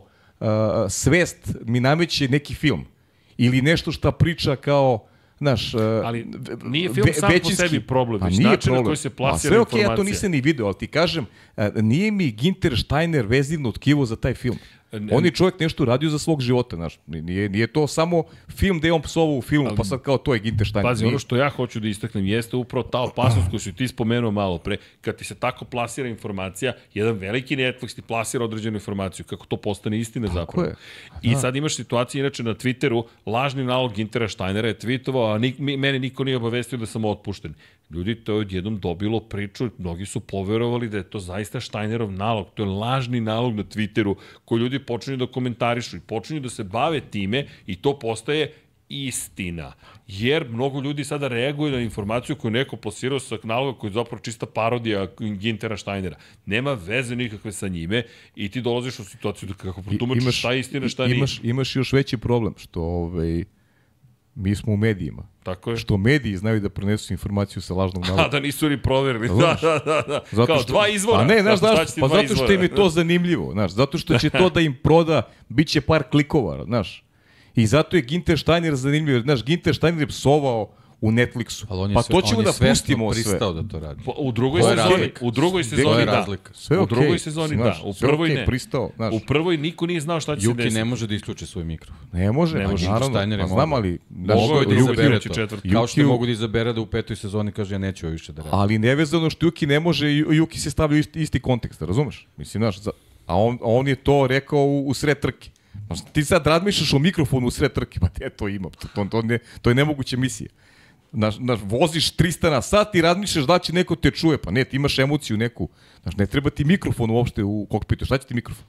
svest, mi nameći neki film. Ili nešto šta priča kao, znaš, ali nije film sam po sebi problem, već način na koji se plasira sve informacija. Ja to nisam ni video, ali ti kažem, nije mi Ginter Steiner vezivno tkivo za taj film. On je čovjek nešto radio za svog života, znaš. Nije to samo film gde je on psovao u filmu, pa sad kao to je Ginter Steiner. Pazi, ono što ja hoću da istaknem jeste upravo ta opasnost koju si ti spomenuo malo pre. Kad ti se tako plasira informacija, jedan veliki Netflix ti plasira određenu informaciju, kako to postane istina zapravo. I sad imaš situaciju, inače na Twitteru, lažni nalog Gintera Steinera je tweetovao, a mene niko nije obavestio da sam otpušten. Ljudi, to je odjednom dobilo priču, mnogi su poverovali da je to zaista Steinerov nalog, to je lažni nalog na Twitteru koji ljudi počinju da komentarišu i počinju da se bave time i to postaje istina. Jer mnogo ljudi sada reaguju na informaciju koju neko plasirao sa naloga koji je zapravo čista parodija Gintera Steinera. Nema veze nikakve sa njime i ti dolaziš u situaciju da kako protumačiš šta je istina, šta nije. Imaš još veći problem, što mi smo u medijima. Tako je. Što mediji znaju da prenesu informaciju sa lažnog naloga. A da nisu ni proverili. Da. Kao dva izvora. A ne, znaš, pa zato što im je to zanimljivo. Znaš, zato što će to da im proda, bit će par klikova, znaš. I zato je Ginter Steiner zanimljiv. Znaš, Ginter Steiner je psovao u Netflixu. Pa to ćemo da pustimo sve. Pristao da to radi. U drugoj sezoni, u drugoj sezoni da. Sve u drugoj sezoni da. U prvoj ne. Pristao, u prvoj niko nije znao šta će se desiti. Yuki ne može da isključi svoj mikrofon. Ne može, naravno. Znam, ali mogu da izabere to. Kao što mogu da izabere da u petoj sezoni kaže ja neću više da radim. Ali nevezano što Yuki ne može, Yuki se stavlja isti kontekst, razumeš? Mislim, znaš, a on je to rekao u sred trke. Ti sad razmišljaš o mikrofonu u sred trke, pa to imam, to je nemoguća misija. Voziš 300 na sat i razmišljaš da će neko te čuje, pa ne, ti imaš emociju neku, ne treba ti mikrofon uopšte u kokpitu, šta će ti mikrofon?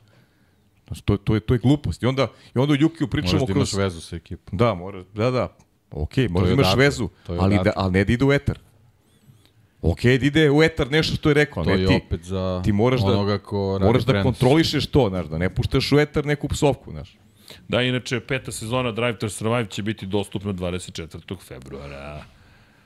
To je glupost. I onda u Yukiju pričamo kroz... Možeš da imaš vezu sa ekipom. Da, okej, možeš da imaš vezu, ali ne da ide u etar. Okej, da ide u etar nešto što je rekao, to je opet za onoga ko radi moraš da kontrolišeš to, da ne puštaš u etar neku psovku, Da, inače, 5. sezona Drive to Survive će biti dostupna 24. februara.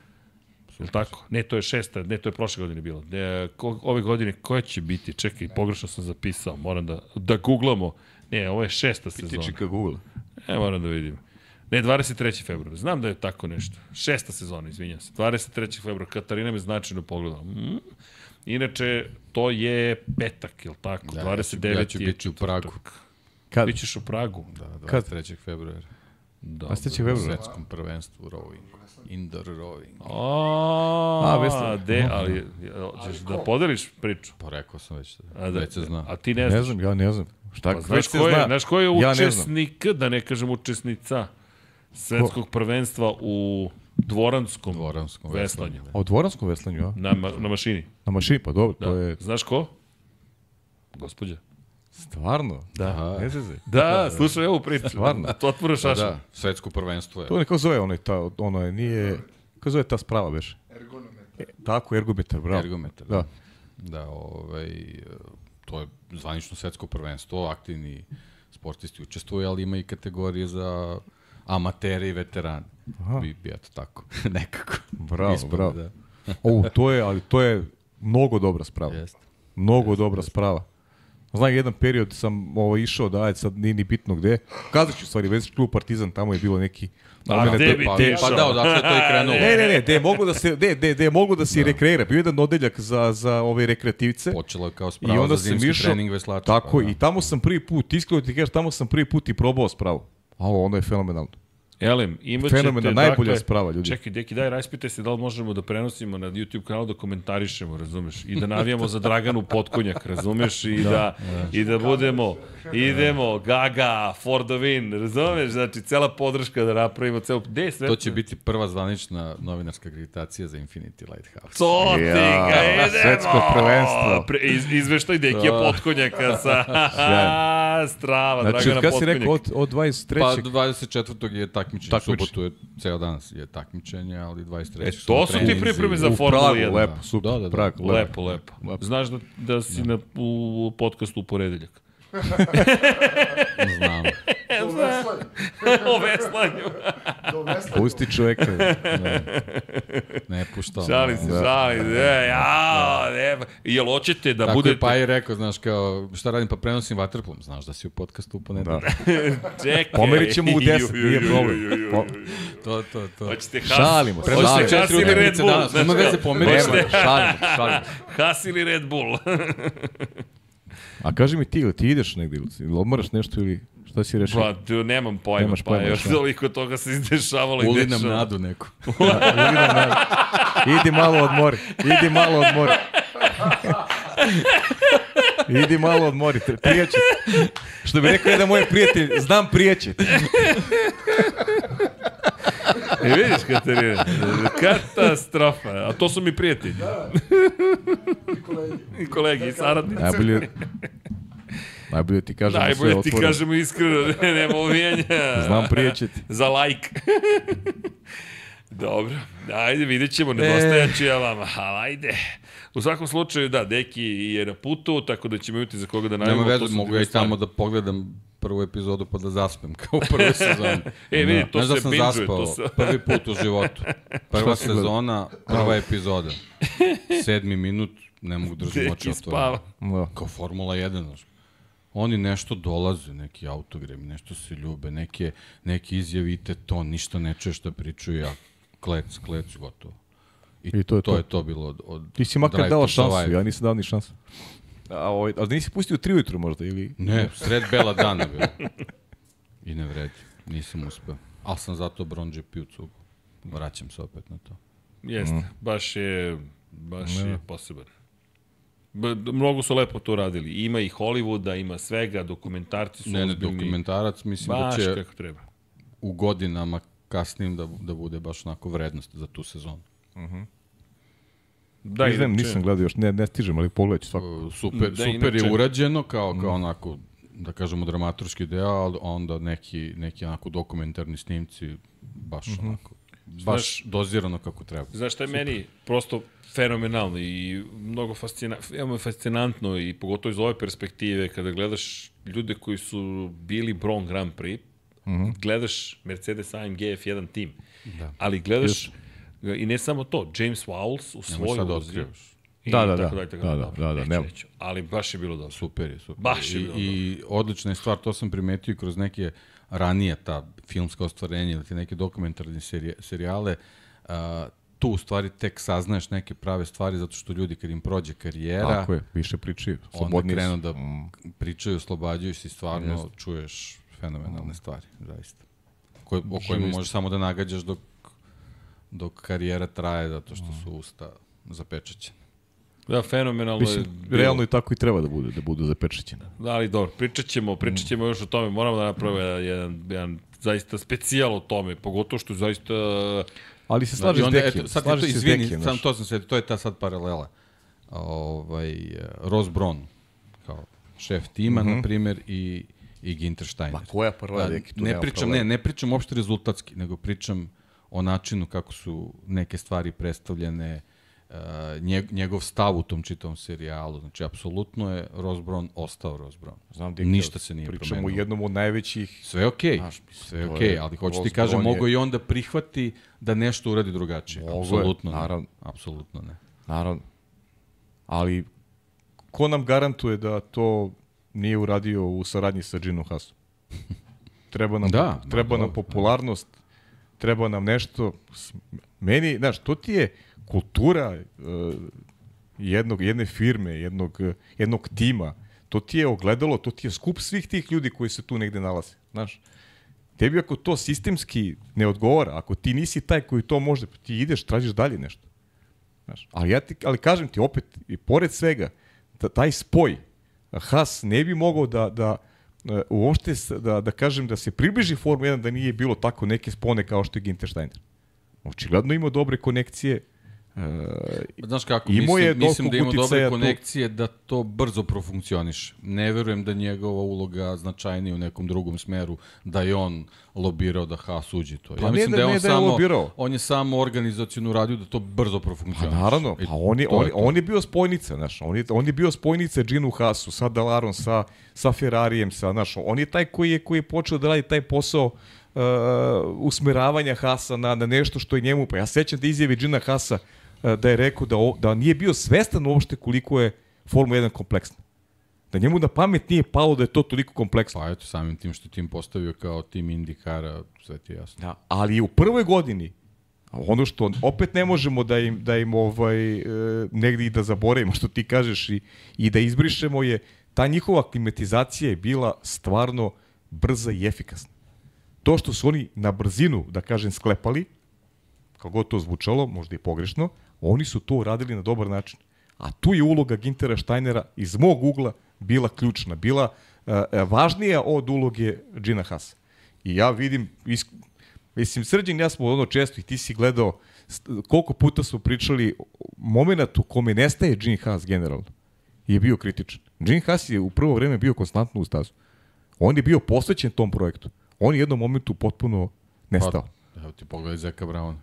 Je li tako? Ne, to je 6. Ne, to je prošle godine bilo. Ove godine koja će biti? Čekaj, pogrešno sam zapisao. Moram da googlamo. Ne, ovo je 6. sezona. Pitiči ka Google. Moram da vidim. Ne, 23. februar. Znam da je tako nešto. 6. sezona, izvinjam se. 23. februar. Katarina me značajno pogledala. Inače, to je petak, je li tako? Da, 29. ja ću biti u Pragu. Kad? Bićeš u Pragu? Da, Kad? 23. februara. Da. Sljedeći februar. Svetskom prvenstvu rowing. Indoor rowing. Ali ćeš da podeliš priču? Pa rekao sam već, Da, već se zna. A ti ne Ne znaš? znam, ja ne znam. Šta, Pa već znaš se ko je, zna. znaš ko je Ja ne znam. učesnik, da ne kažem učesnica, svetskog prvenstva u dvoranskom veslanju. A u dvoranskom veslanju, a? Na mašini. Na mašini, pa dobro, Da. to je... Znaš ko? Gospođa. Stvarno? Da. Ne zezaj. Da, slušaj ovu priču. Stvarno? To otvore šašan. Da, svetsko prvenstvo je. To ne kao zove ono je, nije... Kako zove ta sprava, beš? Ergonometar. Tako, ergometar, bravo. Ergometar. Da. Da, to je zvanično svetsko prvenstvo, aktivni sportisti učestvuju, ali ima i kategorije za amatere i veterane. Bi eto tako, nekako. Bravo, Ispod, bravo. Da. Ali to je mnogo dobra sprava. Jeste. Mnogo dobra sprava. Znam, jedan period sam išao da, ajde sad nije ni bitno gde. Kazat ću stvari, već klub Partizan, tamo je bilo neki... gde bi ti Pa da, odatle to je krenulo. Ne, gde je moglo da se rekreira. Bio jedan odeljak za ove rekreativce. Počelo je kao I sprava onda za sam zimski išao, trening veslača. tako, pa da. i tamo sam prvi put, iskreno ti kažeš, tamo sam prvi put i probao spravu. A ono je fenomenalno. Elem, imat ćete, Fenomenalno, najbolja sprava, ljudi. Čekaj, Deki, daj, raspitaj se da li možemo da prenosimo na YouTube kanalu, da komentarišemo, razumeš? I da navijamo za Draganu Potkonjak, razumeš? I da budemo, idemo, Gaga, for the win, razumeš? Znači, cela podrška da napravimo, gde je sve? To će biti prva zvanična novinarska akreditacija za Infinity Lighthouse. To ti ga, idemo! Svetsko prvenstvo. Izveštaj Dekija Potkonjaka sa strava, Znači, Dragana kad si Potkonjak. rekao od 23. Pa 24. je takmičenje, subotu je ceo danas je takmičenje, ali 23. To su ti pripreme za Formulu 1. Lepo, super, Da. Prag, Lepo. Znaš da si u podcastu u ponedeljak? Znam. O veslanju. Do vesla. Pusti čoveka. Ne puštao. Šalim se. Jel hoćete da Tako budete... je pa i rekao, znaš, kao, šta radim, pa prenosim vaterpolom. Znaš da si u podcastu u ponedeljak. Čekaj. Pomerit ćemo u 10, nije problem. To. Hoćete Šalimo se. Hoćete Haas ili Red Bull? Danas, nema veze, pomerit ćemo. Šalimo. Haas ili Red Bull? A kaži mi ti ideš negdje ili odmaraš nešto ili šta si rešio? Pa, tu nemam pojma, Nemaš pa pojma, još šta? toliko toga se izdešavalo i Uli nam dešava. nadu neku. Idi malo odmori. Idi malo odmori. Prijeći. Što bi rekao jedan moj prijatelj, znam prijećeti. Vidiš, Katarina, katastrofa. A to su mi prijatelji. I kolegi, i saradnici. Najbolje ti kažemo sve Najbolje ti otvoreno. kažemo iskreno, nema uvijenja. Znam prijećeti. Za like. Dobro, ajde, vidjet ćemo, nedostajaću ja vama, ali ajde. U svakom slučaju, da, Deki je na putu, tako da ćemo imati za koga da najavimo. Nema veze, mogu ja i tamo da pogledam prvu epizodu pa da zaspem, kao u prvoj sezoni. Vidi, to Znaš da se sam bingeuje, zaspao to se... prvi put u životu. Prva sezona, prva epizoda. 7. minut, ne mogu držati oči Deki od toga. Da. Kao Formula 1, znaš. Oni nešto dolaze, neki autogrami, nešto se ljube, neke izjavi, to, ništa ne čuješ šta pričaju, ja klec, gotovo. I to je to bilo od Ti si makar Drive dao to šansu, Survive. ja nisam dao ni šansu. A nisi pustio 3 ujutru možda ili... Ne, sred bela dana bilo. I ne vredi, nisam uspeo. Ali sam zato bronđe piju cugu. Vraćam se opet na to. Jeste, baš je poseban. Mnogo su lepo to radili. Ima i Hollywooda, ima svega, dokumentarci su Ne, ozbiljni. dokumentarac, mislim Baš da će kako treba. u godinama kasnijim da bude baš onako vrednost za tu sezonu. Da, Ne znam, inače- nisam gledao još, ne stižem, ali pogledat ću svako. Super Da, je inače- urađeno kao onako, da kažemo, dramaturški deo, ali onda neki onako dokumentarni snimci baš onako, baš dozirano kako treba. Znaš šta je meni prosto fenomenalno i mnogo fascinantno i pogotovo iz ove perspektive kada gledaš ljude koji su bili Braun Grand Prix, gledaš Mercedes AMG F1 tim, ali gledaš I ne samo to, James Vowles u svojoj sad ulozi. otkrivaš. Neću, ali baš je bilo dobro. Super je, super. Baš je bilo I odlična je stvar, to sam primetio kroz neke ranije ta filmska ostvarenja ili te neke dokumentarne serijale, tu u stvari tek saznaješ neke prave stvari zato što ljudi kad im prođe karijera, Tako je, više pričaju. onda krenu da pričaju, oslobađaju se i stvarno čuješ fenomenalne stvari, zaista. O kojima možeš samo da nagađaš dok karijera traje zato što su usta zapečaćena. Da, fenomenalno Mislim, je bilo. realno i tako i treba da budu zapečaćene. Da, ali dobro, pričat ćemo još o tome, moramo da napravimo jedan zaista specijal o tome, pogotovo što je zaista... Ali se slaže s Dekijem. To je ta sad paralela. Ross Brawn, kao šef tima, na primjer, i Ginter Steiner. Ma koja paralela, Deki? Ne pričam uopšte rezultatski, nego pričam o načinu kako su neke stvari predstavljene, njegov stav u tom čitavom serijalu. Znači, apsolutno je Ross Brawn ostao Ross Brawn. Znam, Deki, ništa se nije promenilo. Pričamo o jednom od najvećih... Sve okej, sve okej, ali hoću ti kažem, mogo i onda prihvati da nešto uradi drugačije. Apsolutno ne. Naravno. Apsolutno ne. Naravno. Ali, ko nam garantuje da to nije uradio u saradnji sa Ginom Haasom? Treba nam popularnost, treba nam nešto... Meni, znaš, to ti je kultura jedne firme, jednog tima, to ti je ogledalo, to ti je skup svih tih ljudi koji se tu negde nalaze, znaš. Tebi ako to sistemski ne odgovara, ako ti nisi taj koji to može, ti ideš, tražiš dalje nešto. Znaš. Ali kažem ti opet, i pored svega, taj spoj, Haas ne bi mogao uopšte da kažem da se približi Formula 1 da nije bilo tako neke spone kao što je Ginter Steiner. Očigledno imao dobre konekcije. Znaš kako, mislim da ima dobre konekcije da to brzo profunkcioniše. Ne verujem da njegova uloga značajnija u nekom drugom smeru, da je on lobirao da Haas uđe to. Ja mislim da je on je samo organizacijonu radio da to brzo profunkcioniše. Pa naravno, on je bio spojnica, znaš, on je bio spojnica Ginu Haasu, sa Dallarom, sa Ferrarijem, znaš, on je taj koji je počeo da radi taj posao usmeravanja Haasa na nešto što je njemu, pa ja sećam da izjave Gina Haasa da je rekao da nije bio svestan uopšte koliko je Formula 1 kompleksna. Da njemu na pamet nije palo da je to toliko kompleksno. Pa eto, samim tim što tim postavio kao tim IndyCara, sve ti je jasno. Da, ali u prvoj godini, ono što opet ne možemo da im negdje i da zaboravimo, što ti kažeš i da izbrišemo je, ta njihova klimatizacija je bila stvarno brza i efikasna. To što su oni na brzinu, da kažem, sklepali, kako god to zvučalo, možda i pogrešno, oni su to uradili na dobar način. A tu je uloga Gintera Steinera iz mog ugla bila ključna, bila važnija od uloge Gina Haasa. I ja vidim, mislim, Srđan, ja smo ono često i ti si gledao koliko puta smo pričali moment u kome nestaje Gene Haas generalno je bio kritičan. Gene Haas je u prvo vreme bio konstantno u stazu. On je bio posvećen tom projektu. On je u jednom momentu potpuno nestao. Evo ti pogledaj Zeka Brauna.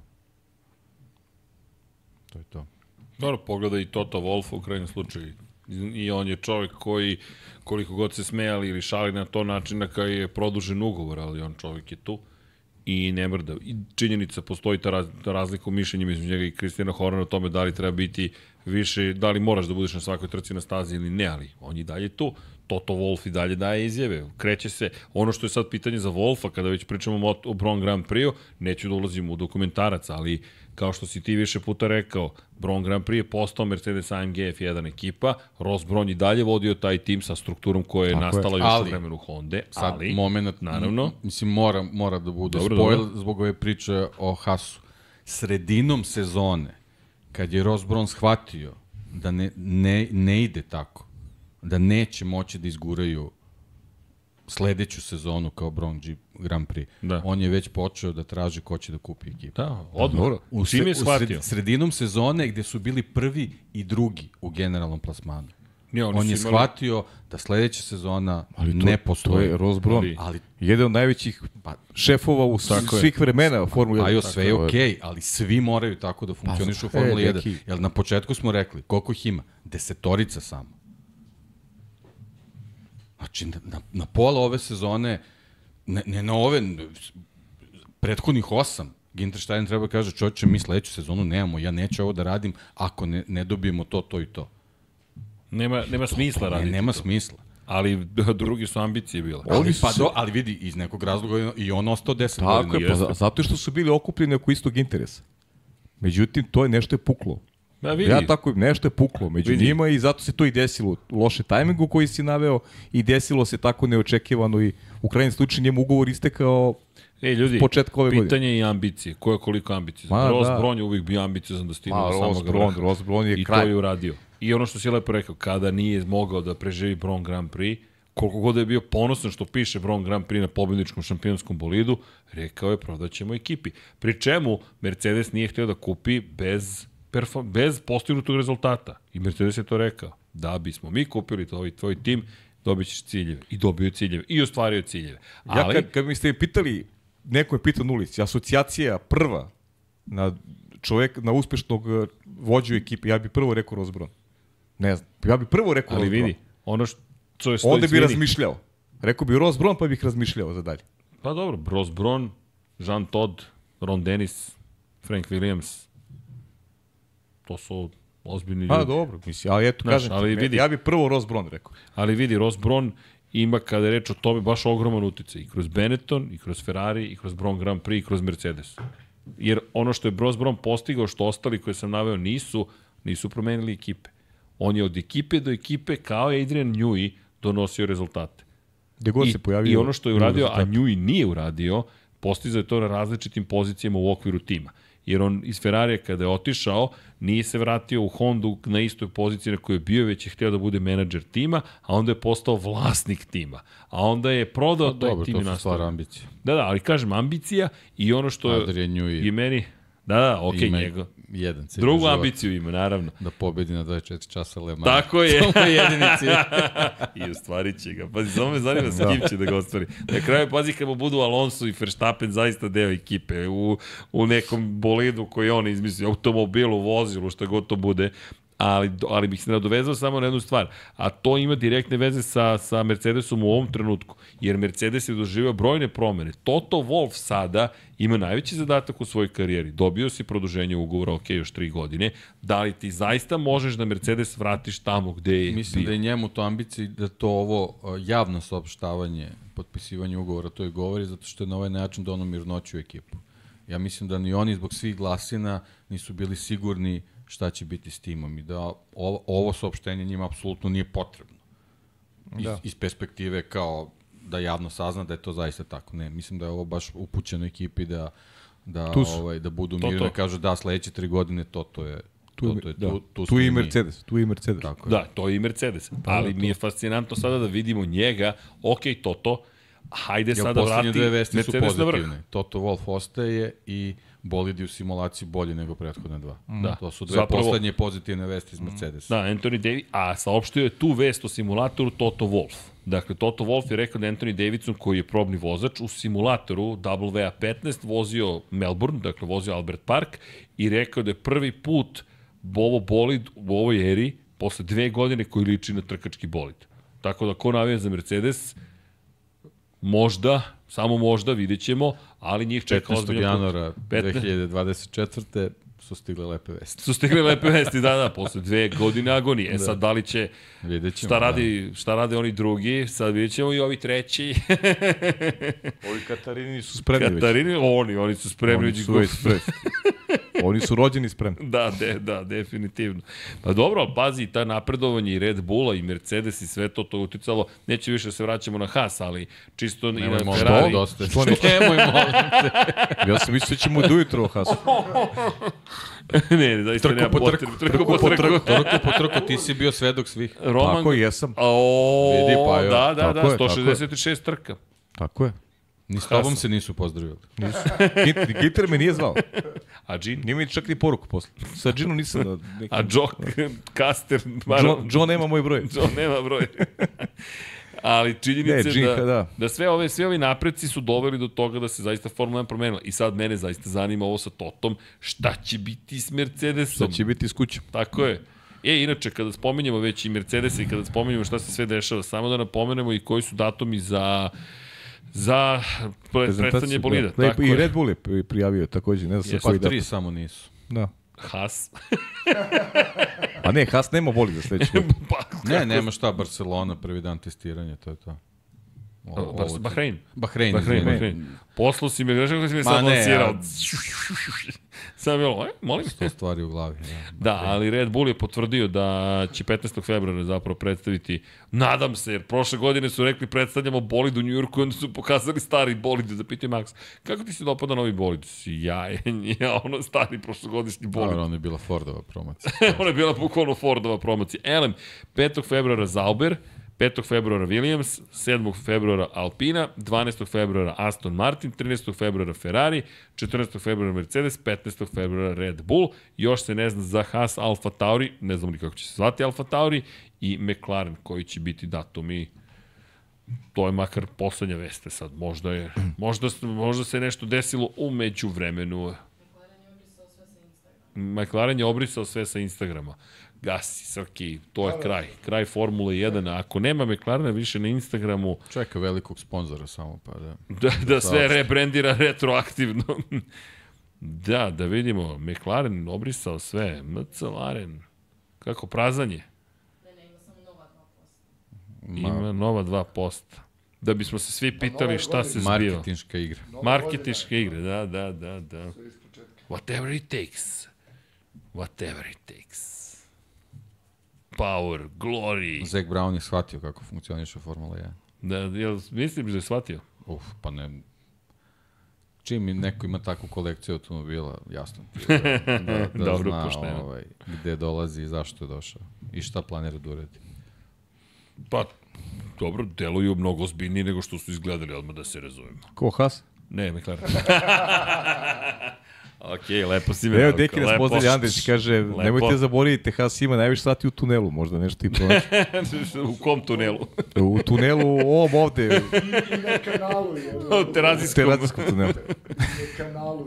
To je to. Dobro, pogledaj i Toto Wolfa u krajnjem slučaju. I on je čovjek koji, koliko god se smejali ili šali na to način kada je produžen ugovor, ali on čovjek je tu i ne mrda. I činjenica, postoji ta razlika u mišljenjima između njega i Kristijana Hornera o tome da li treba biti više, da li moraš da budeš na svakoj trci na stazi ili ne, ali on je dalje tu. Toto Wolff i dalje daje izjave, kreće se. Ono što je sad pitanje za Wolffa, kada već pričamo o Brawn Grand Prix, neću da ulazim u dokumentarac, ali kao što si ti više puta rekao, Brawn Grand Prix je postao Mercedes AMG F1 ekipa, Ross Brawn i dalje vodio taj tim sa strukturom koja je nastala još u vremenu Honda, ali, moment, naravno, mislim, mora da bude spoil zbog ove priče o Haasu. Sredinom sezone, kad je Ross Brawn shvatio da ne ide tako, da neće moći da izguraju sledeću sezonu kao Brawn Grand Prix. Da. On je već počeo da traži ko će da kupi ekipu. Da, odmah. U sredinom sezone gde su bili prvi i drugi u generalnom plasmanu. On je shvatio da sledeća sezona ne postoji. To je Ross Brawn, ali jedan od najvećih šefova u svih vremena Formula 1. Sve je okej, ali svi moraju tako da funkcionišu u Formula 1. Jer na početku smo rekli, koliko ih ima? 10 samo. Znači, na pola ove sezone, ne na ove, prethodnih 8, Ginter Steiner treba kaže, čovječe, mi sledeću sezonu nemamo, ja neću ovo da radim ako ne dobijemo to i to. Nema smisla raditi. Nema smisla. Ali drugi su ambicije bile. Ali vidi, iz nekog razloga i on ostao 10 Tako godina. je, zato što su bili okupljeni oko istog interesa. Međutim, to je nešto je puklo. Ja tako, nešto je puklo među njima i zato se to i desilo. Loše tajmingu koji si naveo i desilo se tako neočekivano i u krajnjem slučaju njemu ugovor istekao ljudi, početka ove godine. Pitanje je i ambicije. Ko je koliko ambiciozan? Ross Braun je uvijek bio ambiciozan da stigne do samog vrha. Ross Braun je I kraj. to je uradio. I ono što si lepo rekao, kada nije mogao da preživi Braun Grand Prix, koliko god je bio ponosan što piše Braun Grand Prix na pobedničkom šampionskom bolidu, rekao je prodaćemo ekipi. Pri čemu Mercedes nije htio da kupi bez postignutog rezultata. I Mercedes je to rekao. Da bismo mi kupili tvoj tim, dobit ćeš ciljeve. I dobio je ciljeve. I ostvario ciljeve. Ali, ja kad mi ste pitali, neko je pitao na ulici, asocijacija prva na uspešnog vođu ekipe, ja bih prvo rekao Ross Braun. Ne znam, ja bih prvo rekao Ross Braun. Ali vidi, ono što je stoji onda bi razmišljao. Rekao bi Ross Braun, pa bih razmišljao za dalje. Pa dobro, Ross Braun, Jean Todt, Ron Dennis, Frank Williams, to su ozbiljni ljudi. Pa dobro, mislim, ali eto, kažem ti, ja bih prvo Ross Braun rekao. Ali vidi, Ross Braun ima, kada je reč o tome, baš ogroman utjecaj. I kroz Benetton, i kroz Ferrari, i kroz Braun Grand Prix, i kroz Mercedes. Jer ono što je Ross Braun postigao, što ostali koje sam naveo nisu promenili ekipe. On je od ekipe do ekipe, kao Adrian Newey, donosio rezultate. Gde god se pojavio. I ono što je uradio, a Newey nije uradio, postizao je to na različitim pozicijama u okviru tima. Jer on iz Ferrarija kada je otišao, nije se vratio u Hondu na istoj poziciji na kojoj je bio, već je htio da bude menadžer tima, a onda je postao vlasnik tima. A onda je prodao taj tim i nastavio. To su stvar ambicije. Da, ali kažem ambicija i ono što je i meni... Da, okej, njega. Jedan cilj. Drugu ambiciju ima, naravno. Da pobedi na 24 časa Le Mans. Tako je. To je jedini cilj. I ostvarit će ga. Pazi, samo me zanima s kim će da ga ostvari. Na kraju, pazi, kad mu budu Alonso i Verstappen zaista deo ekipe u nekom bolidu koji on izmisli, automobilu, vozilu, šta god to bude. Ali bih se nadovezao samo na jednu stvar, a to ima direktne veze sa Mercedesom u ovom trenutku, jer Mercedes je doživio brojne promene. Toto Wolff sada ima najveći zadatak u svojoj karijeri. Dobio si produženje ugovora, još 3 godine. Da li ti zaista možeš da Mercedes vratiš tamo gde je Mislim da je njemu to ambicija da to ovo javno saopštavanje, potpisivanje ugovora to i govori, zato što je na ovaj način da ono mirnoću ekipu. Ja mislim da ni oni zbog svih glasina nisu bili sigurni šta će biti s timom i da ovo saopštenje njima apsolutno nije potrebno. Iz perspektive kao da javno sazna da je to zaista tako. Ne, mislim da je ovo baš upućeno ekipi da budu mirni i kažu da sledeće 3 godine to je tu je i Mercedes. Tako je. Da, to je i Mercedes. Ali mi je fascinantno sada da vidimo njega, Toto, hajde sada vrati Mercedes na vrh. Toto Wolff ostaje i bolidi u simulaciji bolji nego prethodne dva. Da. To su dve poslednje pozitivne vesti iz Mercedesa. Da, Anthony Davis, a saopštio je tu vest o simulatoru Toto Wolff. Dakle, Toto Wolff je rekao da Anthony Davidson, koji je probni vozač, u simulatoru WA15 vozio Melbourne, dakle vozio Albert Park, i rekao da je prvi put ovo bolid u ovoj eri, posle 2 godine, koji liči na trkački bolid. Tako da, ko navija za Mercedes, možda, samo možda, vidjet ćemo, ali njih čeka ozbiljno. 15. januara 2024. su stigle lepe vesti. Da, posle 2 godine agonije. Sad, da li će, šta rade oni drugi, sad vidjet ćemo i ovi treći. Ovi Katarini su spremni već. Oni su spremni već. Oni su rođeni spremni. Da, definitivno. Pa dobro, ali pazi, ta napredovanje i Red Bulla i Mercedes i sve to uticalo. Neće više se vraćamo na Haas, ali čisto i na Ferrari. Nemoj, molim te. Ja sam mislio da ćemo ujutro o Haasu. Ne, zaista nema potrebe. Trku po trku, ti si bio svedok svih. Tako jesam. Vidi, pa jo. Da, 166 trka. Tako je. Ni s tobom se nisu pozdravili. Nisu. Ginter me nije zvao. A Gin? Nije mi čak ni poruku posle. Sa Ginom nisam da... A Caster... John nema moj broj. John nema broj. Ali činjenica da sve ovi napreci su doveli do toga da se zaista Formula 1 promenila. I sad mene zaista zanima ovo sa Totom. Šta će biti s Mercedesom? Šta će biti s kućom? Tako je. Inače, kada spominjemo već i Mercedesa i kada spominjemo šta se sve dešava, samo da napomenemo i koji su datumi za za predstavljanje bolida. Da, tako i je. Red Bull je prijavio takođe, ne znam Jeste. koji Pa datum. 3 samo nisu. Da. Haas. A ne, Haas nema bolid za sledeću godinu. Pa, Ne, nema šta, Barcelona, prvi dan testiranja, to je to. Bahrein. Bahrein, Bahrein, izvini. Bahrein. Poslu si me, znaš kako si me Ma sad ne, lansirao. ja- Samo je bilo, molim. 100 stvari u glavi. Da, ali Red Bull je potvrdio da će 15. februara zapravo predstaviti, nadam se, jer prošle godine su rekli predstavljamo bolid u Njujorku i onda su pokazali stari bolid, zapitaju Max, kako ti se dopada novi bolid? Sjajan je, ono stari prošlogodišnji bolid. Dobro, ona je bila Fordova promocija. Ona je bila bukvalno Fordova promocija. Elem, 5. februara Zauber, 5. februara Williams, 7. februara Alpina, 12. februara Aston Martin, 13. februara Ferrari, 14. februara Mercedes, 15. februara Red Bull, još se ne zna za Haas, Alfa Tauri, ne znamo ni kako će se zvati Alfa Tauri, i McLaren, koji će biti datumi. To je makar poslednja veste sad, možda se nešto desilo u međuvremenu. McLaren je obrisao sve sa Instagrama. Gasi, Srki, to je kraj Formule 1, a ako nema McLarena više na Instagramu, Čeka velikog sponzora samo, pa da. da sve rebrandira retroaktivno. Da vidimo, McLaren obrisao sve, McLaren, kako prazanje. Ima nova 2%. Da bismo se svi pitali šta se zbiva. Marketinška igra. Marketinške igre, da. Whatever it takes. Whatever it takes. Power, glory. Zac Brown je shvatio kako funkcioniše Formula 1. Da, mislim da je shvatio. Pa ne. Čim neko ima takvu kolekciju automobila, jasno ti je da Dobro, zna pošteno. gde dolazi i zašto je došao. I šta planira da uredi. Pa, dobro, deluju mnogo ozbiljniji nego što su izgledali, odmah da se razumemo. Ko Haas? Ne, McLaren. Okej, lepo si me Evo, Deki nas pozdravlja, Andrić kaže, nemojte zaboraviti, Haas ima najviše sati u tunelu, možda nešto i pronaći. U kom tunelu? U tunelu, ovom ovde, I na kanalu je. U terazijskom tunelu. Na kanalu.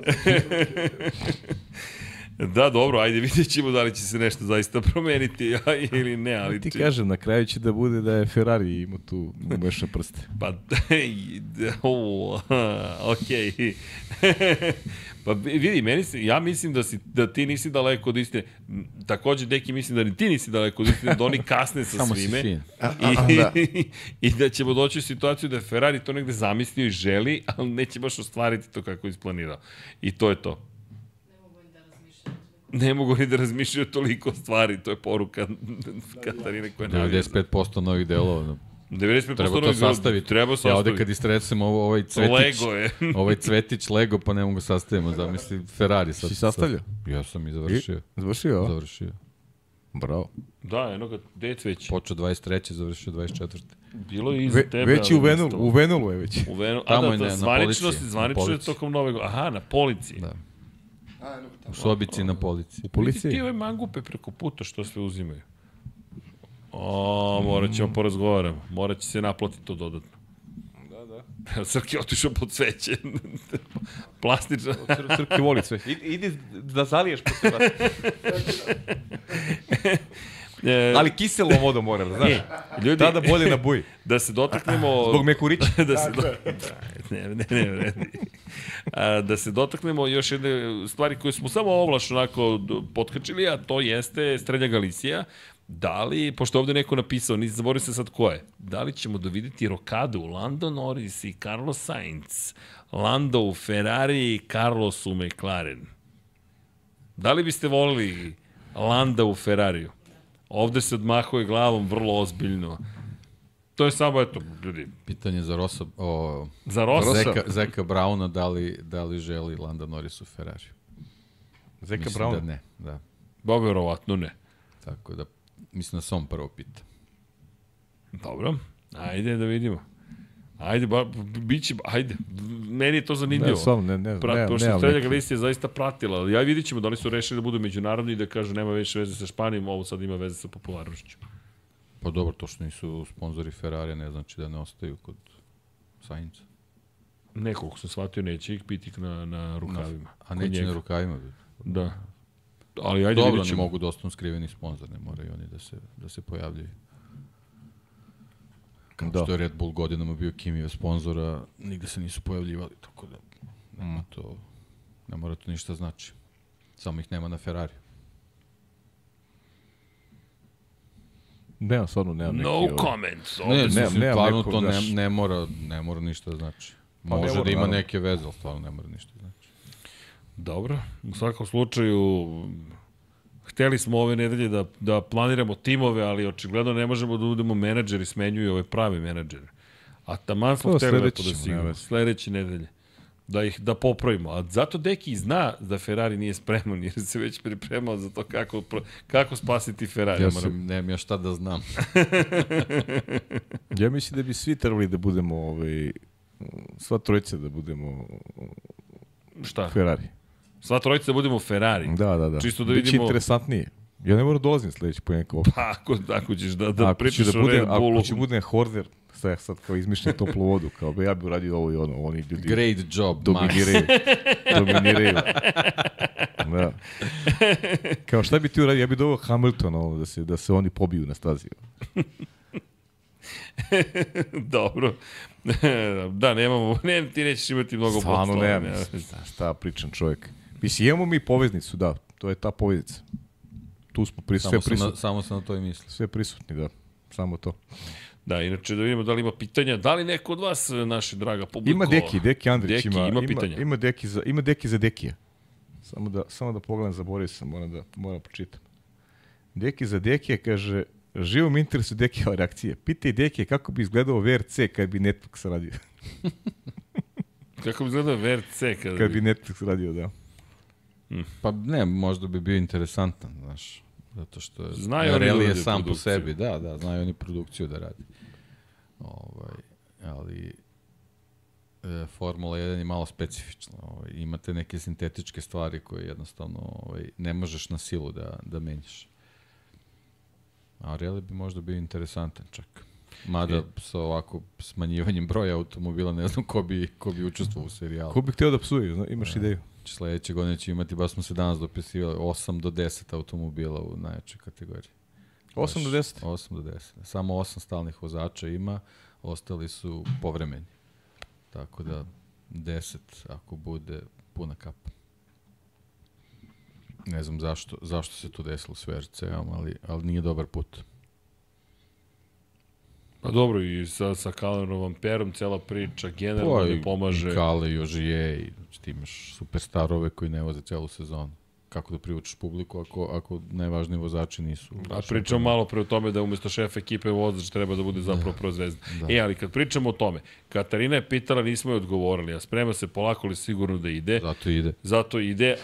Da, dobro, ajde, vidjet ćemo da li će se nešto zaista promeniti ili ne, ali... Ti kažem, na kraju će da bude da je Ferrari ima tu umešne prste. Pa, okej. Pa vidi, ja mislim da ti nisi daleko od istine. Takođe, Deki, mislim da ni ti nisi daleko od istine, da oni kasne sa Samo si svime. fin. I da ćemo doći u situaciju da je Ferrari to negde zamislio i želi, ali neće baš ostvariti to kako je isplanirao. I to je to. Ne mogu ni da razmišljaju toliko stvari, to je poruka Katarine koja je najavljena. 95% novih delova. 95% Treba to novih sastaviti. Treba sastaviti. Ja ovde kad istresem ovaj cvetić, Lego je. ovaj cvetić Lego, pa ne mogu sastavimo. Zamisli Ferrari sad. Si sastavljao? Ja sam i završio. Završio? Završio. Bravo. Da, eno ga, gde je cveć? Počeo 23. završio 24. Bilo je iza tebe. Već i ali u Venulu je već. U Venulu. Tamo A je da, na zvanično policiji. je tokom nove godine. Aha, na policiji. Da. U sobici na policiji. U policiji? Ti ove mangupe preko puta što sve uzimaju. Morat ćemo porazgovaramo. Morat će se naplatiti to dodatno. Da. Srki otišao pod cveće. Plastično. Crki voli sve. Idi da zaliješ po sebe. Ali kiselom vodom mora, znaš. Ljudi, Tada bolje na buji. da se dotaknemo... Zbog mekurića. Ne vredi. Da se dotaknemo još jedne stvari koje smo samo ovlaš onako potkačili, a to jeste Strelja Galicija. Da li, pošto ovde neko napisao, nisam zaboravio se sad ko je, da li ćemo dovideti rokadu Lando Norris i Carlos Sainz, Lando u Ferrari i Carlos u McLaren? Da li biste volili Landa u Ferrariju? Ovde se odmahuje glavom vrlo ozbiljno. To je samo, eto, ljudi. Pitanje za Rosa, Za Rosa? Zeka Brauna, da li želi Landa Norris u Ferrariju? Zeka Mislim Brown? da ne, da. Ba, verovatno ne. Tako da, mislim da se on prvo pita. Dobro, ajde da vidimo. Ajde, biće, ajde. Meni je to zanimljivo. Pošto Strelja Galicija je zaista pratila, ali vidit ćemo da li su rešili da budu međunarodni i da kažu nema više veze sa Španijom, ovo sad ima veze sa popularnošću. Pa dobro, to što nisu sponzori Ferrari ne znači da ne ostaju kod Sainca. Nekoliko sam shvatio, neće ih biti na rukavima. A neće na rukavima? Da. Ali ajde dobro, vidit ćemo. ne mogu da ostanu skriveni sponzor, ne moraju oni da se pojavljaju. Kao Da. što je Red Bull godinama bio Kimijev sponzora, nigde se nisu pojavljivali, tako da ne mora to ništa znači. Samo ih nema na Ferrari. Nemam, stvarno nemam neki... No comments. Ne, Ovde su- nemam stvarno nekog, to znaš. ne mora ništa da znači. Pa ne Može mora, da ima naravno. neke veze, ali stvarno ne mora ništa da znači. Dobro, u svakom slučaju hteli smo ove nedelje da planiramo timove, ali očigledno ne možemo da budemo menadžeri, smenjuju ove prave menadžere. A taman smo To hteli lepo sledeći da ćemo, sigurno. nema veze. Sledeće nedelje. Da popravimo. A zato Deki zna da Ferrari nije spreman, jer se već pripremao za to kako spasiti Ferrari. Ja Nemam ja šta da znam. Ja mislim da bi svi trebali da budemo, sva trojica da budemo Šta? Ferrari. Sva trojica da budemo Ferrari. Da. Čisto da Biće vidimo... interesantnije. Ja ne moram dolazim sledeći ponedjeljak ovde. Pa, ako ćeš da pričaš o budem, Red Bullu. Ako ću budem Horder, sad kao izmišljam toplu vodu, kao ja bih uradio ovo i ono, oni ljudi Great job, dominiraju. Dominiraju. Da. Kao šta bi ti uradio? Ja bih doveo Hamiltona ovo, da se oni pobiju na stazi. Dobro. Da, ti nećeš imati mnogo Stvarno posla. nemam. Šta pričam čovjek. Mislim, imamo mi poveznicu, da. To je ta poveznica. Tu smo sve prisutni. Samo sam na to i mislio. Sve prisutni, da. Samo to. Da, inače da vidimo da li ima pitanja. Da li neko od vas, naši draga publiko... Ima Deki Andrić Deki, ima pitanja. Ima Deki za Dekija. Samo da pogledam, zaboravio sam, moram pročitam. Deki za Dekija kaže, živo mi interesuje Dekijeva reakcija. Pitaj Dekija kako bi izgledao VRC kad bi Netflix radio. Kako bi izgledao VRC Kad bi Netflix radio, da. Pa ne, možda bi bio interesantan, znaš. Zato što Znaju oni Rally je ljudi sam po produkciju. sebi, da, znaju oni produkciju da radi. Ali Formula 1 je malo specifična. Imate neke sintetičke stvari koje jednostavno ne možeš na silu da menjaš. A Rally bi možda bio interesantan čak. Mada sa ovako smanjivanjem broja automobila ne znam ko bi učestvovao u serijalu. Ko bi hteo da psuje, imaš ideju? Sledeće godine će imati, baš smo se danas dopisivali, 8 do 10 automobila u najjačoj kategoriji. 8 do 10? 8 do 10. Samo 8 stalnih vozača ima, ostali su povremeni. Tako da 10 ako bude puna kapa. Ne znam zašto se to desilo s VRC-om, ali nije dobar put. Pa dobro, i sa Kalenom Amperom cela priča generalno ne pomaže. I Kale, i Ožije, i ti imaš superstarove koji ne voze celu sezonu. Kako da privučeš publiku ako najvažniji vozači nisu? A pričamo malo pre o tome da umesto šefa ekipe vozač treba da bude zapravo prva zvezda. Da. Ali kad pričamo o tome, Katarina je pitala, nismo joj odgovorili, a sprema se polako li sigurno da ide. Zato ide,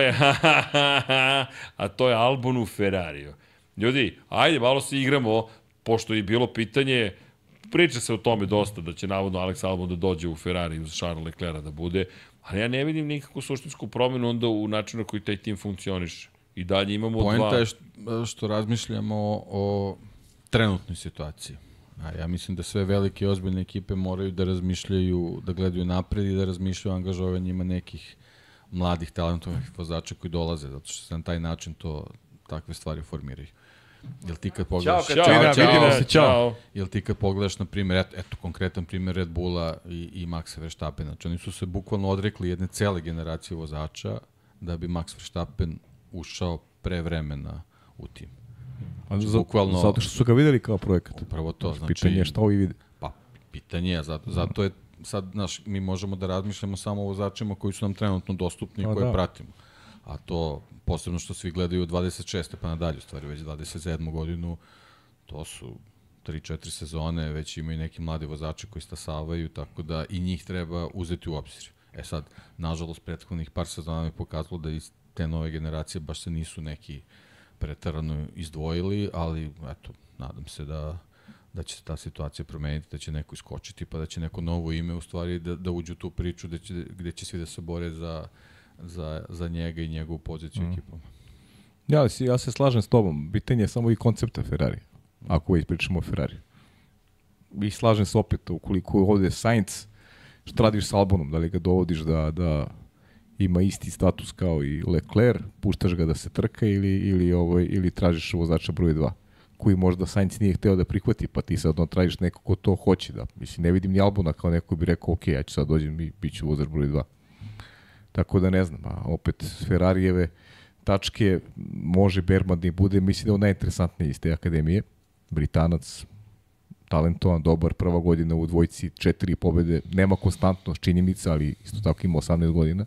a to je Albon u Ferrariju. Ljudi, ajde, malo se igramo, pošto je bilo pitanje, priča se o tome dosta, da će navodno Alex Albon da dođe u Ferrari uz Charles Leclerca da bude, ali ja ne vidim nikakvu suštinsku promenu onda u načinu na koji taj tim funkcioniše. I dalje imamo Poenta je što razmišljamo o trenutnoj situaciji. A ja mislim da sve velike i ozbiljne ekipe moraju da razmišljaju, da gledaju napred i da razmišljaju o angažovanjima nekih mladih talentovih vozača koji dolaze, zato što se na taj način takve stvari formiraju. Jel ti kad pogledaš... Ćao. Jel ti kad pogledaš, na primjer, eto konkretan primjer Red Bulla i Maxa Verstappena, znači oni su se bukvalno odrekli jedne cele generacije vozača da bi Max Verstappen ušao pre vremena u tim. Znači, zato što su ga videli kao projekat. Upravo to. Znači, pitanje je šta ovi vide. Pa, pitanje je, zato je sad, mi možemo da razmišljamo samo o vozačima koji su nam trenutno dostupni i koje pratimo. A to, posebno što svi gledaju 26. pa nadalje, u stvari već 27. godinu, to su 3-4 sezone, već imaju neki mladi vozači koji stasavaju, tako da i njih treba uzeti u obzir. Sad, nažalost, prethodnih par sezona mi pokazalo da iz te nove generacije baš se nisu neki pretarano izdvojili, ali eto, nadam se da će se ta situacija promeniti, da će neko iskočiti, pa da će neko novo ime u stvari da uđe u tu priču gde će svi da se bore za njega i njegovu poziciju ekipom. Ja se slažem s tobom. Pitanje je samo i koncepta Ferrari. Ako već pričamo o Ferrari. I slažem se opet, ukoliko ovde je Sainz, što radiš s Albonom? Da li ga dovodiš da ima isti status kao i Leclerc, puštaš ga da se trka ili tražiš vozača broj 2? koji možda Sainz nije hteo da prihvati, pa ti sad tražiš neko ko to hoće. Da. Mislim, ne vidim ni Albona kao neko bi rekao, ok, ja ću sad dođem i bit ću vozač broj 2. Tako da ne znam, a opet Ferrarijeve tačke može Berman da i bude, mislim da je on najinteresantniji iz te akademije. Britanac, talentovan, dobar, prva godina u dvojci, 4 pobede, nema konstantno činjenica, ali isto tako ima 18 godina.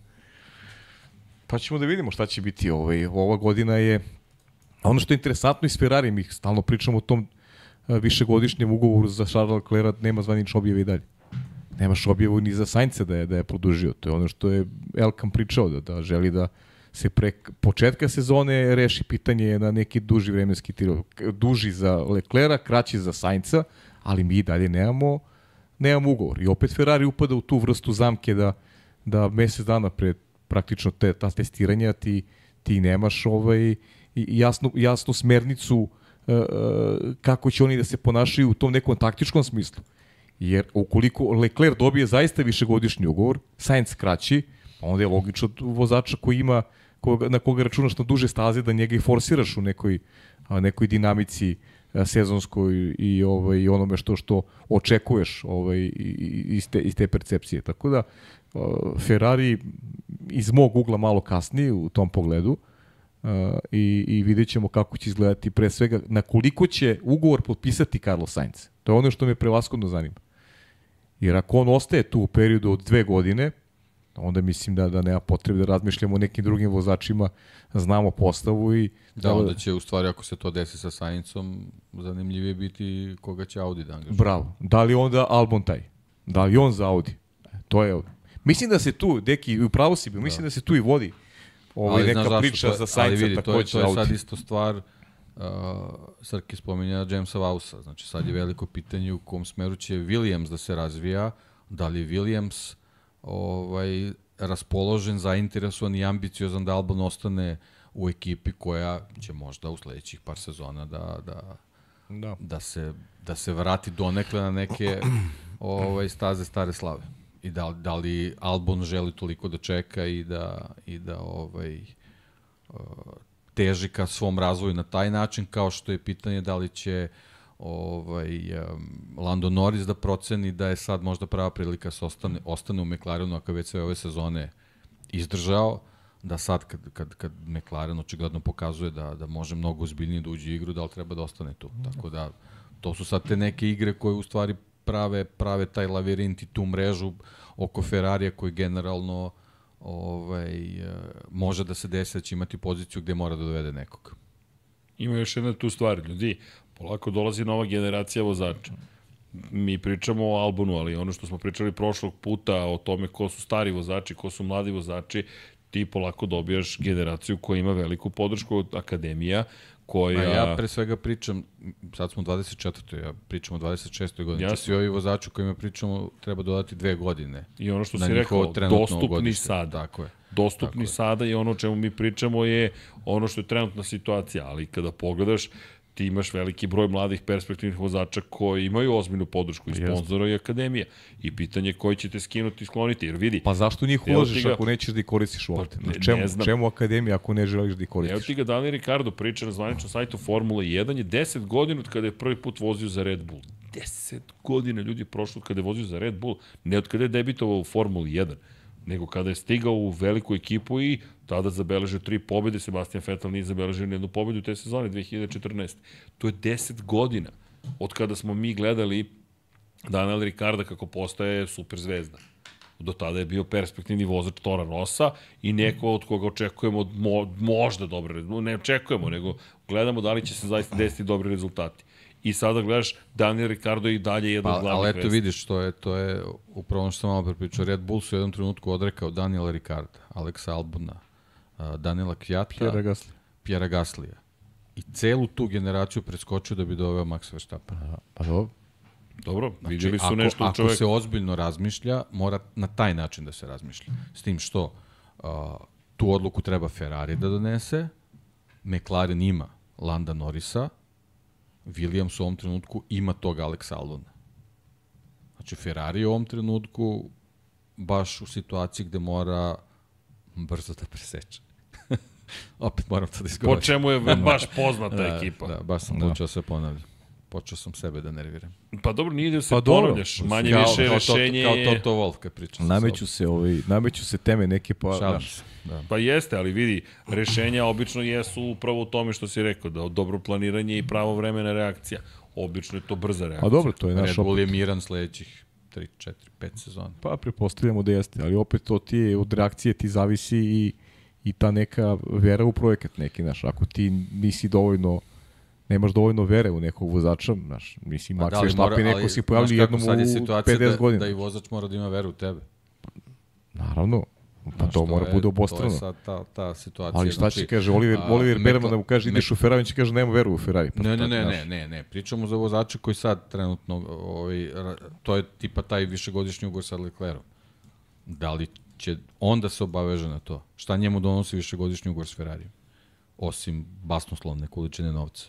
Pa ćemo da vidimo šta će biti. Ova godina je, ono što je interesantno iz Ferrari, mi stalno pričamo o tom višegodišnjem ugovoru za Charlesa Leclerca, nema zvanične objave i dalje. Nemaš objavu ni za Sainca da je produžio. To je ono što je Elkan pričao, da želi da se pre početka sezone reši pitanje na neki duži vremenski tir. Duži za Leclerca, kraći za Sainca, ali mi dalje nemamo ugovor. I opet Ferrari upada u tu vrstu zamke da mesec dana pred praktično ta testiranja ti nemaš jasnu smernicu kako će oni da se ponašaju u tom nekom taktičkom smislu. Jer ukoliko Leclerc dobije zaista višegodišnji ugovor, Sainz kraći, onda je logično vozača koji ima, na koga računaš na duže staze, da njega i forsiraš u nekoj dinamici sezonskoj i onome što očekuješ iz te percepcije. Tako da Ferrari iz mog ugla malo kasnije u tom pogledu i vidjet ćemo kako će izgledati pre svega na koliko će ugovor potpisati Carlos Sainz. To je ono što me prevashodno zanima. Jer ako on ostaje tu u periodu od 2 godine, onda mislim da nema potrebe da razmišljamo o nekim drugim vozačima, znamo postavu i... Da, onda će u stvari, ako se to desi sa Sainzom, zanimljivije biti koga će Audi da angažuje. Bravo. Da li onda Albon taj? Da li on za Audi? To je... Mislim da se tu, deki, upravo si bio, mislim da se tu i vodi neka priča za Sainza takođe. To je sad isto stvar, Srki spominja Jamesa Vausa, znači sad je veliko pitanje u kom smeru će Williams da se razvija, da li Williams raspoložen, zainteresovan i ambiciozan da Albon ostane u ekipi koja će možda u sledećih par sezona da se vrati donekle na neke staze stare slave. I da li Albon želi toliko da čeka i da teži ka svom razvoju na taj način, kao što je pitanje da li će Lando Norris da proceni da je sad možda prava prilika da ostane u McLarenu, ako je već sve ove sezone izdržao, da sad kad McLaren očigledno pokazuje da može mnogo ozbiljnije da uđe u igru, da li treba da ostane tu. Tako da, to su sad te neke igre koje u stvari prave taj lavirint i tu mrežu oko Ferrarija koji generalno može da se desi da će imati poziciju gde mora da dovede nekog. Ima još jedna tu stvar, ljudi, polako dolazi nova generacija vozača. Mi pričamo o Albonu, ali ono što smo pričali prošlog puta o tome ko su stari vozači, ko su mladi vozači, ti polako dobijaš generaciju koja ima veliku podršku od akademija, koja... Ja pre svega pričam, sad smo u 24. ja pričam o 26. godini. Znači, svi ovi vozači o kojima pričamo treba dodati 2 godine. I ono što si rekao, dostupni sada. Tako je. Dostupni sada i ono o čemu mi pričamo je ono što je trenutna situacija, ali kada pogledaš, ti imaš veliki broj mladih perspektivnih vozača koji imaju ozbiljnu podršku i sponzora i akademija. I pitanje je koji ćete skinuti i skloniti, jer vidi... Pa zašto njih ulažiš ako nećeš da ih koristiš uopšte? Čemu akademija ako ne želiš da ih koristiš? Evo ti ga Daniel Ricciardo priča na zvaničnom sajtu Formula 1 je 10 godina od kada je prvi put vozio za Red Bull. 10 godina ljudi prošlo od kada je vozio za Red Bull, ne od kada je debitovao u Formuli 1, nego kada je stigao u veliku ekipu i tada zabeležio 3 pobjede, Sebastian Vettel nije zabeležio nijednu pobjedu te sezone 2014. To je 10 godina od kada smo mi gledali Daniel Ricciarda kako postaje super zvezda. Do tada je bio perspektivni vozač Tora Rossa i neko od koga očekujemo možda dobre rezultate. Ne očekujemo, nego gledamo da li će se zaista desiti dobri rezultati. I sada gledaš, Daniel Ricciardo i dalje jedan od glavnih vesti. Ali eto vidiš, to je upravo što sam malo prepričao. Red Bull su u jednom trenutku odrekao Daniela Ricciarda, Alexa Albona, Daniela Kvyata, Pierre Gaslija. I celu tu generaciju preskočio da bi doveo Maxa Verstappena. Pa dobro. Dobro, vidjeli su nešto ako se ozbiljno razmišlja, mora na taj način da se razmišlja. S tim što tu odluku treba Ferrari da donese, McLaren ima Landa Norrisa, Williams u ovom trenutku ima tog Alexa Albona. Znači, Ferrari u ovom trenutku baš u situaciji gde mora brzo da preseče. Opet moram to da Po izgovorim. čemu je baš poznata ekipa. Da, baš sam počeo sve ponavljam. Počeo sam sebe da nerviram. Pa dobro, nije da se Pa dobro. ponavljaš. Manje više rešenje Kao je... Toto Wolff kad pričam. Nameću se teme neke pa... Šalim znaš, se. Da. Pa jeste, ali vidi, rešenja obično jesu upravo u tome što si rekao, da dobro planiranje i pravovremena reakcija. Obično je to brza reakcija. A dobro, to je naš Red Bull je miran sledećih 3, 4, 5 sezona. Pa pretpostavljamo da jeste, ali opet to ti je, od reakcije ti zavisi i ta neka vera u projekat neki, znaš, ako ti nisi dovoljno, nemaš dovoljno vere u nekog vozača, znaš, mislim, Max Verstappen neko si pojavili jednom u 50 godina. Da i vozač mora da ima veru u tebe. Naravno, pa to mora bude obostrano. To je sad ta situacija. Ali šta će kaže, Oliver Berman da mu kaže ideš u Ferrari, on će kaže nema veru u Ferrari. Pa Ne, pričamo za vozače koji sad trenutno, to je tipa taj višegodišnji ugovor sa Leclerom. Da li će on da se obaveže na to? Šta njemu donosi višegodišnji ugovor s Ferrarijem? Osim basnoslovne količine novca.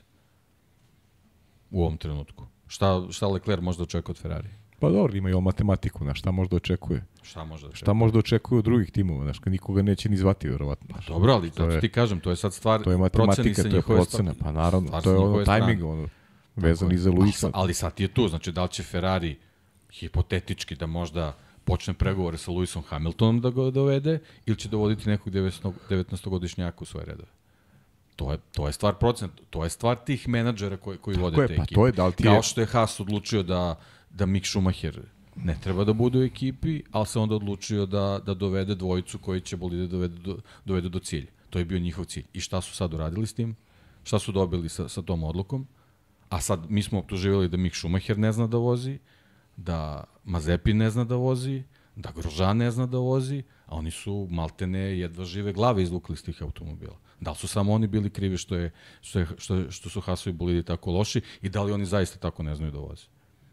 U ovom trenutku. Šta Lecler može da očekuje od Ferrarija? Pa dobro, ima i on matematiku, šta može da očekuje. Šta može da očekuje od drugih timova, kad nikoga neće ni zvati, verovatno. Pa dobro, ali zato ti kažem, to je sad stvar to je matematika, to je procena, pa naravno, to je ono tajming, vezan i za Luisa. Ali sad je tu, znači da li će Ferrari hipotetički da možda počne pregovore sa Lewisom Hamiltonom da ga dovede, ili će dovoditi nekog 19-godišnjaka u svoje redove. To je stvar procena, to je stvar tih menadžera koji vode te ekipe. To je, da li ti Kao što je Haas odlučio da Mick Schumacher ne treba da bude u ekipi, ali se onda odlučio da dovede dvojicu koji će bolide dovede do cilja. To je bio njihov cilj. I šta su sad uradili s tim? Šta su dobili sa tom odlukom? A sad mi smo optuživali da Mick Schumacher ne zna da vozi, da Mazepin ne zna da vozi, da Grosjean ne zna da vozi, a oni su maltene jedva žive glave izvukli iz tih automobila. Da li su samo oni bili krivi što su Haasovi bolidi tako loši i da li oni zaista tako ne znaju da voze?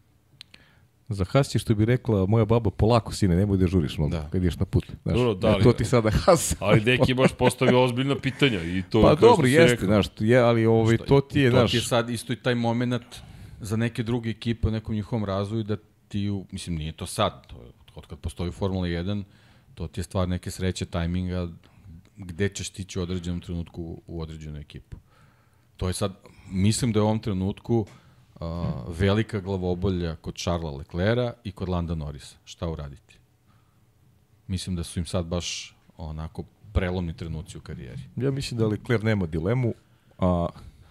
Za Haas što bi rekla moja baba, polako sine, nemoj da žuriš mnogo kad ideš na put. Znaš, to ti sada Haas. Ali Deki baš postavio ozbiljna pitanja. I to, pa dobro, jeste, znaš, ali to ti je, znaš... To ti je sad isto i taj moment za neke druge ekipe u nekom njihovom razvoju da ti, mislim, nije to sad, od kad postoji Formula 1, to ti je stvar neke sreće, tajminga, gde ćeš stići u određenom trenutku u određenu ekipu. To je sad, mislim da je u ovom trenutku velika glavobolja kod Charlesa Leclerca i kod Landa Norrisa. Šta uraditi? Mislim da su im sad baš onako prelomni trenuci u karijeri. Ja mislim da Leclerc nema dilemu, a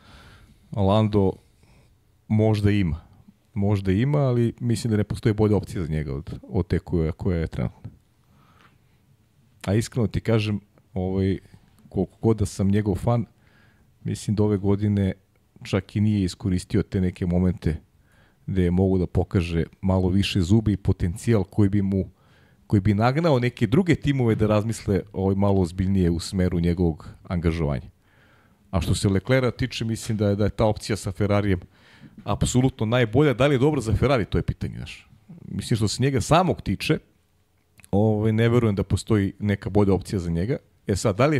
Lando možda ima. Možda ima, ali mislim da ne postoji bolja opcija za njega od te koja je trenutno. A iskreno ti kažem, koliko god da sam njegov fan, mislim da ove godine čak i nije iskoristio te neke momente gde je mogu da pokaže malo više zubi i potencijal koji bi nagnao neke druge timove da razmisle malo ozbiljnije u smeru njegovog angažovanja. A što se Leclerca tiče, mislim da je ta opcija sa Ferrarijem apsolutno najbolja. Da li je dobro za Ferrari, to je pitanje. Znaš. Mislim što se njega samog tiče, ne verujem da postoji neka bolja opcija za njega. Sad, da li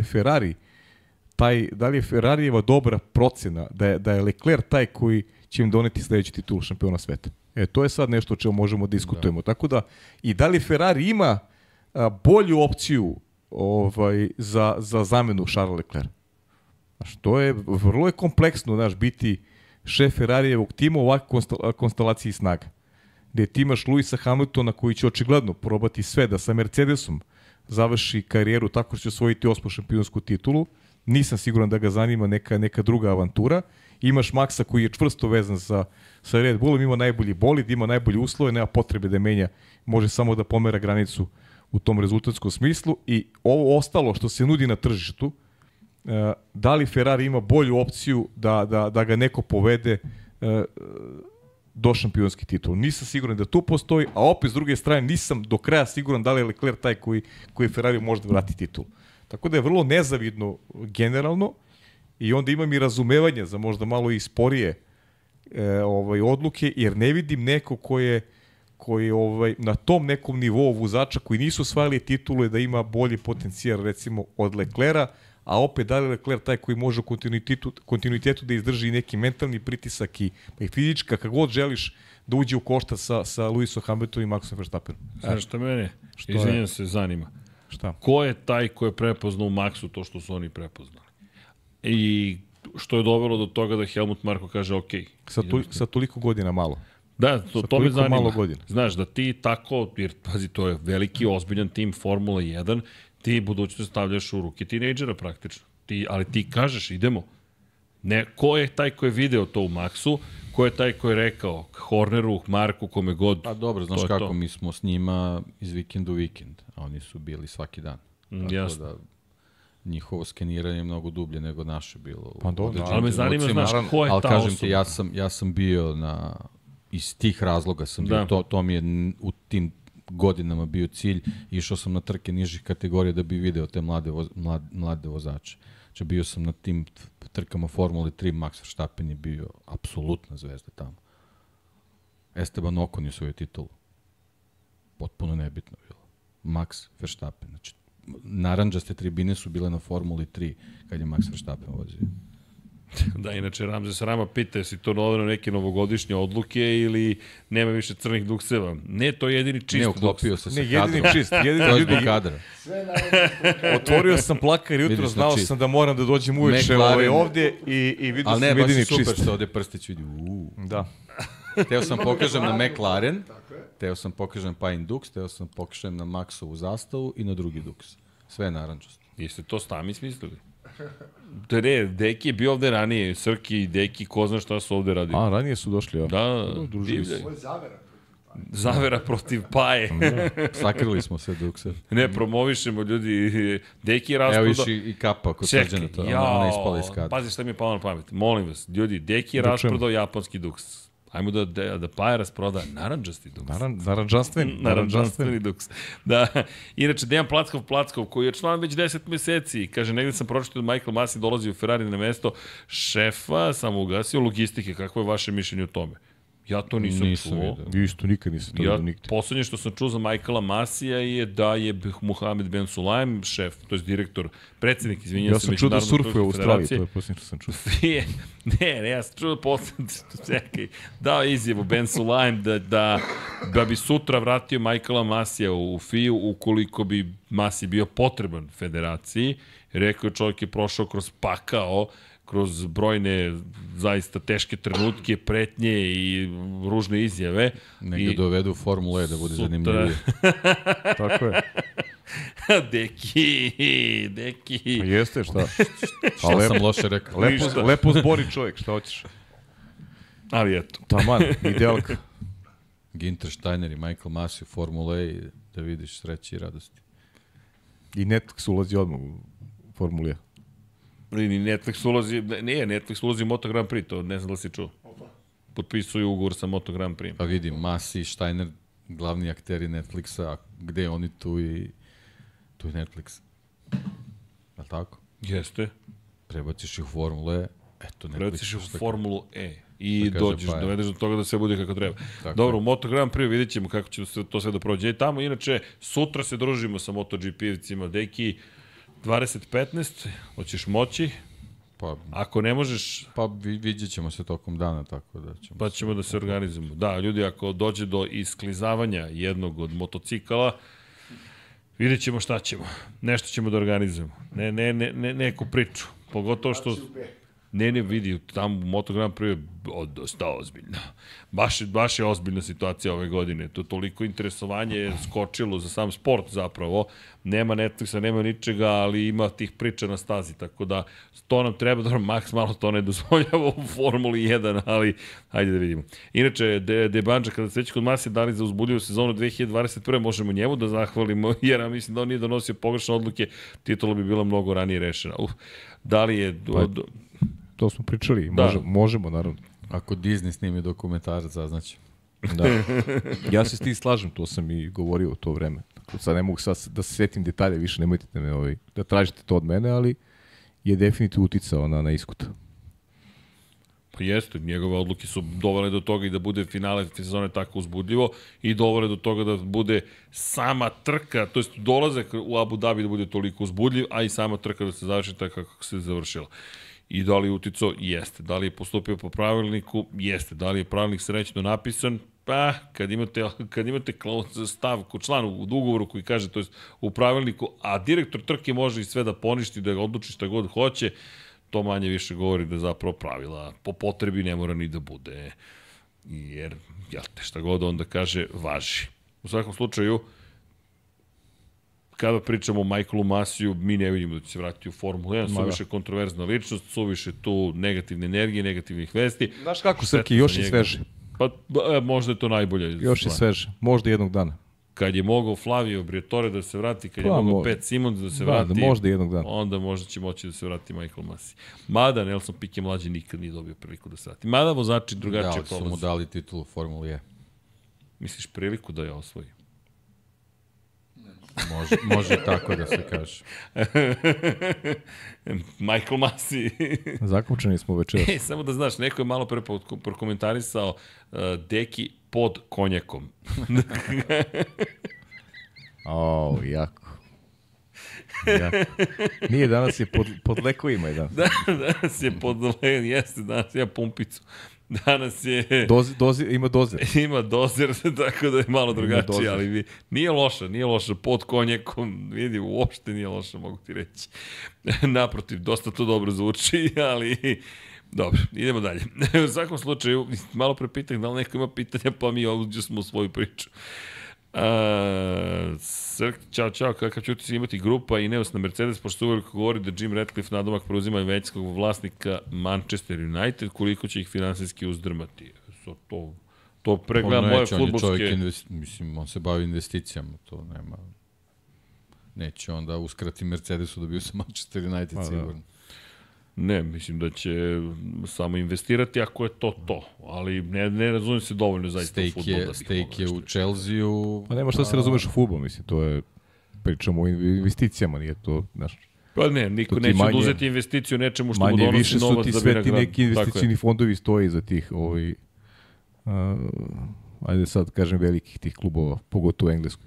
je Ferrarijeva dobra procena da je Leclerc taj koji će im doneti sledeći titul šampiona sveta? To je sad nešto o čemu možemo da diskutujemo. Tako da, i da li Ferrari ima bolju opciju za zamenu Charlesa Leclerca? To je vrlo kompleksno, biti šef Ferrarijevog tima u ovakvoj konstelaciji snaga. Gde ti imaš Lewisa Hamiltona koji će očigledno probati sve da sa Mercedesom završi karijeru tako što će osvojiti 8. šampionsku titulu. Nisam siguran da ga zanima neka druga avantura. Imaš Maxa koji je čvrsto vezan sa Red Bullom, ima najbolji bolid, ima najbolje uslove, nema potrebe da menja, može samo da pomera granicu u tom rezultatskom smislu. I ovo ostalo što se nudi na tržištu, da li Ferrari ima bolju opciju da ga neko povede do šampionski titul. Nisam siguran da tu postoji, a opet s druge strane nisam do kraja siguran da li je Leclerc taj koji Ferrari može da vrati titul. Tako da je vrlo nezavidno generalno i onda imam i razumevanje za možda malo i sporije odluke, jer ne vidim neko koji na tom nekom nivou vozača koji nisu osvajali titulu da ima bolji potencijal recimo od Leclerca, a opet da li Leclerc taj koji može u kontinuitetu da izdrži neki mentalni pritisak i fizička, kako god želiš da uđe u košta sa Lewisom Hamiltonom i Maxom Verstappenom. Znaš šta mene, izvinjam se, zanima. Šta? Ko je taj ko je prepoznao u Maxu to što su oni prepoznali? I što je dovelo do toga da Helmut Marko kaže ok. Sa toliko godina malo. Da, to me zanima. Malo godina. Znaš, da ti tako, jer pazi, to je veliki, ozbiljan tim Formula 1, ti budućnost stavljaš u ruke tinejdžera praktično. Ali ti kažeš, idemo. Ne, ko je taj ko je video to u Maxu, ko je taj ko je rekao Horneru, Marku, kome god. Pa dobro, znaš kako, mi smo s njima iz vikenda u vikend, a oni su bili svaki dan. Tako da njihovo skeniranje je mnogo dublje nego naše bilo. Pa dobro, ali me zanima, znaš, ko je ta osoba. Ali kažem ti, ja sam bio iz tih razloga sam bio, to mi je u tim godinama bio cilj, išao sam na trke nižih kategorija da bi video te mlade vozače. Znači, bio sam na tim trkama Formule 3, Max Verstappen je bio apsolutna zvezda tamo. Esteban Ocon je svoju titulu. Potpuno nebitno bilo. Max Verstappen. Znači, narandžaste tribine su bile na Formuli 3 kad je Max Verstappen vozio. Da, inače Ramzes Rama pita jesi to noveno neke novogodišnje odluke ili nema više crnih dukseva. Ne, to je jedini čist duks. Ne, uklopio se sa kadrom. Jedini čist, jedini to je zbog kadra. Otvorio sam plakar jutro, znao sam da moram da dođem uveče ovdje i vidio sam jedini čist. Ali ne, baš super što ovdje Prstić vidi. Da. Teo sam pokažem na McLaren, teo sam pokažem Pine Dux, teo sam pokažem na Maxovu zastavu i na drugi Dux. Sve je narančasto. Jeste to sami smislili? Ne, Deki je bio ovde ranije, Srki i Deki, ko zna šta su ovde radili. A, ranije su došli, ja. Da, Ovo je zavera. Zavera protiv Paje. Sakrili smo sve Duxe. Ne, promovišemo ljudi. Deki je rasprodao. Evo viš i kapa kod Srđana to. Ona ispala iz kada. Pazi šta mi je palo na pamet. Molim vas, ljudi, Deki je rasprodao japanski Dux. Ajmo da Paje rasproda naranđasti Dux. Naranđastveni Dux. Da. Inače, Dejan Plackov, koji je član već 10 meseci, kaže, negde sam pročitao da Michael Masi dolazi u Ferrari na mesto šefa, samo ugasio logistike. Kakvo je vaše mišljenje o tome? Ja to nisam čuo. Isto nikad nisam to vidio nigde. Poslednje što sam čuo za Michaela Masija je da je Mohamed Ben Sulaim, šef, to je direktor, predsjednik, izvinjam se, Međunarodne turske federacije. Ja sam čuo da surfuje u Australiji, to je posljednje što sam čuo. Ne, ja sam čuo da posljednje, čekaj, dao izjavu Ben Sulaim da bi sutra vratio Michaela Masija u FIU ukoliko bi Masi bio potreban federaciji. Rekao je, čovjek je prošao kroz pakao, kroz brojne zaista teške trenutke, pretnje i ružne izjave. Negde dovedu u Formulu E da bude zanimljivije. Tako je. Deki. Jeste, šta? Šta sam loše rekao? Lepo zbori čovjek, šta hoćeš? Ali eto. Taman, idealka. Ginter Steiner i Michael Masi u Formula E da vidiš sreće i radosti. I Netflix ulazi odmah u Formulu E. Netflix ulazi u Moto Grand Prix, to ne znam da li si čuo. Potpisuju ugovor sa Moto Grand Prix. Pa vidim, Masi i Steiner, glavni akteri Netflixa, a gde oni tu i Netflix? Je li tako? Jeste. Prebaciš ih u Formulu E, eto Netflix. Prebaciš ih u Formulu E i dovedeš do toga da sve bude kako treba. Tako dobro, u Moto Grand Prix vidjet ćemo kako će to sve da prođe. I tamo, inače, sutra se družimo sa MotoGP-evcima, Deki, 20-15, hoćeš moći, pa, ako ne možeš... Pa vidjet ćemo se tokom dana, tako da ćemo... Pa ćemo da se organizujemo. Da, ljudi, ako dođe do isklizavanja jednog od motocikala, vidjet ćemo šta ćemo. Nešto ćemo da organizujemo. Neku priču. Pogotovo što... Ne, vidi, tamo u Moto Grand Prix je dosta ozbiljno. Baš je ozbiljna situacija ove godine. To toliko interesovanje je skočilo za sam sport zapravo. Nema Netflixa, nema ničega, ali ima tih priča na stazi, tako da to nam treba, dobro, Max malo to ne dozvoljava u Formuli 1, ali hajde da vidimo. Inače, Debanđa, kada se već kod Masi dali za uzbudljivu sezonu 2021. možemo njemu da zahvalimo, jer ja mislim da on nije donosio pogrešne odluke, titula bi bila mnogo ranije rešena. Da li je... To smo pričali, možemo naravno. Ako Disney snimi dokumentarac, znači. Da. Ja se s tim slažem, to sam i govorio u to vreme. Dakle, sad ne mogu da se setim detalje, više nemojte da tražite to od mene, ali je definitivno uticao na ishod. Pa jeste, njegove odluke su dovele do toga i da bude finale sezone tako uzbudljivo i dovele do toga da bude sama trka, to jest dolazak u Abu Dhabi da bude toliko uzbudljiv, a i sama trka da se završi tako kako se završila. I da li je uticao? Jeste. Da li je postupio po pravilniku? Jeste. Da li je pravilnik srećno napisan? Pa, kad imate stavku, član u ugovoru koji kaže, to je u pravilniku, a direktor trke može i sve da poništi, da ga odluči šta god hoće, to manje više govori da zapravo pravila po potrebi ne mora ni da bude. Jer, jel te, šta god onda kaže, važi. U svakom slučaju, kada pričamo o Michaelu Masiju, mi ne vidimo da će se vratiti u Formulu 1, suviše kontroverzna ličnost, suviše tu negativne energije, negativnih vesti. Znaš kako, Srki, još i sveže. Pa, možda je to najbolje. Još i sveže, možda jednog dana. Kad je mogao Flavio Briatore da se vrati, kad je mogao Pat Simons da se vrati, možda jednog dana. Onda možda će moći da se vrati Michael Masi. Mada Nelson Piquet mlađi nikad nije dobio priliku da se vrati. Mada vozači drugačije prolaze. Da, su mu dali titulu Formuli E. Misliš priliku da je osvoji? Može tako da se kaže. Michael Masi. Zaključeni smo večeras. Samo da znaš, neko je malo pre prokomentarisao Deki pod konjakom. Jako. Nije, danas je pod lekovima. Danas je pod lekovima, jeste, danas ima pumpicu. Danas je... Ima dozer. Ima dozer, tako da je malo drugačije, ali nije loša, pod konjakom, vidi, uopšte nije loša, mogu ti reći. Naprotiv, dosta to dobro zvuči, ali... Dobro, idemo dalje. U svakom slučaju, malo pre pitanje, da li neko ima pitanja, pa mi ovdje smo u svoju priču. Srk, čao, kakav ću ti imati grupa Ineos na Mercedes, pošto uvijek govori da Jim Ratcliffe nadomak preuzima većinskog vlasnika Manchester United, koliko će ih finansijski uzdrmati. To pregleda moje fudbalske... Mislim, on se bavi investicijama, to nema... Neće onda uskrati Mercedesu da bi sa Manchester United sigurno. Ne, mislim da će samo investirati ako je to. Ali ne razumijem se dovoljno zaista u fudbal. Stake je u Chelsea-u... Pa nema šta se razumeš u fudbal, mislim, to je... Pričamo o investicijama, nije to, znaš... Pa ne, niko neće oduzeti investiciju nečemu što mu donosi novac da bi nagrad. Sve ti neki investicijni fondovi stoji za tih, ajde sad kažem, velikih tih klubova, pogotovo u Engleskoj.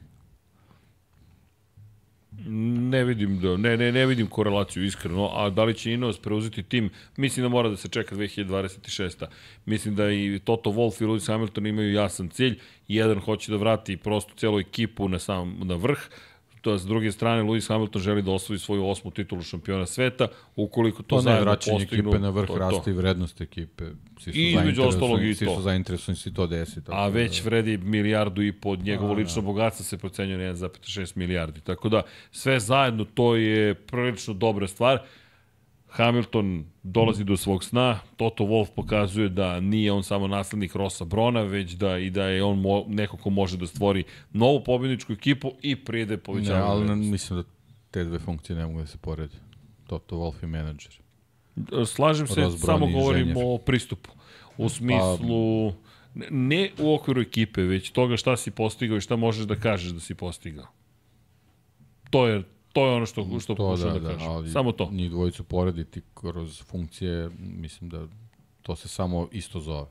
Ne vidim korelaciju iskreno, a da li će Ineos preuzeti tim, mislim da mora da se čeka 2026. Mislim da i Toto Wolff i Lewis Hamilton imaju jasan cilj, jedan hoće da vrati prosto celu ekipu na vrh, to s druge strane Lewis Hamilton želi da osvoji svoju 8. titulu šampiona sveta, ukoliko to zajedno postignu... ekipe na vrh raste i vrednost ekipe. I između ostalog i to. Svi su zainteresovani, si to desi. A već vredi milijardu i po njegovo lično bogatstvo se procenjuje na 1,6 milijardi. Tako da sve zajedno to je prilično dobra stvar. Hamilton dolazi do svog sna, Toto Wolff pokazuje da nije on samo naslednik Rossa Brona, već da je on neko ko može da stvori novu pobjedničku ekipu i pride povećavanje. Ali mislim da te dve funkcije ne mogu da se poredi. Toto Wolff i menadžer. Slažem se, samo govorimo o pristupu. U smislu, ne u okviru ekipe, već toga šta si postigao i šta možeš da kažeš da si postigao. To je ono što pokušam da kažem. Ali samo to. Njih dvojicu porediti kroz funkcije, mislim da to se samo isto zove.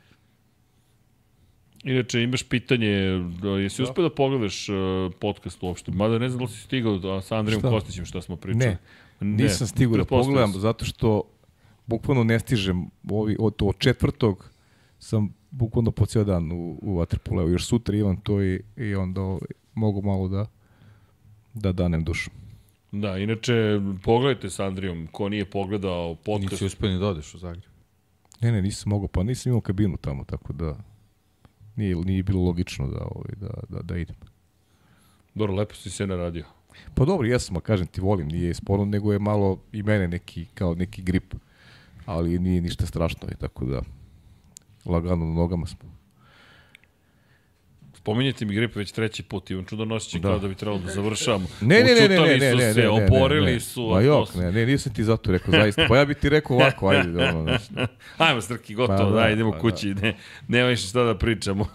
Inače, imaš pitanje, jesi uspio da pogledaš podcast uopšte? Mada ne znam da li si stigao sa Andrijom Kostićem šta smo pričali. Nisam stigao da pogledam, zato što bukvalno ne stižem. Od četvrtog sam bukvalno po cijel dan u vaterpoleu. Još sutra imam to i onda mogu malo da danem dušu. Da, inače, pogledajte s Andrijom, ko nije pogledao podcast. Nisi uspio ni da odeš u Zagreb? Ne, nisam mogao, pa nisam imao kabinu tamo, tako da nije bilo logično da idem. Dobro, lepo si se naradio. Pa dobro, jesam, kažem ti, volim, nije sporno, nego je malo i mene kao neki grip, ali nije ništa strašno, tako da lagano na nogama smo. Spominjete mi grip već treći put, imam čudan osjećaj kao da bi trebalo da završavamo. Ne, oborili su. Ma jok, nisam ti zato rekao, zaista. Pa ja bih ti rekao ovako, ajde. Ajmo, Srki, gotovo, da, idemo kući, nema više šta da pričamo.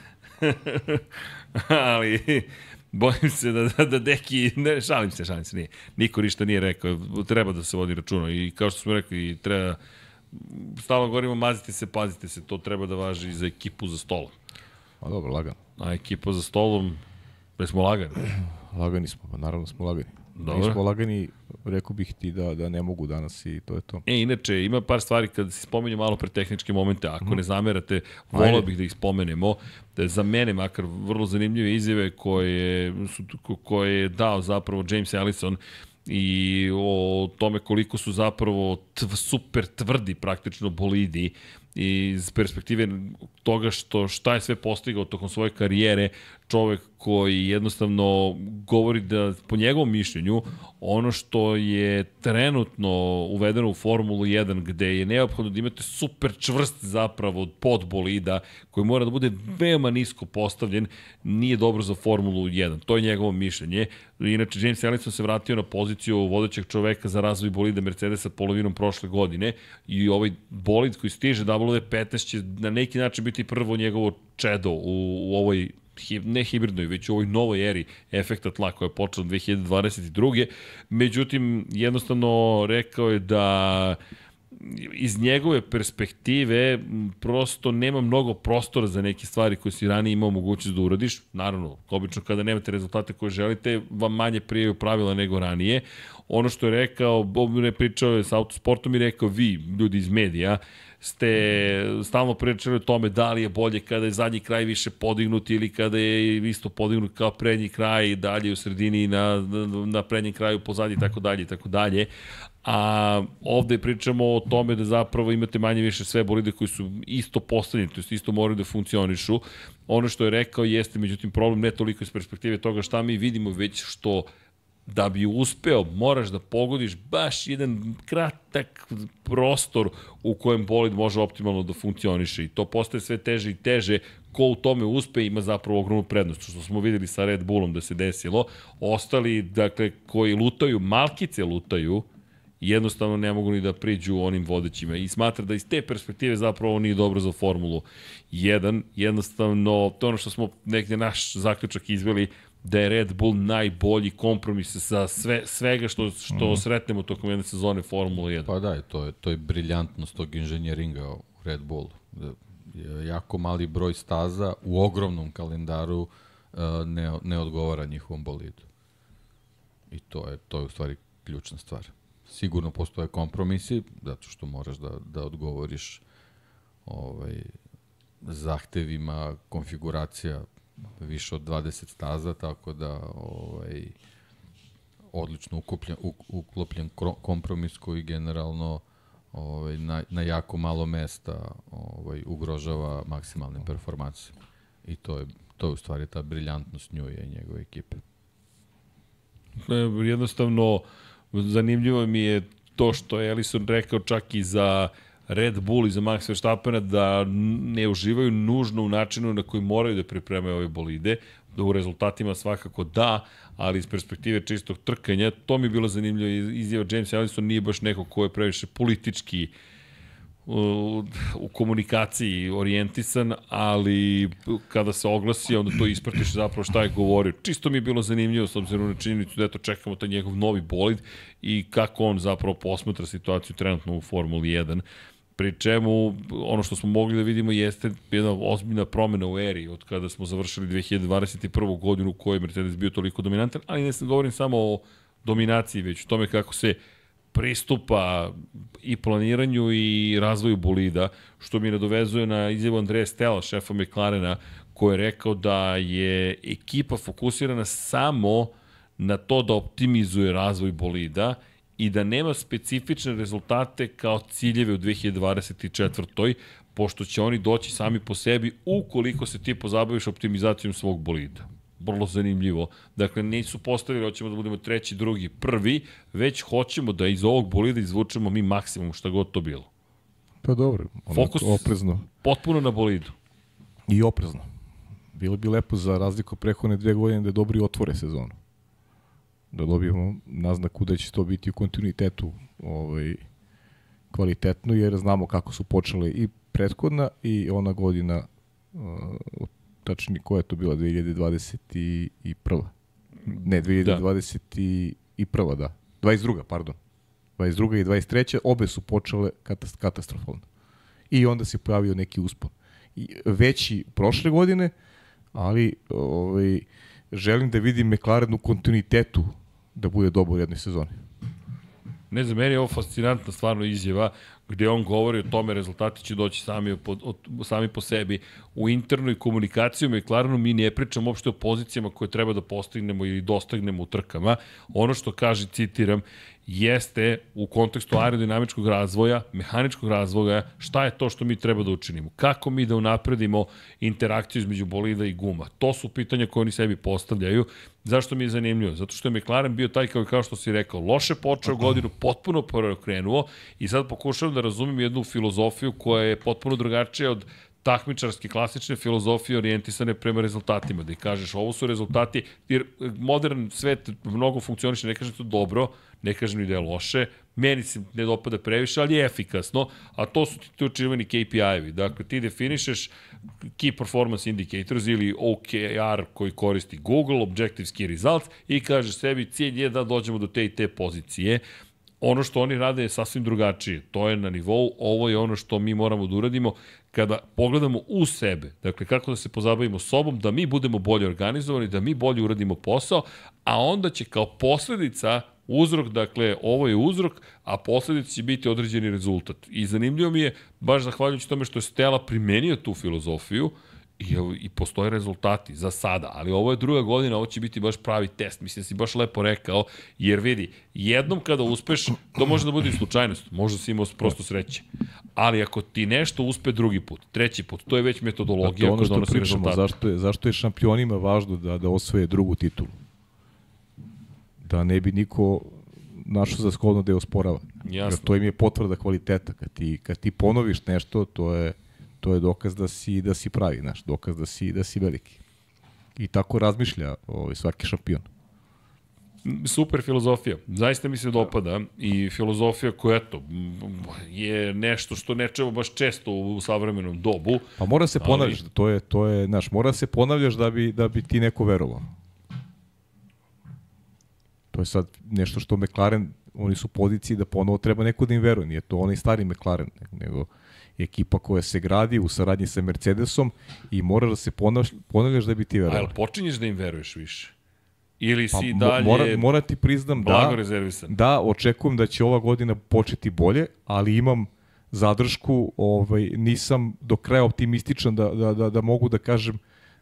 Ali, bojim se da Deki, šalim se, nije. Niko ništa nije rekao, treba da se vodi računa i kao što smo rekli, treba, stalno govorimo, mazite se, pazite se, to treba da važi i za ekipu za stolom. A dobro, lagano. A ekipa za stolom, da smo lagani? Lagani smo, pa naravno smo lagani. Dobro. Nismo lagani, rekao bih ti da ne mogu danas i to je to. Inače, ima par stvari kada se spominje malo pre tehničke momente, ako ne zamerate, volao bih da ih spomenemo, da je za mene makar vrlo zanimljive izjave koje je dao zapravo James Allison i o tome koliko su zapravo super tvrdi praktično bolidi i iz perspektive toga šta je sve postigao tokom svoje karijere, čovek koji jednostavno govori da po njegovom mišljenju ono što je trenutno uvedeno u Formulu 1 gde je neophodno da imate super čvrst zapravo pod bolida koji mora da bude veoma nisko postavljen, nije dobro za Formulu 1. To je njegovo mišljenje. Inače, James Ellison se vratio na poziciju vodećeg čoveka za razvoj bolida Mercedesa polovinom prošle godine i ovaj bolid koji stiže WD-15 će na neki način biti prvo njegovo čedo u ovoj ne hibridnoj, već u ovoj novoj eri efekta tla koja je počela 2022. Međutim, jednostavno rekao je da iz njegove perspektive prosto nema mnogo prostora za neke stvari koje si ranije imao mogućnost da uradiš. Naravno, obično kada nemate rezultate koje želite, vam manje prijaju pravila nego ranije. Ono što je rekao, pričao je sa Autosportom i rekao, vi, ljudi iz medija, ste stalno pričali o tome da li je bolje kada je zadnji kraj više podignut ili kada je isto podignut kao prednji kraj i dalje u sredini na prednjem kraju pozadnji i tako dalje. A ovde pričamo o tome da zapravo imate manje više sve bolide koji su isto postavljeni, to jest isto moraju da funkcionišu. Ono što je rekao jeste, međutim, problem ne toliko iz perspektive toga šta mi vidimo, već što da bi uspeo, moraš da pogodiš baš jedan kratak prostor u kojem bolid može optimalno da funkcioniše i to postaje sve teže i teže. Ko u tome uspe ima zapravo ogromnu prednost, što smo videli sa Red Bullom da se desilo. Ostali, dakle, koji lutaju, malkice lutaju, jednostavno ne mogu ni da priđu onim vodećima i smatra da iz te perspektive zapravo nije dobro za Formulu 1. Jednostavno, to ono što smo negde naš zaključak izveli, da je Red Bull najbolji kompromis sa svega što sretnemo tokom jedne sezone Formula 1. Pa da, to je briljantnost tog inženjeringa u Red Bullu. Jako mali broj staza u ogromnom kalendaru ne odgovara njihovom bolidu. I to je u stvari ključna stvar. Sigurno postoje kompromisi, zato što moraš da odgovoriš zahtevima, konfiguracija više od 20 staza, tako da odlično uklopljen kompromis koji generalno na jako malo mesta ugrožava maksimalne performanse. I to je u stvari ta briljantnost Njuja i njegove ekipe. Jednostavno, zanimljivo mi je to što je Ellison rekao čak i za Red Bull i za Max Verstappena da ne uživaju nužno u načinu na koji moraju da pripremaju ove bolide, da u rezultatima svakako da, ali iz perspektive čistog trkanja, to mi je bilo zanimljivo. Izjava James Ellison nije baš neko ko je previše politički u komunikaciji orijentisan, ali kada se oglasi, onda to ispratiš zapravo šta je govorio. Čisto mi je bilo zanimljivo s obzirom na činjenicu da čekamo taj njegov novi bolid i kako on zapravo posmatra situaciju trenutno u Formuli 1. Pri čemu, ono što smo mogli da vidimo jeste jedna ozbiljna promena u eri od kada smo završili 2021. godinu u kojoj je Mercedes bio toliko dominantan, ali ne govorim samo o dominaciji, već o tome kako se pristupa i planiranju i razvoju bolida, što mi nadovezuje na izjavu Andreja Stella, šefa McLarena, koji je rekao da je ekipa fokusirana samo na to da optimizuje razvoj bolida i da nema specifične rezultate kao ciljeve u 2024. pošto će oni doći sami po sebi ukoliko se ti pozabaviš optimizacijom svog bolida. Vrlo zanimljivo. Dakle, nisu postavili, hoćemo da budemo treći, drugi, prvi, već hoćemo da iz ovog bolida izvučemo mi maksimum, šta god to bilo. Pa dobro, fokus oprezno. Potpuno na bolidu. I oprezno. Bilo bi lepo za razliku prehodne 2 godine da dobri otvore sezonu. Da dobijemo naznaku da će to biti u kontinuitetu kvalitetno, jer znamo kako su počele i prethodna i ona godina, tačnije koja je to bila, 2021. Ne, 2021. Da. 22. pardon. 22. i 23. Obe su počele katastrofalno. I onda se pojavio neki uspon. Veći prošle godine, ali želim da vidim McLaren u kontinuitetu da bude dobar u jednoj sezoni. Ne znam, meni je ovo fascinantna stvarno izjava. gde on govori o tome rezultati će doći sami po sebi. U internoj komunikaciji McLarenu mi ne pričamo uopšte o pozicijama koje treba da postignemo ili dostagnemo u trkama. Ono što kaže, citiram, jeste u kontekstu aerodinamičkog razvoja, mehaničkog razvoja, šta je to što mi treba da učinimo? Kako mi da unapredimo interakciju između bolida i guma? To su pitanja koje oni sebi postavljaju. Zašto mi je zanimljivo? Zato što je McLaren bio taj, kao što si rekao, loše počeo godinu, potpuno preokrenuo i sad pokušavam da razumim jednu filozofiju koja je potpuno drugačija od takmičarske, klasične filozofije orijentisane prema rezultatima. Da i kažeš, ovo su rezultati, jer modern svet mnogo funkcioniše, ne kažem to dobro, ne kažem ni da je loše, meni se ne dopada previše, ali je efikasno, a to su ti očivani KPI-evi. Dakle, ti definišeš Key Performance Indicators ili OKR koji koristi Google, Objective Key Results, i kažeš sebi, cilj je da dođemo do te i te pozicije. Ono što oni rade je sasvim drugačije. To je na nivou, ovo je ono što mi moramo da uradimo kada pogledamo u sebe. Dakle, kako da se pozabavimo sobom, da mi budemo bolje organizovani, da mi bolje uradimo posao, a onda će kao posledica uzrok, dakle, ovo je uzrok, a posledica će biti određeni rezultat. I zanimljivo mi je, baš zahvaljujući tome što je Stella primenio tu filozofiju, i postoje rezultati za sada, ali ovo je druga godina, ovo će biti baš pravi test, mislim da si baš lepo rekao, jer vidi, jednom kada uspeš, to može da bude i slučajnost, možda si imao prosto sreće, ali ako ti nešto uspe drugi put, treći put, to je već metodologija koja donosi rezultate. Zašto je šampionima važno da osvoje drugu titulu? Da ne bi niko našao za shodno da je osporava. Jasno. To im je potvrda kvaliteta. Kad ti ponoviš nešto, to je dokaz da si pravi, dokaz da si veliki. I tako razmišlja svaki šampion. Super filozofija. Zaista mi se dopada i filozofija koja, eto, je nešto što ne čemo baš često u savremenom dobu. Pa mora se ponavljaš, mora se ponavljaš da bi ti neko verovao. To je sad nešto što McLaren, oni su u poziciji da ponovo treba neko da im veruje. Nije to onaj stari McLaren, nego ekipa koja se gradi u saradnji sa Mercedesom i mora da se ponavljaš da bi ti verovao. A jel počinješ da im veruješ više? Ili si dalje mora ti priznam da očekujem da će ova godina početi bolje, ali imam zadršku, nisam do kraja optimističan da mogu da kažem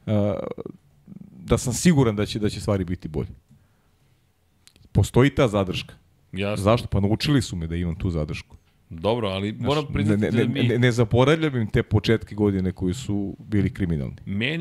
da sam siguran da će stvari biti bolje. Postoji ta zadrška. Jasno. Zašto? Pa naučili su me da imam tu zadršku. Dobro, ali moram priznati da mi... Ne zaboravljam im te početke godine koji su bili kriminalni.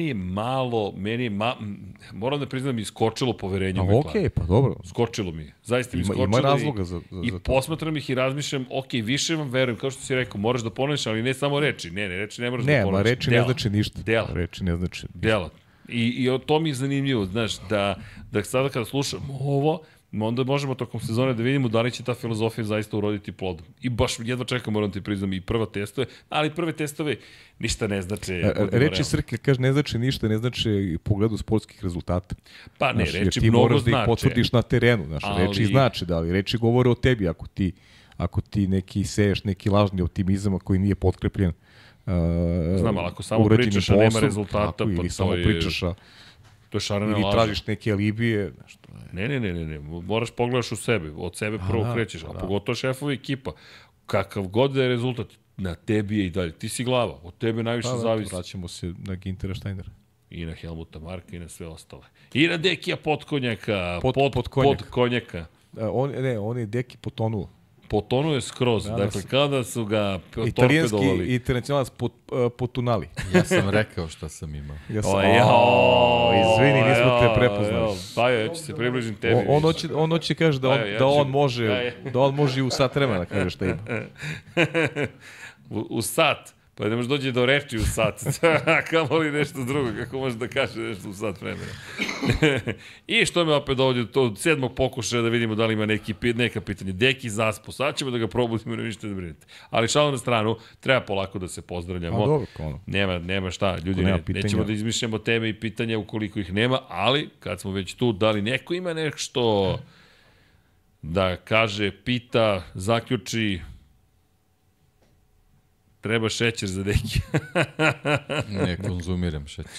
Moram da priznam, mi skočilo poverenje u McLaren. Okej, pa dobro. Skočilo mi je. Zaista mi skočilo. Ima razloga za to. I posmatram ih i razmišljam, više vam verujem, kao što si rekao, moraš da ponoviš, ali ne samo reči. Reči ne moraš da ponoviš. Ne, reči ne znači ništa. Dela. I to mi je zanimljivo, znaš, da sada kada slušam ovo, onda možemo tokom sezone da vidimo da li će ta filozofija zaista uroditi plodom. I baš jedva čekam, moram ti priznam, i prva testove, ali prve testove ništa ne znače. Reči Srke, kaže, ne znači ništa, ne znači pogledu sportskih rezultata. Pa ne, reči ti mnogo moraš znače. Da ih potvrdiš na terenu, reči znači, da li reči govore o tebi, ako ti neki seješ neki lažni optimizam koji nije potkrepljen znam, ali ako samo pričaš, a nema rezultata, ili samo pričaš, to je šarena laža. Ili tražiš neke alibije. Ne. Moraš pogledaš u sebe. Od sebe prvo krećeš. A pogotovo šefovi ekipa. Kakav god da je rezultat, na tebi je i dalje. Ti si glava. Od tebe najviše zavisi. Vraćamo se na Güntera Steinera. I na Helmuta Marka i na sve ostale. I na Dekija Potkonjaka. Potkonjaka. On je Deki potonuo. Potonuo je skroz. Dakle, kada su ga torpedovali. Italijanski internacionalac potunali. Ja sam rekao šta sam imao. Izvini, nismo te prepoznali. Pa ja ću se približim tebi. On hoće kaže da on može i u sat vremena kaže šta ima. U sat. Pa ne može dođe do reči u sat. Kamo li nešto drugo, kako može da kaže nešto u sat vremena. I što me opet dovodi do 7. pokušaja da vidimo da li ima neka pitanja. Deki zaspo, sad ćemo da ga probudimo, ne ništa da brinete. Ali šalno na stranu, treba polako da se pozdravljamo. Dobro, nema šta, ljudi, nećemo da izmišljamo teme i pitanja ukoliko ih nema, ali kad smo već tu, da li neko ima nešto da kaže, pita, zaključi, treba šećer za Deki. Ne konzumiram šećer.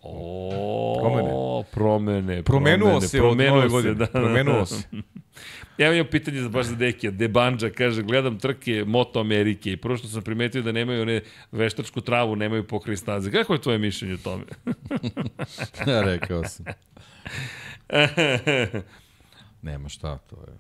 Promene. Promenuo se od nove godine. Da. Promenuo se. Ja imam pitanje baš za Dekija. Debanđa kaže, gledam trke Moto Amerike i prvo što sam primetio da nemaju one veštačku travu, nemaju pokraj staze. Kako je tvoje mišljenje o tome? Ja rekao sam. Nema šta, to je,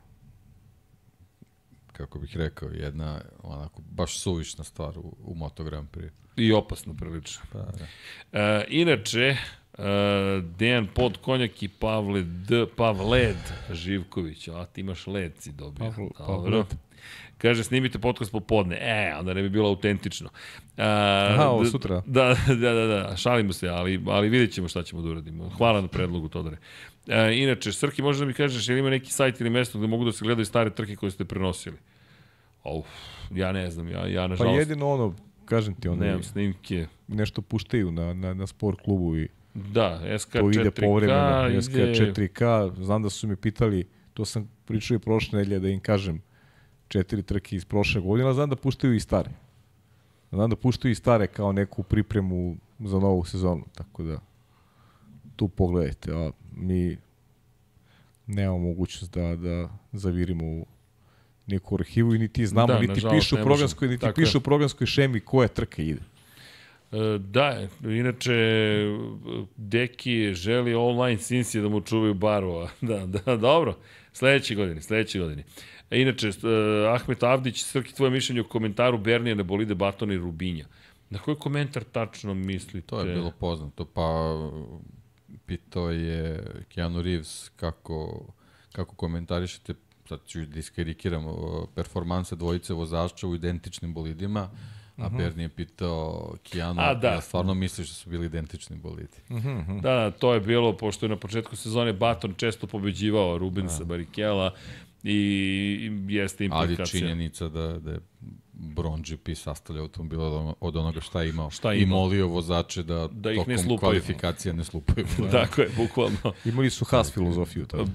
kako bih rekao, jedna onako baš suvišna stvar u Moto Grand Prix. I opasno prilično. Pa, da. Inače, Dejan Podkonjak i Pavled Živković. A ti imaš led si dobio. Dobro. Kaže, snimite podcast popodne. Onda ne bi bilo autentično. Aha, ovo sutra. Da, šalimo se, ali vidjet ćemo šta ćemo da uradimo. Hvala na predlogu, Todore. Inače, Srki, možeš da mi kažeš, je li ima neki sajt ili mesto gde mogu da se gledaju stare trke koje ste prenosili? Ja ne znam, ja nažalost... Pa jedino ono, kažem ti, ono, nemam snimke. nešto puštaju na sport klubu i Da, to ide SK4K povremeno, ide... SK4K, znam da su mi pitali, to sam pričao i prošle nedelje da im kažem 4 trke iz prošle godine, ali znam da puštaju i stare. Znam da puštaju i stare kao neku pripremu za novu sezonu, tako da tu pogledajte, a mi nemamo mogućnost da zavirimo u neku arhivu i niti znamo, Da, niti pišu u programskoj šemi koja trka ide. Da, inače, Deki želi online Sinsi da mu čuvaju baru. Da, dobro. Sledeće godine. Inače, Ahmet Avdić, Srki, tvoje mišljenje o komentaru Bernija na bolide Batona i Rubinja. Na koji komentar tačno mislite? To je bilo poznato, pa pitao je Keanu Reeves kako komentarišete, sad ću da iskarikiram, performanse dvojice vozača u identičnim bolidima, a Bernie je pitao Keanu, ja stvarno misliš da su bili identični bolidi. Da, to je bilo, pošto je na početku sezone Baton često pobeđivao Rubensa Barrichello i jeste implikacija. Ali činjenica da je Braun GP sastavlja automobil od onoga šta je imao. I molio vozače da ih ne tokom slupaju. Kvalifikacija ne slupaju. Tako je, bukvalno. Imali su Haas filozofiju tada.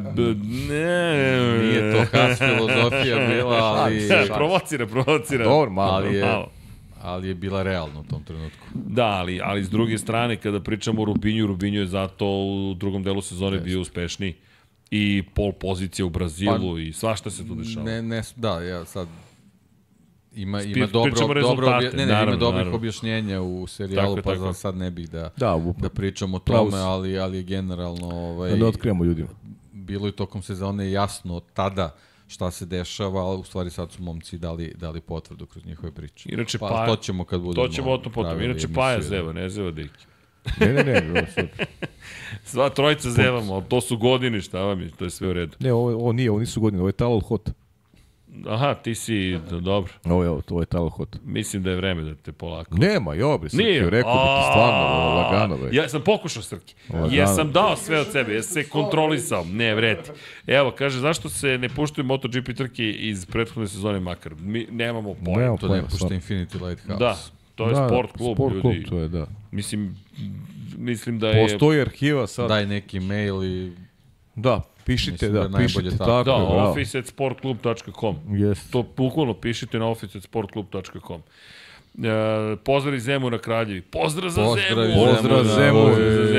Nije to Haas filozofija bila, ali... Provocira. Dobro, malo. Ali je bila realna u tom trenutku. Da, ali s druge strane, kada pričamo o Rubinju je zato u drugom delu sezone bio uspešniji. I pol pozicija u Brazilu i svašta se tu dešava. Ja sad ima dobrih objašnjenja u serijalu, tako. Sad ne bih da pričam o tome, ali je generalno... Da ne otkrijemo ljudima. Bilo je tokom sezone jasno tada šta se dešava, ali u stvari sad su momci dali potvrdu kroz njihove priče. Inače, to ćemo kad budemo... To ćemo o tom potom. Inače, Paja zeva, ne zeva Deki. Ne. Sva trojica zevamo, to su godine, šta vam je, to je sve u redu. Ne, ovo nisu godine, ovo je Talal Hot. Aha, ti si, dobro. Ovo je Talal Hot. Mislim da je vreme da te polako. Nema, Srki, rekao bi ti stvarno, lagano. Ja sam pokušao, Srki. Jesam dao sve od sebe, jesam se kontrolisao. Ne, vredi. Evo, kaže, zašto se ne puštaju MotoGP trke iz prethodne sezone makar? Mi nemamo pojma. To ne pušta Infinity Lighthouse. Da, to je sport klub, ljudi. Sport klub, to je, da. Mislim da je... Postoji arhiva sad. Daj neki mail i... Da, pišite tako. Da, office@sportklub.com. Yes. To bukvalno pišite na office@sportklub.com. Pozdrav iz Zemuna Kraljevi. Pozdrav za Zemun.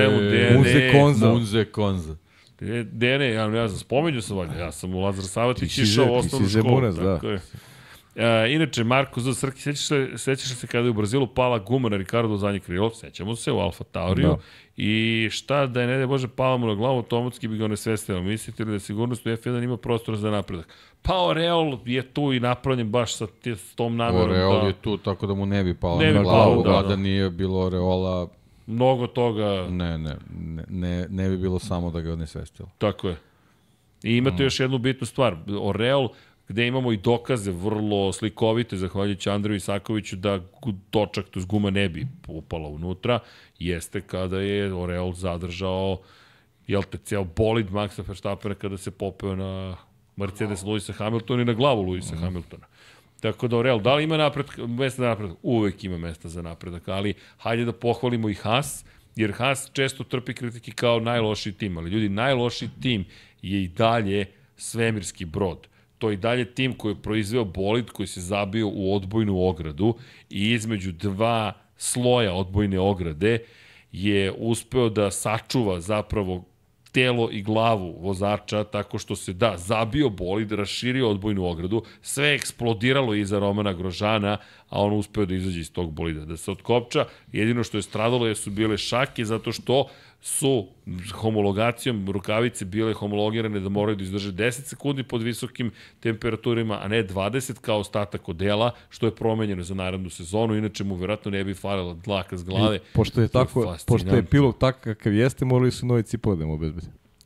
Munze Konza. Dene, ja znam, spomenju sam valjda. Ja sam u Lazar Savatić išao u osnovnu školu. Tako je. Inače, Marko za Srki, sećaš se kada je u Brazilu pala guma na Ricardo zadnje krilo? Sećamo se, u Alfa Tauriju. I šta da je, ne da Bože, pala mu na glavu, automatski bi ga onesvestilo. Mislite li da sigurnost u F1 ima prostora za napredak? Pa Oreol je tu i napravljen baš sa tom namerom. Oreol je tu, tako da mu ne bi pala na glavu, da nije bilo Oreola. Mnogo toga... Ne bi bilo samo da ga onesvestilo. Tako je. I imate još jednu bitnu stvar. Oreol, gde imamo i dokaze vrlo slikovite, zahvaljujući Andreju Isakoviću, da točak, to guma ne bi upala unutra, jeste kada je Oreol zadržao, ceo bolid Maxa Verstappena kada se popeo na Mercedes Lewisa Hamiltona i na glavu Lewisa Hamiltona. Tako da Oreol, da li ima mesta za napredak? Uvek ima mesta za napredak, ali hajde da pohvalimo i Haas, jer Haas često trpi kritike kao najlošiji tim, ali ljudi, najlošiji tim je i dalje svemirski brod. To je i dalje tim koji je proizveo bolid koji se zabio u odbojnu ogradu i između dva sloja odbojne ograde je uspeo da sačuva zapravo telo i glavu vozača tako što se, zabio bolid, raširio odbojnu ogradu, sve eksplodiralo iza Romana Grožana, a on uspeo da izađe iz tog bolida, da se otkopča. Jedino što je stradalo su bile šake, zato što su homologacijom rukavice bile homologirane da moraju da izdrže 10 sekundi pod visokim temperaturima, a ne 20 kao ostatak odela, što je promenjeno za narednu sezonu, inače mu verovatno ne bi falila dlaka s glave. I pošto je tako, pošto je pilot takav kakav jeste, morali su nove cipele da mu obezbede.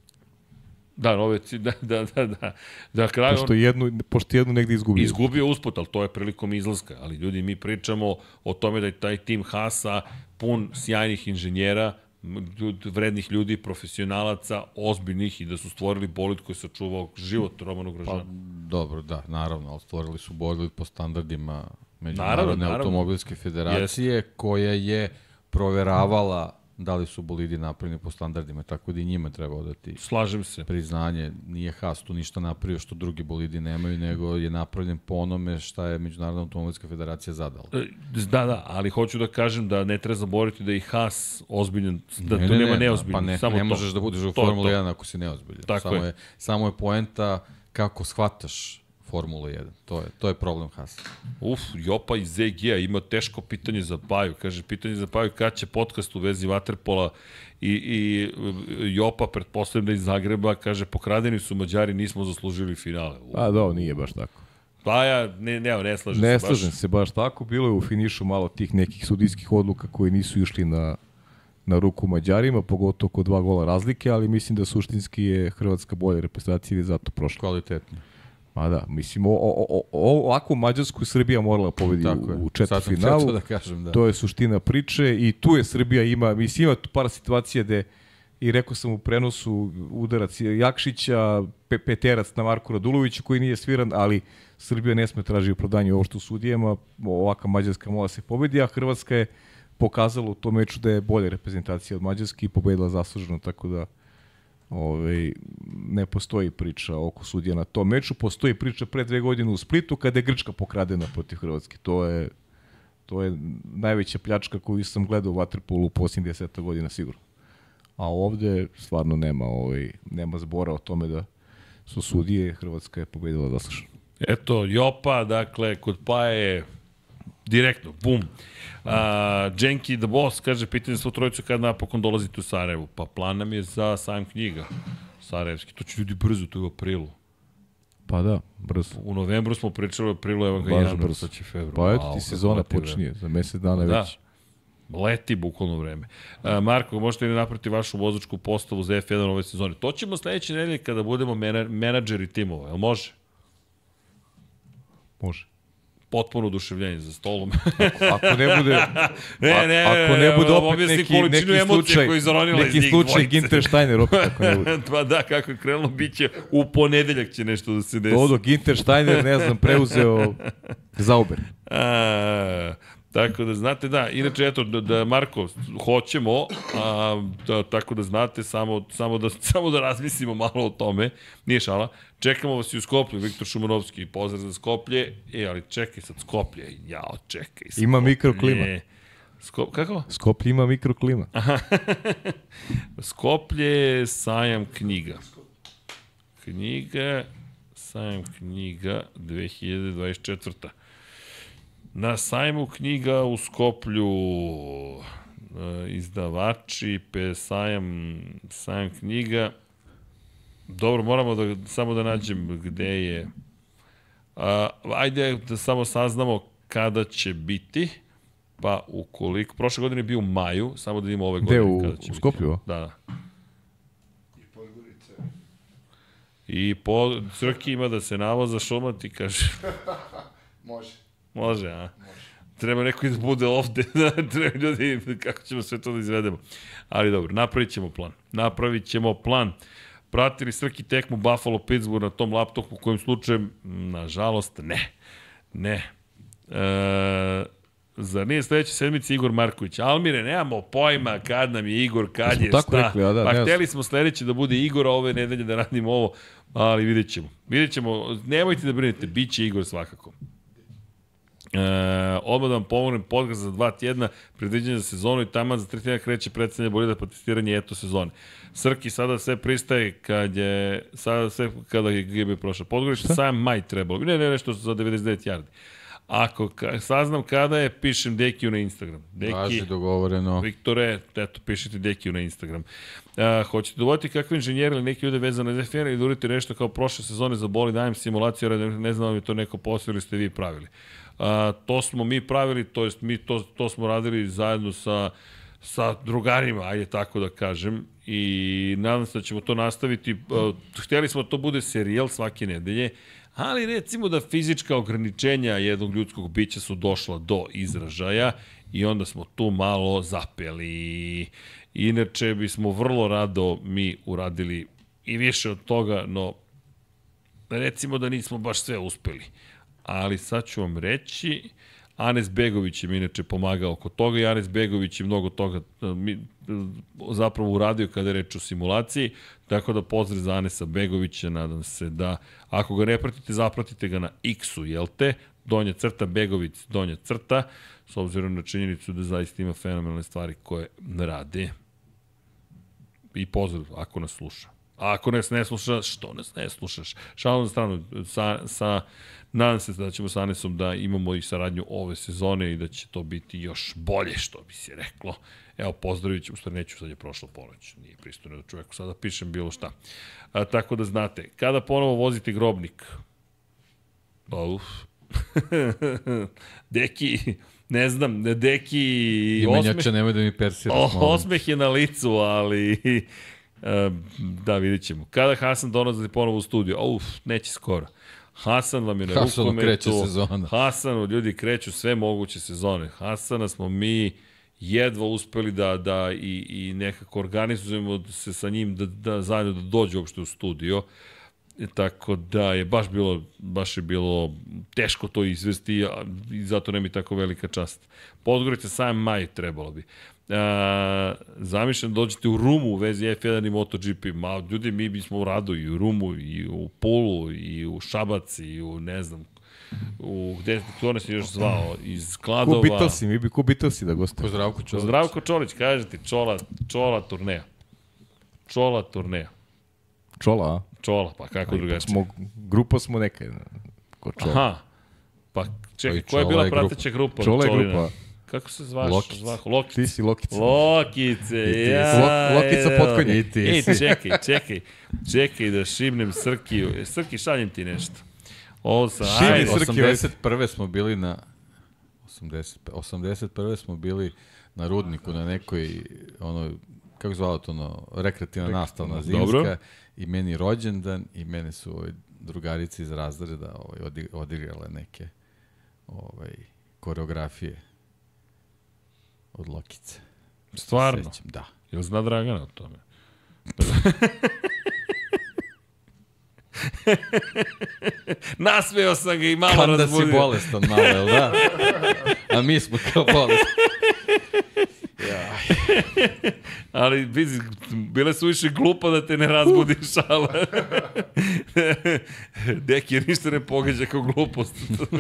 Da, da kraju pošto jednu negde izgubio. Izgubio usput, ali to je prilikom izlaska. Ali ljudi, mi pričamo o tome da je taj tim Haasa pun sjajnih inženjera, vrednih ljudi, profesionalaca, ozbiljnih i da su stvorili bolid koji je sačuvao život Romanu Grožanu. Pa, dobro, da, naravno, ali stvorili su bolid po standardima Međunarodne automobilske federacije, koja je proveravala da li su bolidi napravljeni po standardima, tako da i njima treba odati priznanje. Nije Haas tu ništa napravio što drugi bolidi nemaju, nego je napravljen po onome šta je Međunarodna automobilska federacija zadala. Da, ali hoću da kažem da ne treba zaboraviti da je i Haas ozbiljan, da tu nema neozbiljan. Pa ne možeš da budeš u Formula 1 ako si neozbiljan. Samo je poenta kako shvataš Formulu 1. To je problem Haasa. Jopa iz ZG-a ima teško pitanje za Paju. Kaže, pitanje za Paju kada će podcast u vezi Waterpola i Jopa, pretpostavljam da iz Zagreba, kaže, pokradeni su Mađari, nismo zaslužili finale. Nije baš tako. Paja, ne slažem se baš. Ne slažem se baš tako. Bilo je u finišu malo tih nekih sudijskih odluka koji nisu išli na ruku Mađarima, pogotovo kod 2 gola razlike, ali mislim da suštinski je Hrvatska bolja reprezentacija i zato prošla. Kvalitetno. Ma da, mislim, ovakvu Mađarsku Srbija morala pobedi u četvrtfinalu. To je suština priče i tu je Srbija ima tu par situacija gde, i rekao sam u prenosu, udarac Jakšića, peterac na Marku Raduloviću koji nije sviran, ali Srbija ne sme traži opravdanje ovo što u sudijama, ovaka Mađarska mora se pobedi, a Hrvatska je pokazala u tom meču da je bolja reprezentacija od Mađarske i pobedila zasluženo, tako da ne postoji priča oko sudija na tom meču. Postoji priča pre 2 godine u Splitu kada je Grčka pokradena protiv Hrvatske. To je najveća pljačka koju sam gledao u Waterpolu u posljednjih 10 godina sigurno. A ovde stvarno nema zbora o tome da su sudije, Hrvatska je pobedila zasluženo. Eto, Jopa, dakle, kod Paje direktno, bum. Dženki the Boss kaže, pitanje svu trojicu kada napokon dolazite u Sarajevu. Pa plan nam je za sajam knjiga sarajevski. To će ljudi brzo, to je u aprilu. Pa da, brzo. U novembru smo pričali, u aprilu, evo ga januar, sad će februar. Pa eto ti sezona počinje, za mesec dana već. Leti bukvalno vreme. Marko, možete li napraviti vašu vozačku postavu za F1 ove sezone? To ćemo sledeće nedelje kada budemo menadžeri timova, jel može? Može. Potpuno oduševljenje za stolom. Ako ne bude opet neki slučaj Ginter Steiner opet ako ne bude. Pa da, kako je krenulo, bit će u ponedeljak će nešto da se desi. Ginter Steiner, ne znam, preuzeo Zauber. Tako da znate, da, inače, eto, da Marko, hoćemo, tako da znate, samo da razmislimo malo o tome, nije šala, čekamo vas i u Skoplju, Viktor Šumanovski, pozdrav za Skoplje, ali čekaj sad Skoplje, čekaj Skoplje. Ima mikroklima. Kako? Skoplje ima mikroklima. Skoplje, sajam knjiga. Sajam knjiga 2024. Na sajmu knjiga u Skoplju izdavači, sajam knjiga. Dobro, moramo samo da nađem gde je. Ajde da samo saznamo kada će biti. Pa ukoliko, prošle godine je bio u maju, samo da vidimo ove godine kada će biti. U Skoplju? Da. I po Crki ima da se navoza šumati, kaže. Može, a? Treba neko da bude ovde, treba ljudi, kako ćemo sve to da izvedemo. Ali dobro, napravit ćemo plan. Pratili Srki tekmu Buffalo-Pittsburgh na tom laptopu, u kojem slučajem, nažalost, ne. Zar nije sledeće sedmice Igor Marković? Almire, nemamo pojma kad nam je Igor, kad je šta. Pa hteli smo sledeće da bude Igor, ove nedelje da radimo ovo, ali vidjet ćemo. Nemojte da brinete, bit će Igor svakako. Odmah da vam pomognem podcast za 2 tjedna, predviđenje za sezonu i taman za 3 tjedna kreće predstavljanje bolida pa testiranje eto sezone. Srki, sada sve pristaje kada je GB prošao. Podgorište, sam maj trebalo. Ne, nešto za 99 yardi. Ako saznam kada je, pišem Dekiju na Instagram. Važi, dogovoreno. Viktore, eto, pišite Dekiju na Instagram. Hoćete dovoditi kakve inženjeri ili neki ljude vezane za FR i da uradite nešto kao prošle sezone za boli, dajem simulaciju, ne znam da mi to neko posao ili ste vi pravili. To smo mi pravili, to jest mi to smo radili zajedno sa drugarima, ajde tako da kažem, i nadam se da ćemo to nastaviti. Hteli smo da to bude serijal svake nedelje, ali recimo da fizička ograničenja jednog ljudskog bića su došla do izražaja i onda smo tu malo zapeli. Inače bismo vrlo rado mi uradili i više od toga, no recimo da nismo baš sve uspeli. Ali sad ću vam reći, Anes Begović je mi inače pomagao oko toga i Anes Begović je mnogo toga zapravo uradio kada je reč o simulaciji, tako da pozdrav za Anesa Begovića, nadam se da ako ga ne pratite, zapratite ga na X-u, jel te? Donja crta, Begović, donja crta, s obzirom na činjenicu da zaista ima fenomenalne stvari koje rade. I pozdrav ako nas sluša. A ako nas ne sluša, što nas ne slušaš? Šalom na stranu, nadam se da ćemo sa Anesom da imamo i saradnju ove sezone i da će to biti još bolje, što bi se reklo. Evo, pozdravit ću, u stvari neću, sad je prošlo ponoć, nije pristojno da čoveku sada pišem bilo šta. Tako da znate, kada ponovo vozite grobnik? Deki, ne znam, Deki... Imenjača nemoj da mi persiraš. Osmeh je na licu, ali... Da, vidit ćemo. Kada Hasan dolazi ponovo u studiju? Neće skoro. Hasan vam je na rukometu. Kreće sezona. Hasanu, ljudi, kreću sve moguće sezone. Hasana smo mi jedva uspeli da i nekako organizujemo se sa njim da zajedno da dođe uopšte u studio. Tako da je baš je bilo teško to izvesti i zato nema tako velika čast. Podgorište sam maj trebalo bi. Zamišljam dođete u Rumu u vezi F1 i MotoGP. Ljudi, mi bismo u radu i u Rumu, i u Pulu, i u Šabac, i u ne znam, gde nas je još zvao, iz Kladova. Kubitalsi, mi bi Kubitalsi da gostaju. Zdravko Čolić, kažete, Čola turneja. Čola turneja. Čola, a? Čola, pa kako drugačije? Grupa smo nekaj. Aha, pa čekaj, koja je bila prateća grupa? Čola je grupa. Kako se zvaš? Lokica. Ti si Lokica. Lokice, Lokica potkonje. Čekaj da šibnem Srki. Srki, šaljem ti nešto. Šibni Srki. 81. smo bili na... 81. smo bili na Rudniku, na nekoj, kako zvalo to, rekreativna nastavna zimska. Dobro. I meni rođendan i mene su drugarice iz razreda odigrale neke koreografije od Lokice. Stvarno? Sećam, da. Ili zna Dragana o tome? Nasmeo sam ga i malo razbudio. Kam da si bolestan malo, jel da? A mi smo kao bolestan. Ali, bile su više glupa da te ne razbudi šala. Deki, ništa ne pogađa kao glupost.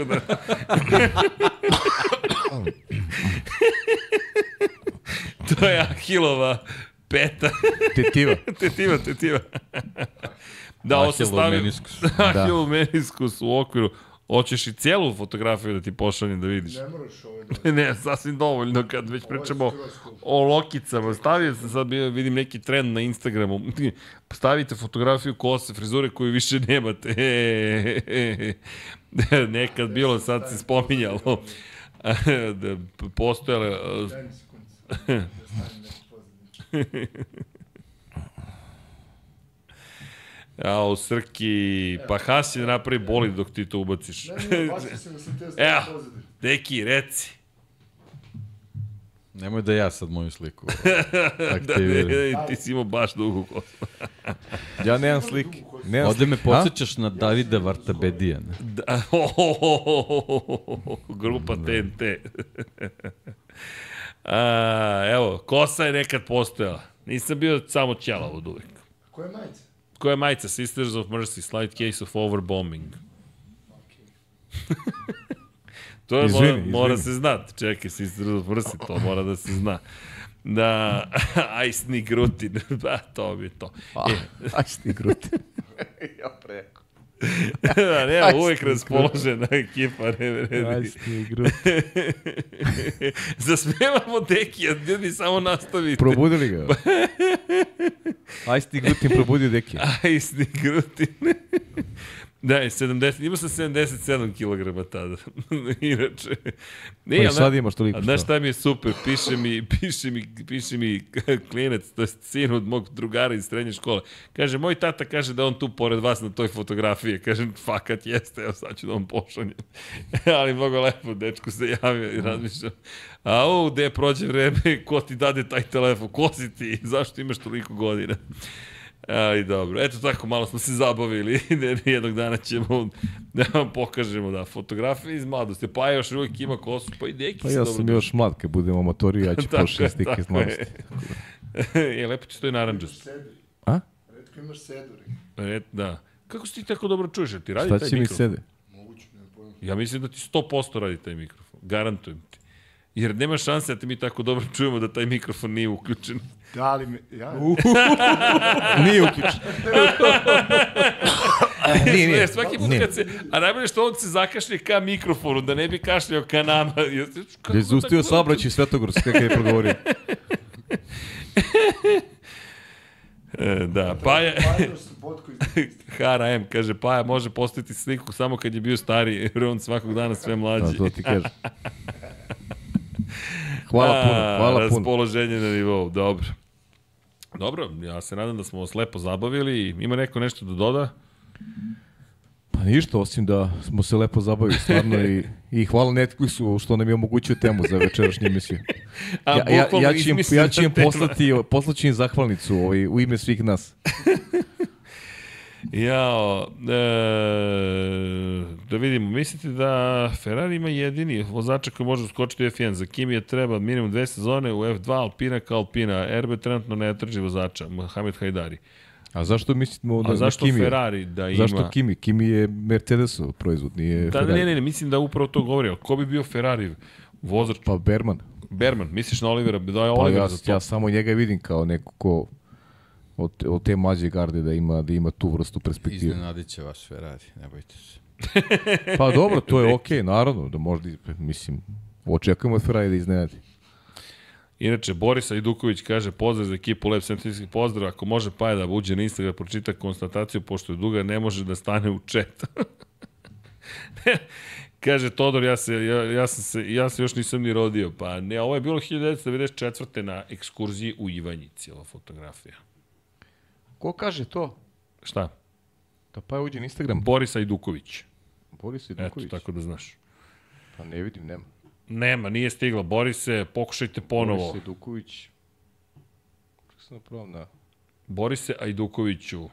To je Ahilova peta. Tetiva. Da, ovo se stavio Ahilov meniskus u okviru. Hoćeš i cijelu fotografiju da ti pošaljem da vidiš? Ne moraš ovo Ne, sasvim dovoljno kad već pričamo o Lokicama. Stavio sam sad, vidim neki trend na Instagramu. Stavite fotografiju kose, frizure koju više nemate. Nekad bilo, sad se spominjalo. Postojale... Jao, Srki, pa Hasi da napravi boli dok ti to ubaciš. Evo, Deki, reci. Nemoj da ja sad moju sliku aktiviram. Ti si imao baš dugu kosu. Ja nemam slike. Ovde me podsjećaš na Davida Vartabedija. Grupa TNT. Evo, kosa je nekad postojala. Nisam bio samo ćelav od uvek. Koja je majica? Koja je majica? Sisters of Mercy, slight case of overbombing. To je, Izvini. mora se znati. Čekaj, Sister of Mercy, to mora da se zna. Da, Ajsni Grutin, da, to bi to. Aj ti gruti. Ja preko. Da, nema, uvijek raspoložena ekipa, Aj vredi. ti gruti. Zasmevamo Dekija, ljudi, samo nastavite. Probudili ga. Aj ti grutin probudio deki. Ajsni Grutin. Da, 70, imao sam 77 kg tada. Inače. Ne, Pa i sad imaš toliko a znaš šta. šta mi je super? Piše mi klinac, to je sin od mog drugara iz srednje škole. Kaže, moj tata kaže da on tu pored vas na toj fotografiji. Kažem, fakat jeste, evo sad ću da vam pošaljem. Ali mnogo lepo, dečko se javio i razmišljam. A gde prođe vreme, ko ti dade taj telefon, ko si ti, zašto imaš toliko godina? Ali dobro, eto tako, malo smo se zabavili, jednog dana ćemo da vam pokažemo, da, fotografije iz mladosti, pa još uvijek ima kosu, pa i Deki Pa se ja dobro sam drži. još mlad, kad budemo amatori, ja ću Tako pošli je, slike iz tako je. mladosti. Lepo ti stoji naranđast. A? Redko imaš seduri. Da. Kako si ti tako dobro čuješ, jer ti radi Šta taj će mi mikrofon? sede? Moguće, nema pojma. Ja mislim da ti 100% radi taj mikrofon, garantujem ti. Jer nema šanse da te mi tako dobro čujemo da taj mikrofon nije uključen. Da li mi... Ja, Nije uključen. Nije. Svaki put kad se... A najbolje što on se zakašlje ka mikrofonu, da ne bi kašljao ka nama. Kako Je zaustio saobraćaj Svetogorsk, kada je progovorio. Da, Paja... Pajaš su potko iz... Hara M, kaže, Paja može postaviti sliku samo kad je bio stariji, jer on svakog dana sve Da, mlađi. to ti kažem. Hvala puno, hvala puno. Raspoloženje na nivou, dobro. Dobro, ja se nadam da smo vas lepo zabavili. Ima neko nešto da doda? Pa ništa, osim da smo se lepo zabavili, stvarno, i hvala Netflixu što nam je omogućio temu za večerašnju emisiju. Ja ću im poslaći im zahvalnicu u ime svih nas. Jao, da vidimo, mislite da Ferrari ima jedini vozača koji može uskočiti u F1? Za Kimi je treba minimum 2 sezone, u F2 Alpina kao Alpina. RB trenutno ne trži vozača, Mohamed Hajdari. A zašto mislimo A zašto Kimi? Ferrari da ima... Zašto Kimi? Kimi je Mercedesov proizvod, nije Da, Ferrari. ne, mislim da upravo to govori. Ko bi bio Ferrari vozač? Pa Berman. Berman, misliš na Olivera? Da je Pa Oliver za to? ja samo njega vidim kao neko ko od te mlađe garde da ima tu vrstu perspektive. Iznenadit će vaš Ferrari, ne bojte se. Pa dobro, to je okej, naravno, da možda, mislim, očekujemo od Ferrari da iznenadi. Inače, Borisa Iduković kaže, pozdrav za ekipu Lep Sentinski pozdrav, ako može Paja da uđe na Instagram, pročita konstataciju, pošto je duga, ne može da stane u chat. Kaže Todor, ja se još nisam ni rodio, pa ne, ovo je bilo 1994. na ekskurziji u Ivanjici, ova fotografija. Ko kaže to? Šta? Da pa uđe na Instagram. Borisa Iduković. Boris Eto, Iduković. tako da znaš. Pa ne vidim, nema. Nema, nije stigla. Borise, pokušajte ponovo. Boris Iduković. Kako sam napravo na... Borise Ajdukoviću.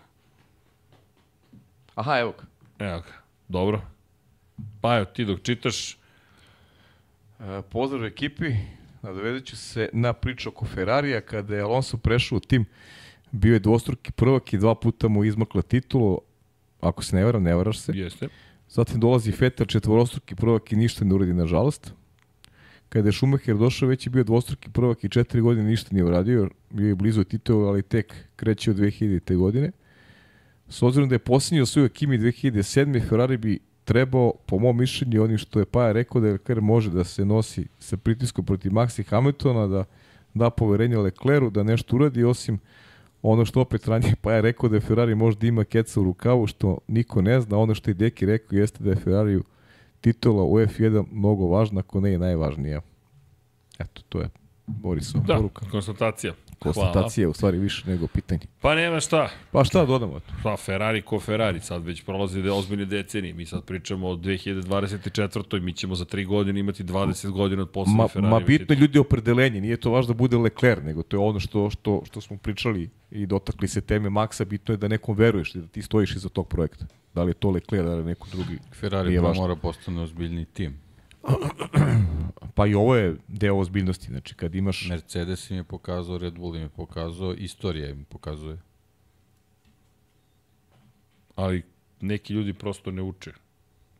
Aha, evo ga. Evo ga, dobro. Pa evo, ti dok čitaš, Pozdrav ekipi. Nadovezat ću se na priču oko Ferrarija. Kada je Alonso prešao u tim, bio je dvostruki prvak i 2 puta mu izmakla titulu. Ako se ne varam, ne varaš se. jeste. Zatim dolazi Vettel, četvorostruki prvak i ništa ne uradi, nažalost. Kada je Schumacher došao, već je bio dvostruki prvak i 4 godine ništa nije uradio. Bio je blizu titulu, ali tek kreće od 2000. godine. S obzirom da je posljednji osvojio Kimi 2007. Ferrari bi trebao, po mom mišljenju, onim što je Paja rekao, da Leclerc može da se nosi sa pritiskom protiv Maxi Hamiltona, da poverenje Leclercu, da nešto uradi, osim ono što opet ranije Paja rekao da je Ferrari možda ima keca u rukavu, što niko ne zna. Ono što je Deki rekao jeste da je Ferrariju titula u F1 mnogo važna, ako ne i najvažnija. Eto, to je Borisova poruka. Konstatacija. Konstatacija je u stvari više nego pitanje. Pa nema šta. Pa šta dodamo? Pa Ferrari ko Ferrari, sad već prolazi ozbiljne decenije. Mi sad pričamo o 2024. Mi ćemo za 3 godine imati 20 godina od poslednje Ferrari. Ma bitno je ljudi opredelenje, nije to važno da bude Leclerc, nego to je ono što smo pričali i dotakli se teme Maxa, bitno je da nekom veruješ i da ti stojiš iza tog projekta. Da li je to Leclerc, da li je neko drugi. Ferrari mora postane ozbiljni tim. Pa i ovo je deo ozbiljnosti, znači kad imaš... Mercedes im je pokazao, Red Bull im je pokazao, istorija im pokazuje. Ali neki ljudi prosto ne uče.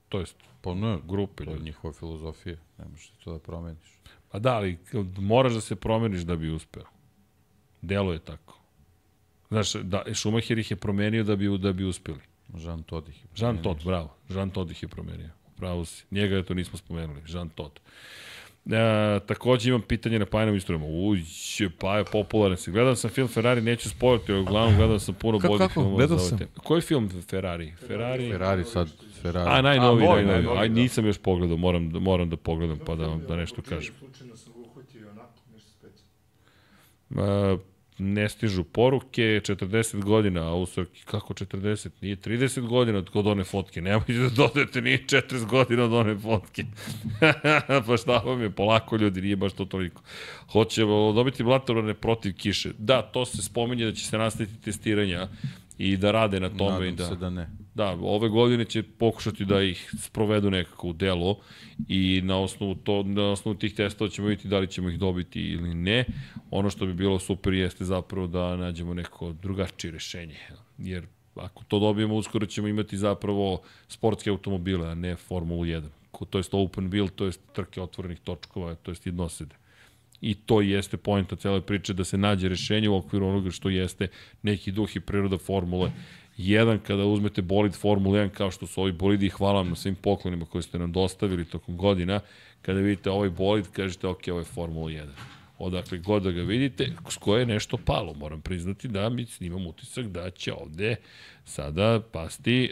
To jest Pa ne, grupe to je ljudi. njihova filozofija, ne možeš to da promeniš. Pa da, ali moraš da se promeniš da bi uspeo. Delo je tako. Znaš, da, Schumacher ih je promenio da bi uspeli. Jean Todt ih je Jean promenio. Todt, bravo. Jean Todt ih je promenio. Pravo si. Njega to nismo spomenuli. Jean Todt. Takođe imam pitanje na Pajanom istorijama. Paja, popularan si. Gledao sam film Ferrari, neću spojiti, ali uglavnom gledao sam puno boljih filmova. Gledao za ove sam. teme. Koji film Ferrari? Ferrari sad, Ferrari. A, najnoviji. novi, Aj, da. nisam još pogledao, moram da pogledam pa da nešto kažem. Slučajno sam ga uhvatio onako, nešto specijalno. Ne stižu poruke, 40 godina, a usrki, kako 40? Nije 30 godina od one fotke, nemojte da dodajete, nije 40 godina od one fotke. Pa šta vam je, polako ljudi, nije baš to toliko. Hoćemo dobiti blatorane protiv kiše. Da, to se spominje da će se nastaviti testiranja i da rade na tome. Nadam se da ne. Da, ove godine će pokušati da ih sprovedu nekako u delo i na osnovu tih testova ćemo vidjeti da li ćemo ih dobiti ili ne. Ono što bi bilo super jeste zapravo da nađemo neko drugačije rešenje. Jer ako to dobijemo, uskoro ćemo imati zapravo sportske automobile, a ne Formulu 1. To jest open wheel, to jest trke otvorenih točkova, to jest jednosede. I to jeste poenta cele priče, da se nađe rešenje u okviru onoga što jeste neki duh i priroda Formule 1. Kada uzmete bolid Formule 1 kao što su ovi bolidi, i hvala vam na svim poklonima koje ste nam dostavili tokom godina, kada vidite ovaj bolid, kažete ok, ovo je Formula 1. Odakle god da ga vidite, s koje je nešto palo. Moram priznati da mi snimam utisak da će ovde sada pasti...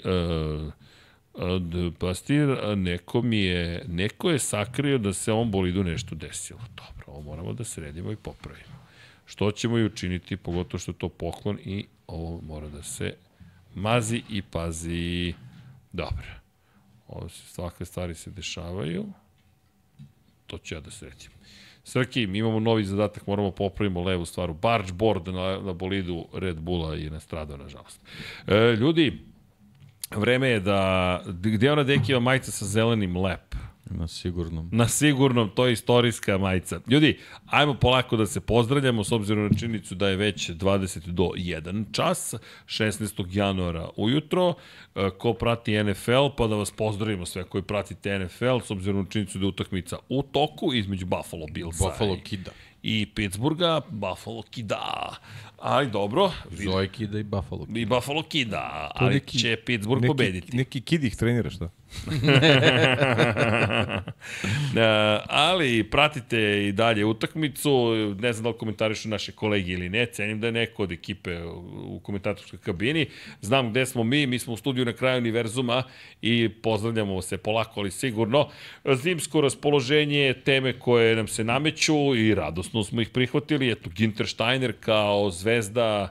neko je sakrio da se ovom bolidu nešto desilo. Dobro, ovo moramo da sredimo i popravimo. Što ćemo i učiniti, pogotovo što je to poklon i ovo mora da se mazi i pazi. Dobro. Ovo se, svake stvari se dešavaju. To ću ja da sredim. Srki, mi imamo novi zadatak, moramo popravimo levu stvaru. Barge board na bolidu Red Bulla je nastradao, nažalost. Ljudi, vreme je da... Gde je ona Dekijeva majica sa zelenim lep? Na sigurnom. Na sigurnom, to je istorijska majica. Ljudi, ajmo polako da se pozdravljamo, s obzirom na činjenicu da je već 20 do 1 čas, 16. januara ujutro. Ko prati NFL, pa da vas pozdravimo sve koji pratite NFL, s obzirom na činjenicu da je utakmica u toku između Buffalo Billsa Buffalo Kida. i Pittsburgha. Buffalo Kida. Ali dobro. Zoe Kida i Buffalo Kida. I Buffalo Kida, ali će Pittsburgh pobediti. Neki kid ih trenira, šta? Ali pratite i dalje utakmicu, ne znam da li komentarišu naše kolege ili ne, cenim da je neko od ekipe u komentatorskoj kabini, znam gde smo mi smo u studiju na kraju univerzuma i pozdravljamo se polako, ali sigurno. Zimsko raspoloženje, teme koje nam se nameću i radosno smo ih prihvatili, eto Ginter Steiner kao zvezda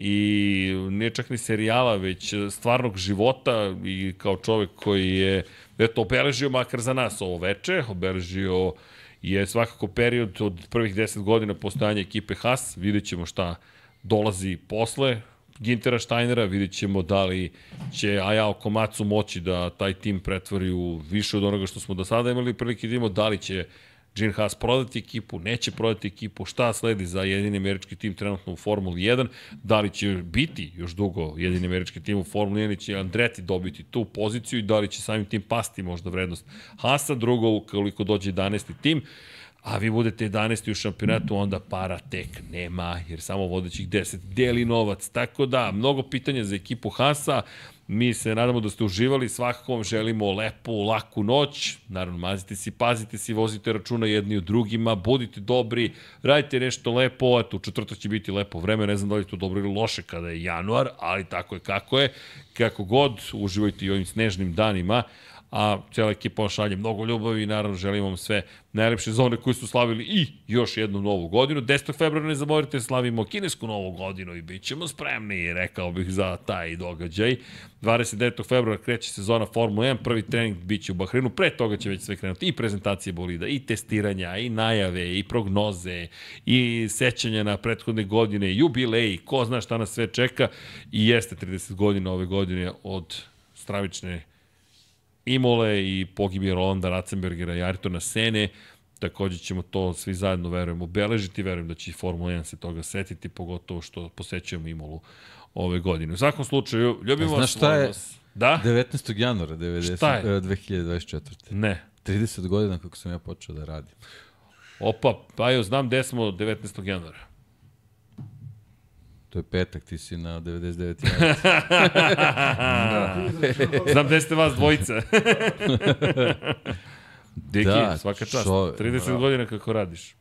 i ne čak ni serijala, već stvarnog života i kao čovek koji je obeležio makar za nas ovo veče, obeležio je svakako period od prvih 10 godina postojanja ekipe Haas, vidjet ćemo šta dolazi posle Gintera Steinera, vidjet ćemo da li će Ayao Komatsu moći da taj tim pretvori u više od onoga što smo do sada imali prilike da imamo, da li će Gene Haas prodati ekipu, neće prodati ekipu, šta sledi za jedini američki tim trenutno u Formuli 1, da li će biti još dugo jedini američki tim u Formuli 1 i će Andretti dobiti tu poziciju i da li će samim tim pasti možda vrednost Haasa, drugo koliko dođe 11. tim, a vi budete 11. u šampionatu, onda para tek nema, jer samo vodećih 10 deli novac, tako da, mnogo pitanja za ekipu Haasa. Mi se nadamo da ste uživali, svakako vam želimo lepu, laku noć, naravno mazite si, pazite si, vozite računa jedni od drugima, budite dobri, radite nešto lepo, eto u četvrtak će biti lepo vreme, ne znam da li je to dobro ili loše kada je januar, ali tako je, kako god, uživajte i ovim snežnim danima, a cijela ekipa šalje mnogo ljubavi i naravno želimo vam sve najlepše za one koji su slavili i još jednu novu godinu. 10. februara ne zaboravite, slavimo kinesku novu godinu i bit ćemo spremni, rekao bih, za taj događaj. 29. februara kreće sezona Formula 1, prvi trening bit će u Bahreinu, pre toga će već sve krenuti i prezentacije bolida, i testiranja, i najave, i prognoze, i sećanja na prethodne godine, jubileji, ko zna šta nas sve čeka i jeste 30 godina ove godine od stravične Imole i pogibije Rolanda Ratzenbergera i Ayrtona Sene. Takođe ćemo to svi zajedno, verujem, obeležiti. Verujem da će i Formula 1 se toga setiti, pogotovo što posećujemo Imolu ove godine. U svakom slučaju, ljubimo vas. Da? 19. januara Šta je? 2024. Ne. 30 godina kako sam ja počeo da radim. Opa, pa jo, znam gde smo 19. januara. To je petak, ti si na 99 januara. Znam gde ste vas dvojica. Deki, Da, svaka čast. čo- 30 godina kako radiš.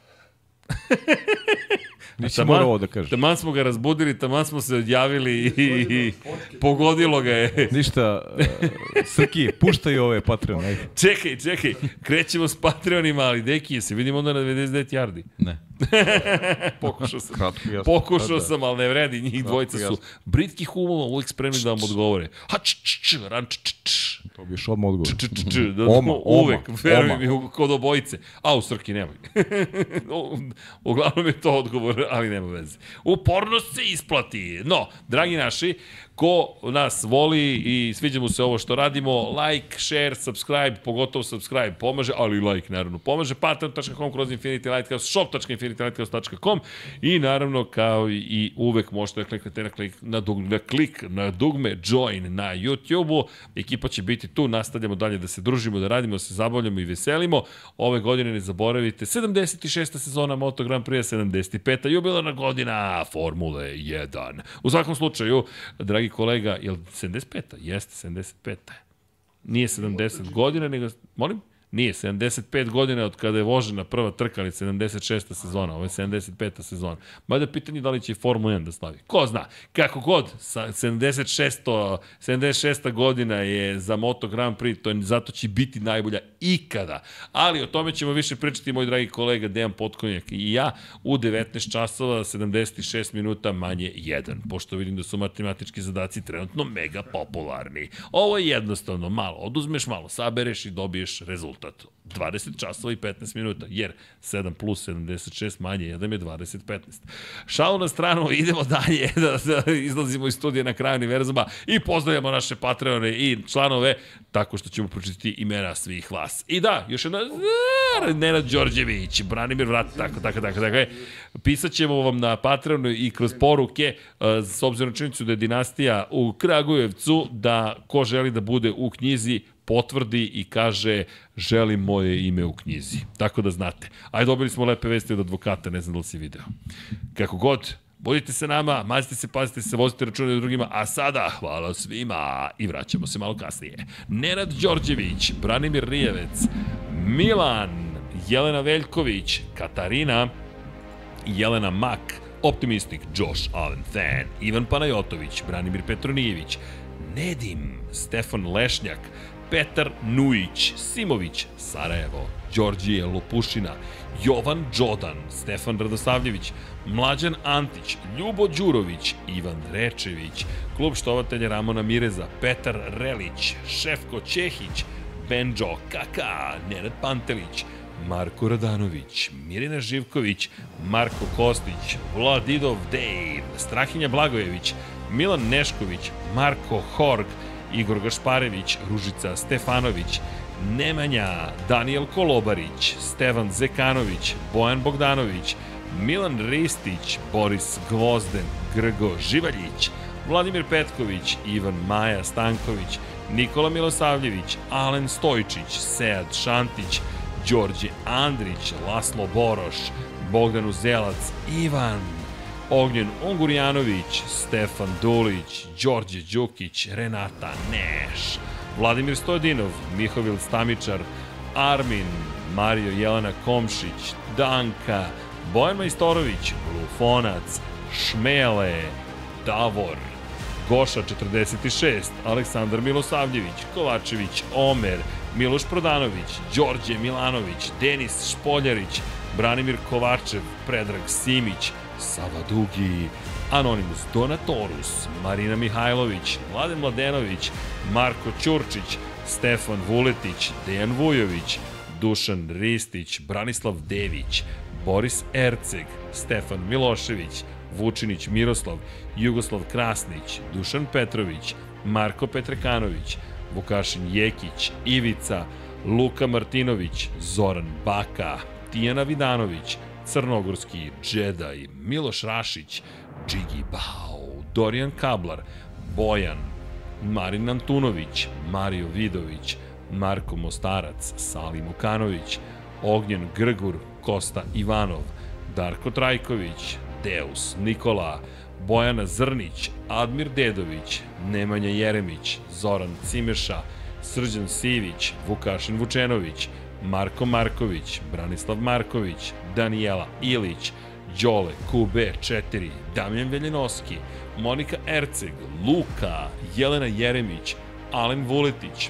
Nisi morao ovo da kažeš. Taman smo ga razbudili, taman smo se odjavili i pogodilo ga je. Ništa, Srki, puštaj ove Patreon. Ajde. Čekaj, krećemo s Patreonima, ali Deki, se vidimo onda na 99 yardi. Ne. Pokušao sam. Kratko i jasno. Pokušao sam, ali ne vredi, njih dvojica su britkih umova uvijek spremni da vam odgovore. Ha, ran, To bi još odmah odgovor. uvek, veruj mi, kod obojice. A, u Srki, nemoj. Uglavnom je to odgovor, ali nema veze. Upornost se isplati. No, dragi naši, ko nas voli i sviđa mu se ovo što radimo, like, share, subscribe, pogotovo subscribe pomaže, ali i like naravno pomaže, patreon.com kroz Infinity Lighthouse, shop.infinitylighthouse.com i naravno kao i uvek možete da kliknete na dugme join na YouTube-u. Ekipa će biti tu, nastavljamo dalje da se družimo, da radimo, da se zabavljamo i veselimo. Ove godine ne zaboravite, 76. sezona Moto Grand Prix, 75. jubilarna godina Formule 1. U svakom slučaju, dragi kolega, je li 75. Jeste, 75. Nije 70 godina, nego, molim? Nije, 75 godina od kada je vožena prva trka, ali 76. sezona, ovo je 75. sezona. Mada pitanje da li će i Formula 1 da slavi. Ko zna, kako god, 76. godina je za Moto Grand Prix, to je, zato će biti najbolja ikada. Ali o tome ćemo više pričati, moj dragi kolega Dejan Potkonjak i ja, u 19 časova, 76 minuta manje 1, pošto vidim da su matematički zadaci trenutno mega popularni. Ovo je jednostavno, malo oduzmeš, malo sabereš i dobiješ rezultat. 20 časova i 15 minuta, jer 7 plus 76 manje 1 je 20-15. Šalu na stranu, idemo dalje da izlazimo iz studija na kraju univerzuma i pozdravljamo naše Patreone i članove, tako što ćemo pročitati imena svih vas. I da, još jedna Nenad Đorđević, Branimir Vrat, tako. Pisat ćemo vam na Patreonu i kroz poruke, s obzirom na činjenicu da je dinastija u Kragujevcu, da ko želi da bude u knjizi, potvrdi i kaže želim moje ime u knjizi. Tako da znate. Ajde, dobili smo lepe vesti od advokata, ne znam da li si video. Kako god, budite se nama, mazite se, pazite se, vozite račune od drugima, a sada hvala svima i vraćamo se malo kasnije. Nenad Đorđević, Branimir Rijevec, Milan, Jelena Veljković, Katarina, Jelena Mak, Optimistik, Josh Allen Fan, Ivan Panajotović, Branimir Petronijević, Nedim, Stefan Lešnjak, Petar Nujić, Simović, Sarajevo, Đorđije Lopušina, Jovan Đodan, Stefan Radosavljević, Mlađan Antić, Ljubo Đurović, Ivan Rečević, Klub štovatelja Ramona Mireza, Petar Relić, Šefko Ćehić, Benđo Kaka, Nenad Pantelić, Marko Radanović, Mirina Živković, Marko Kostić, Vladidov Dave, Strahinja Blagojević, Milan Nešković, Marko Horg, Igor Gašparević, Ružica Stefanović, Nemanja, Daniel Kolobarić, Stevan Zekanović, Bojan Bogdanović, Milan Ristić, Boris Gvozden, Grgo Živaljić, Vladimir Petković, Ivan Maja Stanković, Nikola Milosavljević, Alen Stojčić, Sead Šantić, Đorđe Andrić, Laslo Boroš, Bogdan Uzelac, Ivan Ognjen Ungurjanović, Stefan Dulić, Đorđe Đukić, Renata Neš, Vladimir Stojadinov, Mihovil Stamičar, Armin, Mario Jelena Komšić, Danka, Bojan Majstorović, Lufonac, Šmele, Davor, Goša 46, Aleksandar Milosavljević, Kovačević, Omer, Miloš Prodanović, Đorđe Milanović, Denis Špoljarić, Branimir Kovačev, Predrag Simić, Sava Dugi, Anonimus Donatorus, Marina Mihajlović, Mladen Mladenović, Marko Ćurčić, Stefan Vuletić, Dejan Vujović, Dušan Ristić, Branislav Dević, Boris Erceg, Stefan Milošević, Vučinić Miroslav, Jugoslav Krasnić, Dušan Petrović, Marko Petrekanović, Vukašin Jekić, Ivica, Luka Martinović, Zoran Baka, Tijana Vidanović, Crnogorski Džedaj, Miloš Rašić, Džigi Bao, Dorijan Kablar, Bojan, Marin Antunović, Mario Vidović, Marko Mostarac, Salim Okanović, Ognjen Grgur, Kosta Ivanov, Darko Trajković, Deus Nikola, Bojana Zrnić, Admir Dedović, Nemanja Jeremić, Zoran Cimeša, Srđan Sivić, Vukašin Vučenović, Marko Marković, Branislav Marković, Danijela Ilić, Đole QB4, Damjan Veljenoski, Monika Erceg, Luka, Jelena Jeremić, Alen Vuletić,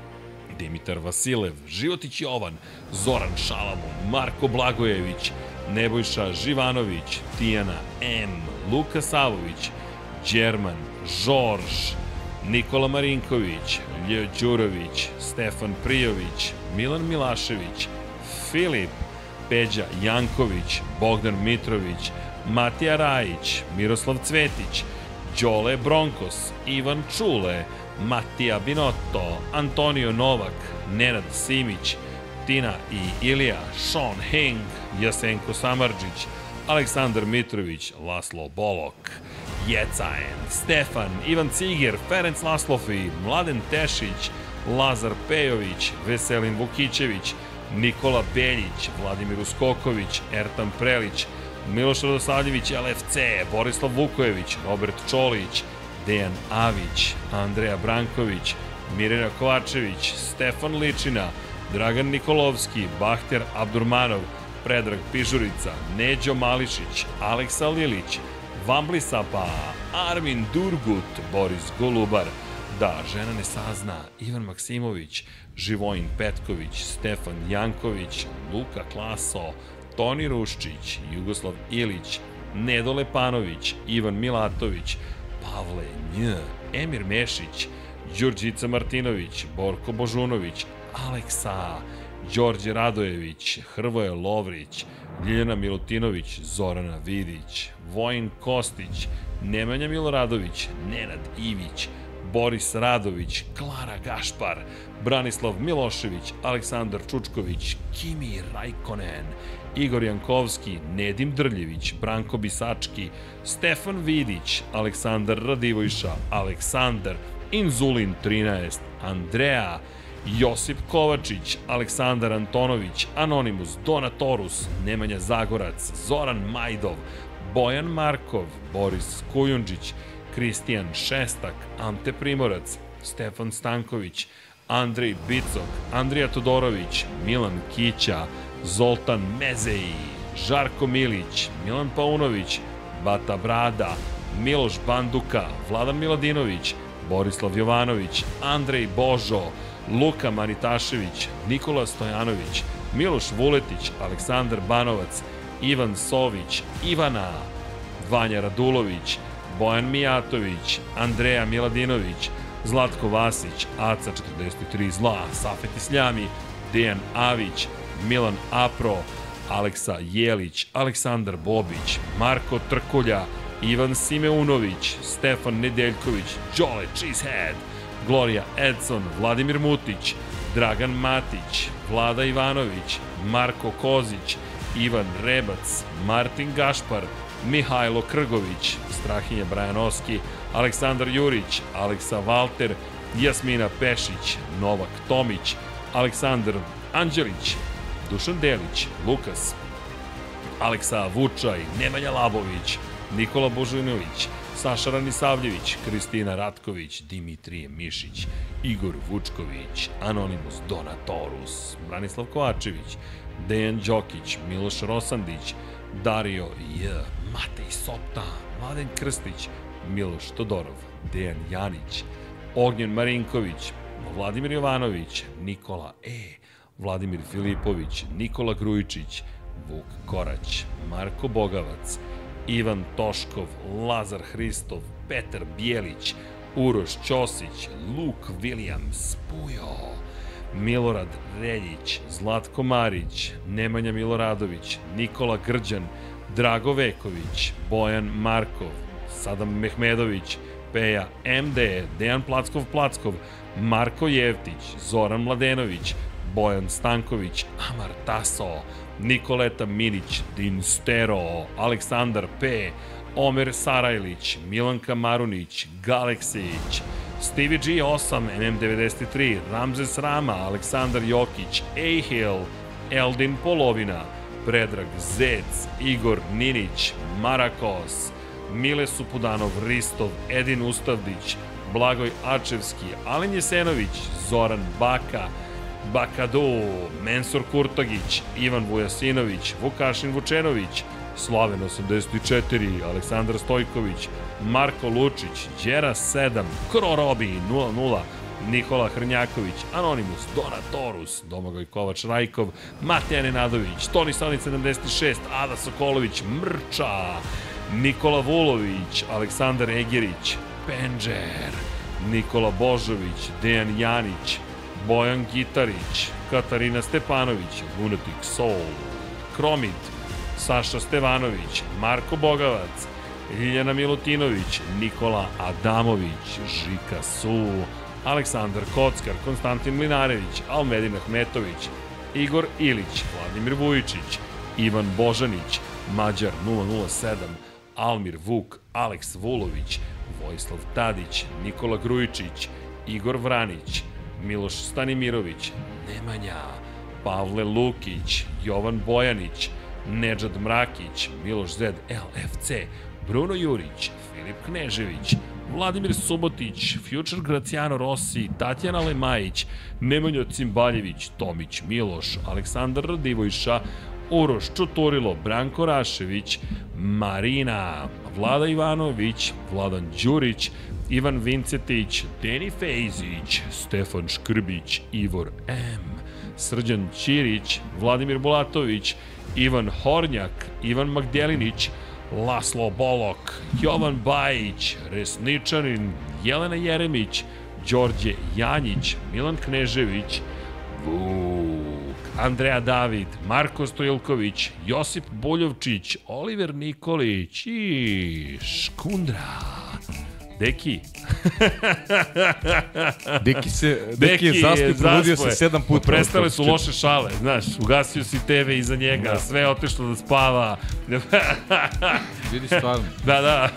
Dimitar Vasilev, Životić Jovan, Zoran Šalamun, Marko Blagojević, Nebojša Živanović, Tijana M, Luka Savović, Đerman, Žorž, Nikola Marinković, Ljo Đurović, Stefan Prijović, Milan Milašević, Filip, Peđa Janković, Bogdan Mitrović, Matija Rajić, Miroslav Cvetić, Đole Bronkos, Ivan Čule, Matija Binotto, Antonio Novak, Nenad Simić, Tina i Ilija, Sean Heng, Jasenko Samarđić, Aleksandar Mitrović, Laslo Bolok, Jecaen, Stefan, Ivan Ciger, Ferenc Laslofi, Mladen Tešić, Lazar Pejović, Veselin Vukićević, Nikola Beljić, Vladimir Uskoković, Ertan Prelić, Miloš Radosavljević, LFC, Borislav Vukojević, Robert Čolić, Dejan Avić, Andreja Branković, Mirjana Kovačević, Stefan Ličina, Dragan Nikolovski, Bahter Abdurmanov, Predrag Pižurica, Neđo Mališić, Aleksa Lilić, Vambli Sapa, Armin Durgut, Boris Golubar, Da žena ne sazna, Ivan Maksimović, Živojin Petković, Stefan Janković, Luka Klaso, Toni Ruščić, Jugoslav Ilić, Nedo Lepanović, Ivan Milatović, Pavle Nj, Emir Mešić, Đurđica Martinović, Borko Božunović, Aleksa, Đorđe Radojević, Hrvoje Lovrić, Ljiljana Milutinović, Zorana Vidić, Vojin Kostić, Nemanja Miloradović, Nenad Ivić, Boris Radović, Klara Gašpar, Branislav Milošević, Aleksandar Čučković, Kimi Rajkonen, Igor Jankovski, Nedim Drljević, Branko Bisački, Stefan Vidić, Aleksandar Radivojša, Aleksandar, Inzulin 13, Andreja, Josip Kovačić, Aleksandar Antonović, Anonimus, Donatorus, Nemanja Zagorac, Zoran Majdov, Bojan Markov, Boris Kujundžić, Kristijan Šestak, Ante Primorac, Stefan Stanković, Andrej Bicok, Andrija Todorović, Milan Kića, Zoltan Mezeji, Žarko Milić, Milan Paunović, Bata Brada, Miloš Banduka, Vladan Miladinović, Borislav Jovanović, Andrej Božo, Luka Manitašević, Nikola Stojanović, Miloš Vuletić, Aleksandar Banovac, Ivan Sović, Ivana, Vanja Radulović, Bojan Mijatović, Andreja Miladinović, Zlatko Vasić, Aca 43 Zla, Safet Isljami, Dejan Avić, Milan Apro, Aleksa Jelić, Aleksandar Bobić, Marko Trkulja, Ivan Simeunović, Stefan Nedeljković, Đole Cheesehead, Gloria Edson, Vladimir Mutić, Dragan Matić, Vlada Ivanović, Marko Kozić, Ivan Rebac, Martin Gašpar, Mihajlo Krgović, Strahinja Brajanoski, Aleksandar Jurić, Aleksa Valter, Jasmina Pešić, Novak Tomić, Aleksandar Anđelić, Dušan Delić, Lukas, Aleksa Vučaj, Nemanja Labović, Nikola Božinović, Saša Ranisavljević, Kristina Ratković, Dimitrije Mišić, Igor Vučković, Anonimus Donatorus, Branislav Kovačević, Dejan Đokić, Miloš Rosandić, Dario J, Matej Sopta, Mladen Krstić, Miloš Todorov, Dejan Janić, Ognjen Marinković, Vladimir Jovanović, Nikola E, Vladimir Filipović, Nikola Grujičić, Vuk Korać, Marko Bogavac, Ivan Toškov, Lazar Hristov, Petar Bijelić, Uroš Ćosić, Luk Williams, Pujo, Milorad Reljić, Zlatko Marić, Nemanja Miloradović, Nikola Grđan, Drago Veković, Bojan Markov, Sadam Mehmedović, Peja MD, Dejan Plackov, Marko Jevtić, Zoran Mladenović, Bojan Stanković, Amar Taso, Nikoleta Minić, Din Stero, Aleksandar P, Omer Sarajlić, Milanka Marunić, Galeksić, Stevie G 8, MM93, Ramzes Rama, Aleksandar Jokić, Ehil, Eldin Polovina, Predrag Zec, Igor Ninić, Marakos, Mile Supudanov, Ristov, Edin Ustavdić, Blagoj Ačevski, Alen Jesenović, Zoran Baka, Bakadu, Mensur Kurtagić, Ivan Vujasinović, Vukašin Vučenović, Slaven 84, Aleksandar Stojković, Marko Lučić, Đera 7, Krorobi 00, Nikola Hrnjaković, Anonimus, Donatorus, Domagoj Kovač Rajkov, Mateja Nenadović, Toni Sonic 76, Ada Sokolović, Mrča, Nikola Vulović, Aleksandar Egerić, Penđer, Nikola Božović, Dejan Janić, Bojan Gitarić, Katarina Stepanović, Lunatic Soul, Kromit, Saša Stevanović, Marko Bogavac, Ljiljana Milutinović, Nikola Adamović, Žika Su, Aleksandar Kockar, Konstantin Mlinarević, Almedin Ahmetović, Igor Ilić, Vladimir Vujičić, Ivan Božanić, Mađar 007, Almir Vuk, Aleks Vulović, Vojislav Tadić, Nikola Grujičić, Igor Vranić, Miloš Stanimirović, Nemanja, Pavle Lukić, Jovan Bojanić, Nedžad Mrakić, Miloš Zed, LFC, Bruno Jurić, Filip Knežević, Vladimir Subotić, Future Graciano Rossi, Tatjana Lemajić, Nemanja Cimbaljević, Tomić Miloš, Aleksandar Radivojša, Uroš Čuturilo, Branko Rašević, Marina, Vlada Ivanović, Vladan Đurić, Ivan Vincetić, Deni Fejzić, Stefan Škrbić, Ivor M, Srđan Ćirić, Vladimir Bulatović, Ivan Hornjak, Ivan Magdelinić, Laslo Bolok, Jovan Bajić, Resničanin, Jelena Jeremić, Đorđe Janjić, Milan Knežević, Vuk, Andreja David, Marko Stojilković, Josip Buljovčić, Oliver Nikolić i Škundra. Deki. Deki je zaspio, probudio se 7 puta. Prestale su loše šale, znaš, ugasio si TV iza njega, sve je otišlo da spava. Vidi stvarno. Da.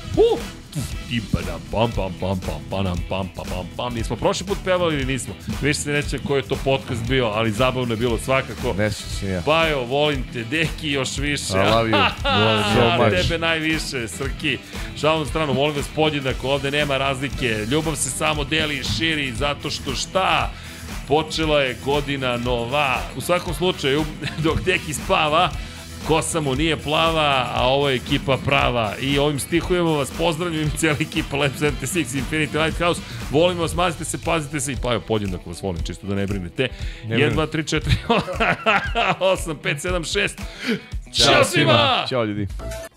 Nismo prošli put pevali ili nismo? Više se neće koji je to podcast bio, ali zabavno je bilo svakako. Neću se ja. Bajo, volim te, Deki još više. I love you. Ja tebe najviše, Srki. Šalom na stranu, molim vas podjednako, ovde nema razlike. Ljubav se samo deli i širi, zato što šta? Počela je godina nova. U svakom slučaju, dok Deki spava, kosa mu nije plava, a ovo je ekipa prava. I ovim stihujemo vas, pozdravljam cijeli ekipa Lab 76 Infinity Lighthouse. Volimo vas, mazite se, pazite se i pa evo, podjednako vas volim, čisto da ne brinete. 1, 2, 3, 4, 8, 5, 7, 6. Ćao svima! Ćao ljudi.